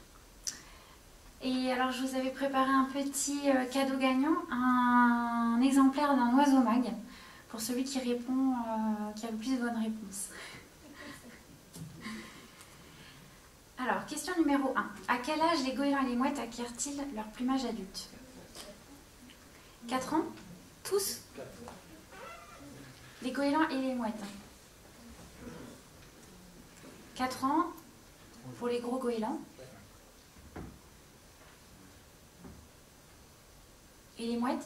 Et alors je vous avais préparé un petit cadeau gagnant, un exemplaire d'un oiseau mag, pour celui qui répond, euh, qui a le plus de bonnes réponses. Alors, question numéro un. À quel âge les goélands et les mouettes acquièrent-ils leur plumage adulte? quatre ans? Tous? Les goélands et les mouettes. quatre ans pour les gros goélands. Et les mouettes?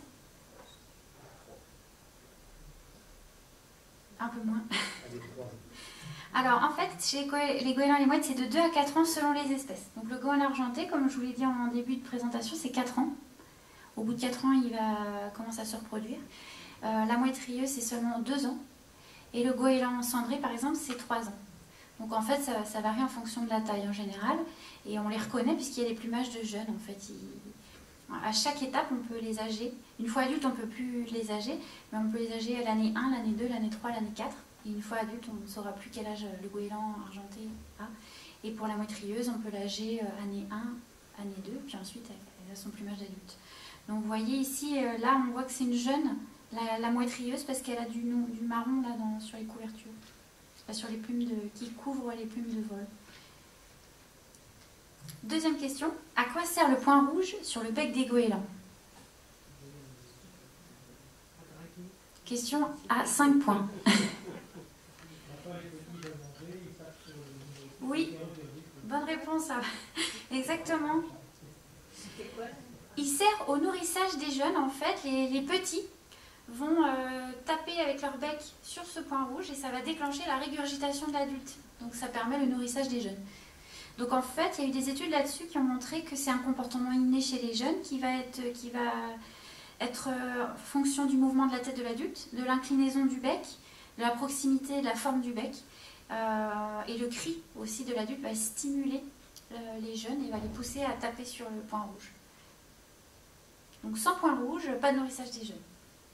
Un peu moins. Alors, en fait, chez les goélands et les mouettes, c'est de deux à quatre ans selon les espèces. Donc, le goéland argenté, comme je vous l'ai dit en début de présentation, c'est quatre ans. Au bout de quatre ans, il va commencer à se reproduire. Euh, la mouette rieuse, c'est seulement deux ans. Et le goéland cendré, par exemple, c'est trois ans. Donc, en fait, ça, ça varie en fonction de la taille en général. Et on les reconnaît puisqu'il y a des plumages de jeunes, en fait. Ils... À chaque étape, on peut les âger. Une fois adulte, on ne peut plus les âger, mais on peut les âger à l'année un, l'année deux, l'année trois, l'année quatre. Et une fois adulte, on ne saura plus quel âge le goéland argenté a. Et pour la mouette rieuse, on peut l'âger année un, année deux, puis ensuite elle a son plumage d'adulte. Donc vous voyez ici, là on voit que c'est une jeune, la, la mouette rieuse, parce qu'elle a du, du marron là dans, sur les couvertures. C'est pas sur les plumes de, qui couvrent les plumes de vol. Deuxième question, à quoi sert le point rouge sur le bec des goélands? Question à cinq points. Oui, bonne réponse. Exactement. Il sert au nourrissage des jeunes, en fait. Les, les petits vont euh, taper avec leur bec sur ce point rouge et ça va déclencher la régurgitation de l'adulte. Donc ça permet le nourrissage des jeunes. Donc en fait, il y a eu des études là-dessus qui ont montré que c'est un comportement inné chez les jeunes qui va être, qui va être euh, fonction du mouvement de la tête de l'adulte, de l'inclinaison du bec, de la proximité de la forme du bec. Euh, et le cri aussi de l'adulte va stimuler euh, les jeunes et va les pousser à taper sur le point rouge. Donc sans point rouge, pas de nourrissage des jeunes.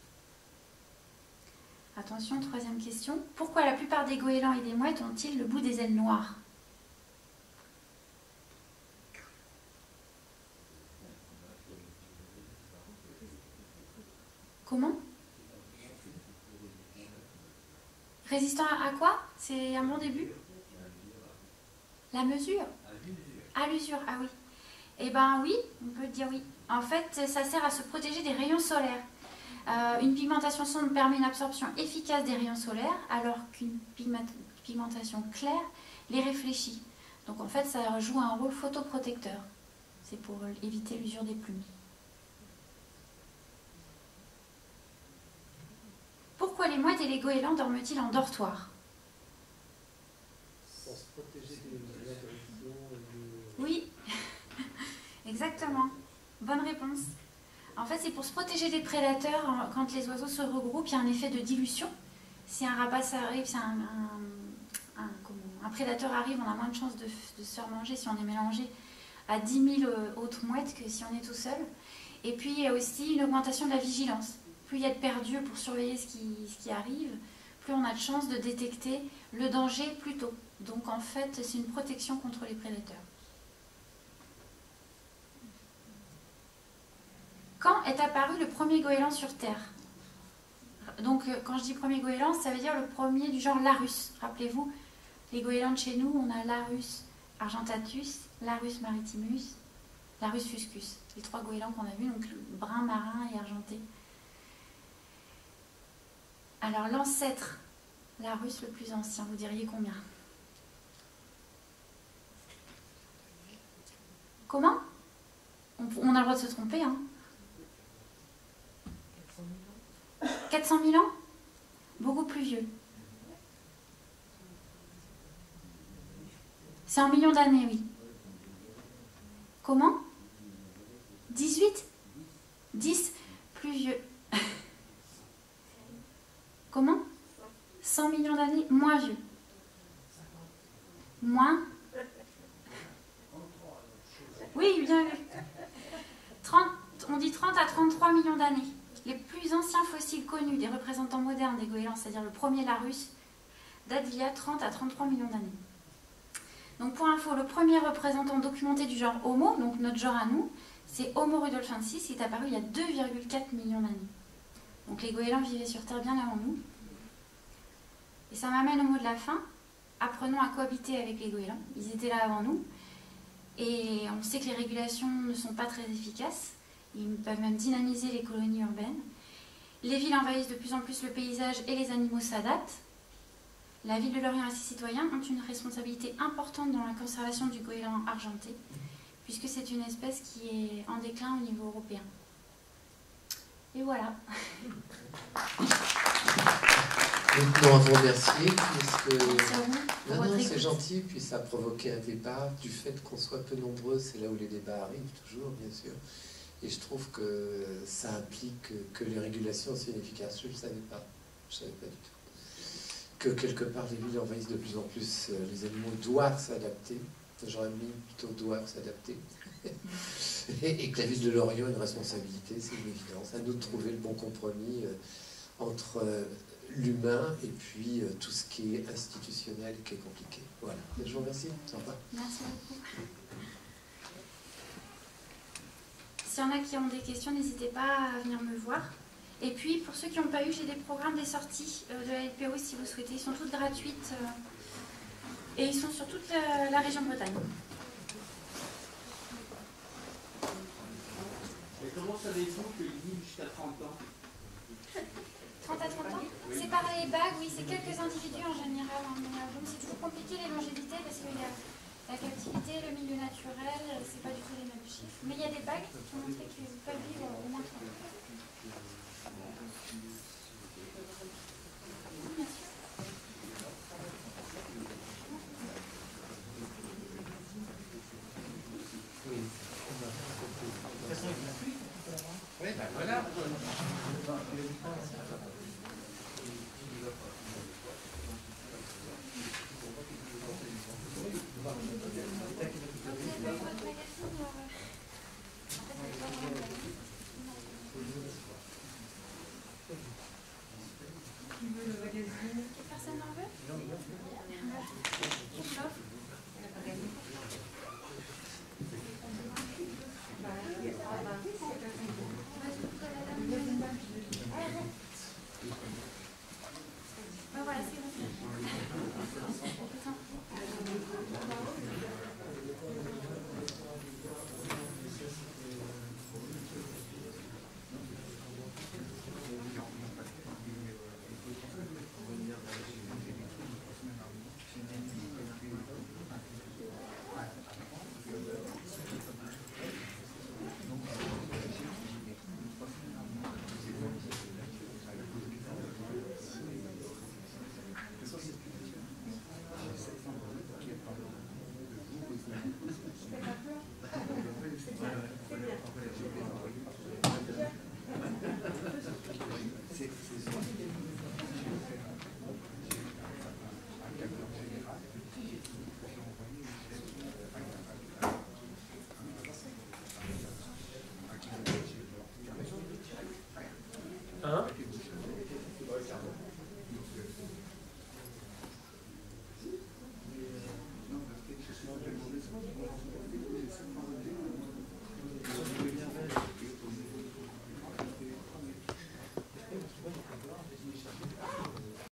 Attention, troisième question. Pourquoi la plupart des goélands et des mouettes ont-ils le bout des ailes noires? Comment? Résistant à quoi? C'est un bon début? La mesure? À l'usure, ah oui. Eh bien oui, on peut dire oui. En fait, ça sert à se protéger des rayons solaires. Euh, une pigmentation sombre permet une absorption efficace des rayons solaires, alors qu'une pigmentation claire les réfléchit. Donc en fait, ça joue un rôle photoprotecteur. C'est pour éviter l'usure des plumes. Pourquoi les mouettes et les goélands dorment-ils en dortoir? Pour se protéger des agressions. Oui, exactement. Bonne réponse. En fait, c'est pour se protéger des prédateurs. Quand les oiseaux se regroupent, il y a un effet de dilution. Si un rapace arrive, si un, un, un, comment, un prédateur arrive, on a moins de chances de, de se faire manger si on est mélangé à dix mille autres mouettes que si on est tout seul. Et puis, il y a aussi une augmentation de la vigilance. Plus il y a de perdus pour surveiller ce qui, ce qui arrive, plus on a de chances de détecter le danger plus tôt. Donc, en fait, c'est une protection contre les prédateurs. Quand est apparu le premier goéland sur Terre? Donc, quand je dis premier goéland, ça veut dire le premier du genre Larus. Rappelez-vous, les goélands de chez nous, on a Larus argentatus, Larus maritimus, Larus fuscus. Les trois goélands qu'on a vus, donc brun, marin et argenté. Alors, l'ancêtre Larus le plus ancien, vous diriez combien? Comment? on, on a le droit de se tromper, hein. quatre cent mille ans? Beaucoup plus vieux. C'est en millions d'années, oui. Comment? dix-huit? dix? Plus vieux. Comment? cent millions d'années? Moins vieux. Moins? Oui, bien vu. trente, on dit trente à trente-trois millions d'années. Les plus anciens fossiles connus des représentants modernes des goélands, c'est-à-dire le premier Larus, datent d'il y a trente à trente-trois millions d'années. Donc pour info, le premier représentant documenté du genre Homo, donc notre genre à nous, c'est Homo rudolfensis, qui est apparu il y a deux virgule quatre millions d'années. Donc les goélands vivaient sur Terre bien avant nous. Et ça m'amène au mot de la fin. Apprenons à cohabiter avec les goélands. Ils étaient là avant nous. Et on sait que les régulations ne sont pas très efficaces. Ils peuvent même dynamiser les colonies urbaines. Les villes envahissent de plus en plus le paysage et les animaux s'adaptent. La ville de Lorient et ses citoyens ont une responsabilité importante dans la conservation du goéland argenté, puisque c'est une espèce qui est en déclin au niveau européen. Et voilà. Maintenant, à vous remercier, puisque... Merci à vous pour Non, votre non, écoute. c'est gentil, puis ça a provoqué un débat. Du fait qu'on soit peu nombreux, c'est là où les débats arrivent, toujours, bien sûr. Et je trouve que ça implique que les régulations sont inefficaces. Je ne le savais pas. Je ne savais pas du tout. Que quelque part, les villes envahissent de plus en plus. Les animaux doivent s'adapter. J'aurais mis plutôt doivent s'adapter. et, et que la ville de Lorient a une responsabilité, c'est une évidence. À nous de trouver le bon compromis euh, entre euh, l'humain et puis euh, tout ce qui est institutionnel et qui est compliqué. Voilà. Je vous remercie. Sympa. Merci beaucoup. S'il y en a qui ont des questions, n'hésitez pas à venir me voir. Et puis, pour ceux qui n'ont pas eu, j'ai des programmes des sorties euh, de la L P O si vous souhaitez. Ils sont toutes gratuites euh, et ils sont sur toute la, la région Bretagne. Et comment savez-vous qu'ils vivent jusqu'à trente ans? trente à trente ans? C'est par les bagues, oui, c'est quelques individus en général. Hein, mais, euh, donc c'est toujours compliqué les longévités parce qu'il y a la captivité, le milieu naturel, c'est pas du tout les mêmes chiffres. Mais il y a des bagues qui ont montré qu'ils peuvent vivre au moins trente ans. Oui, ben voilà. Personne n'en veut? Christophe?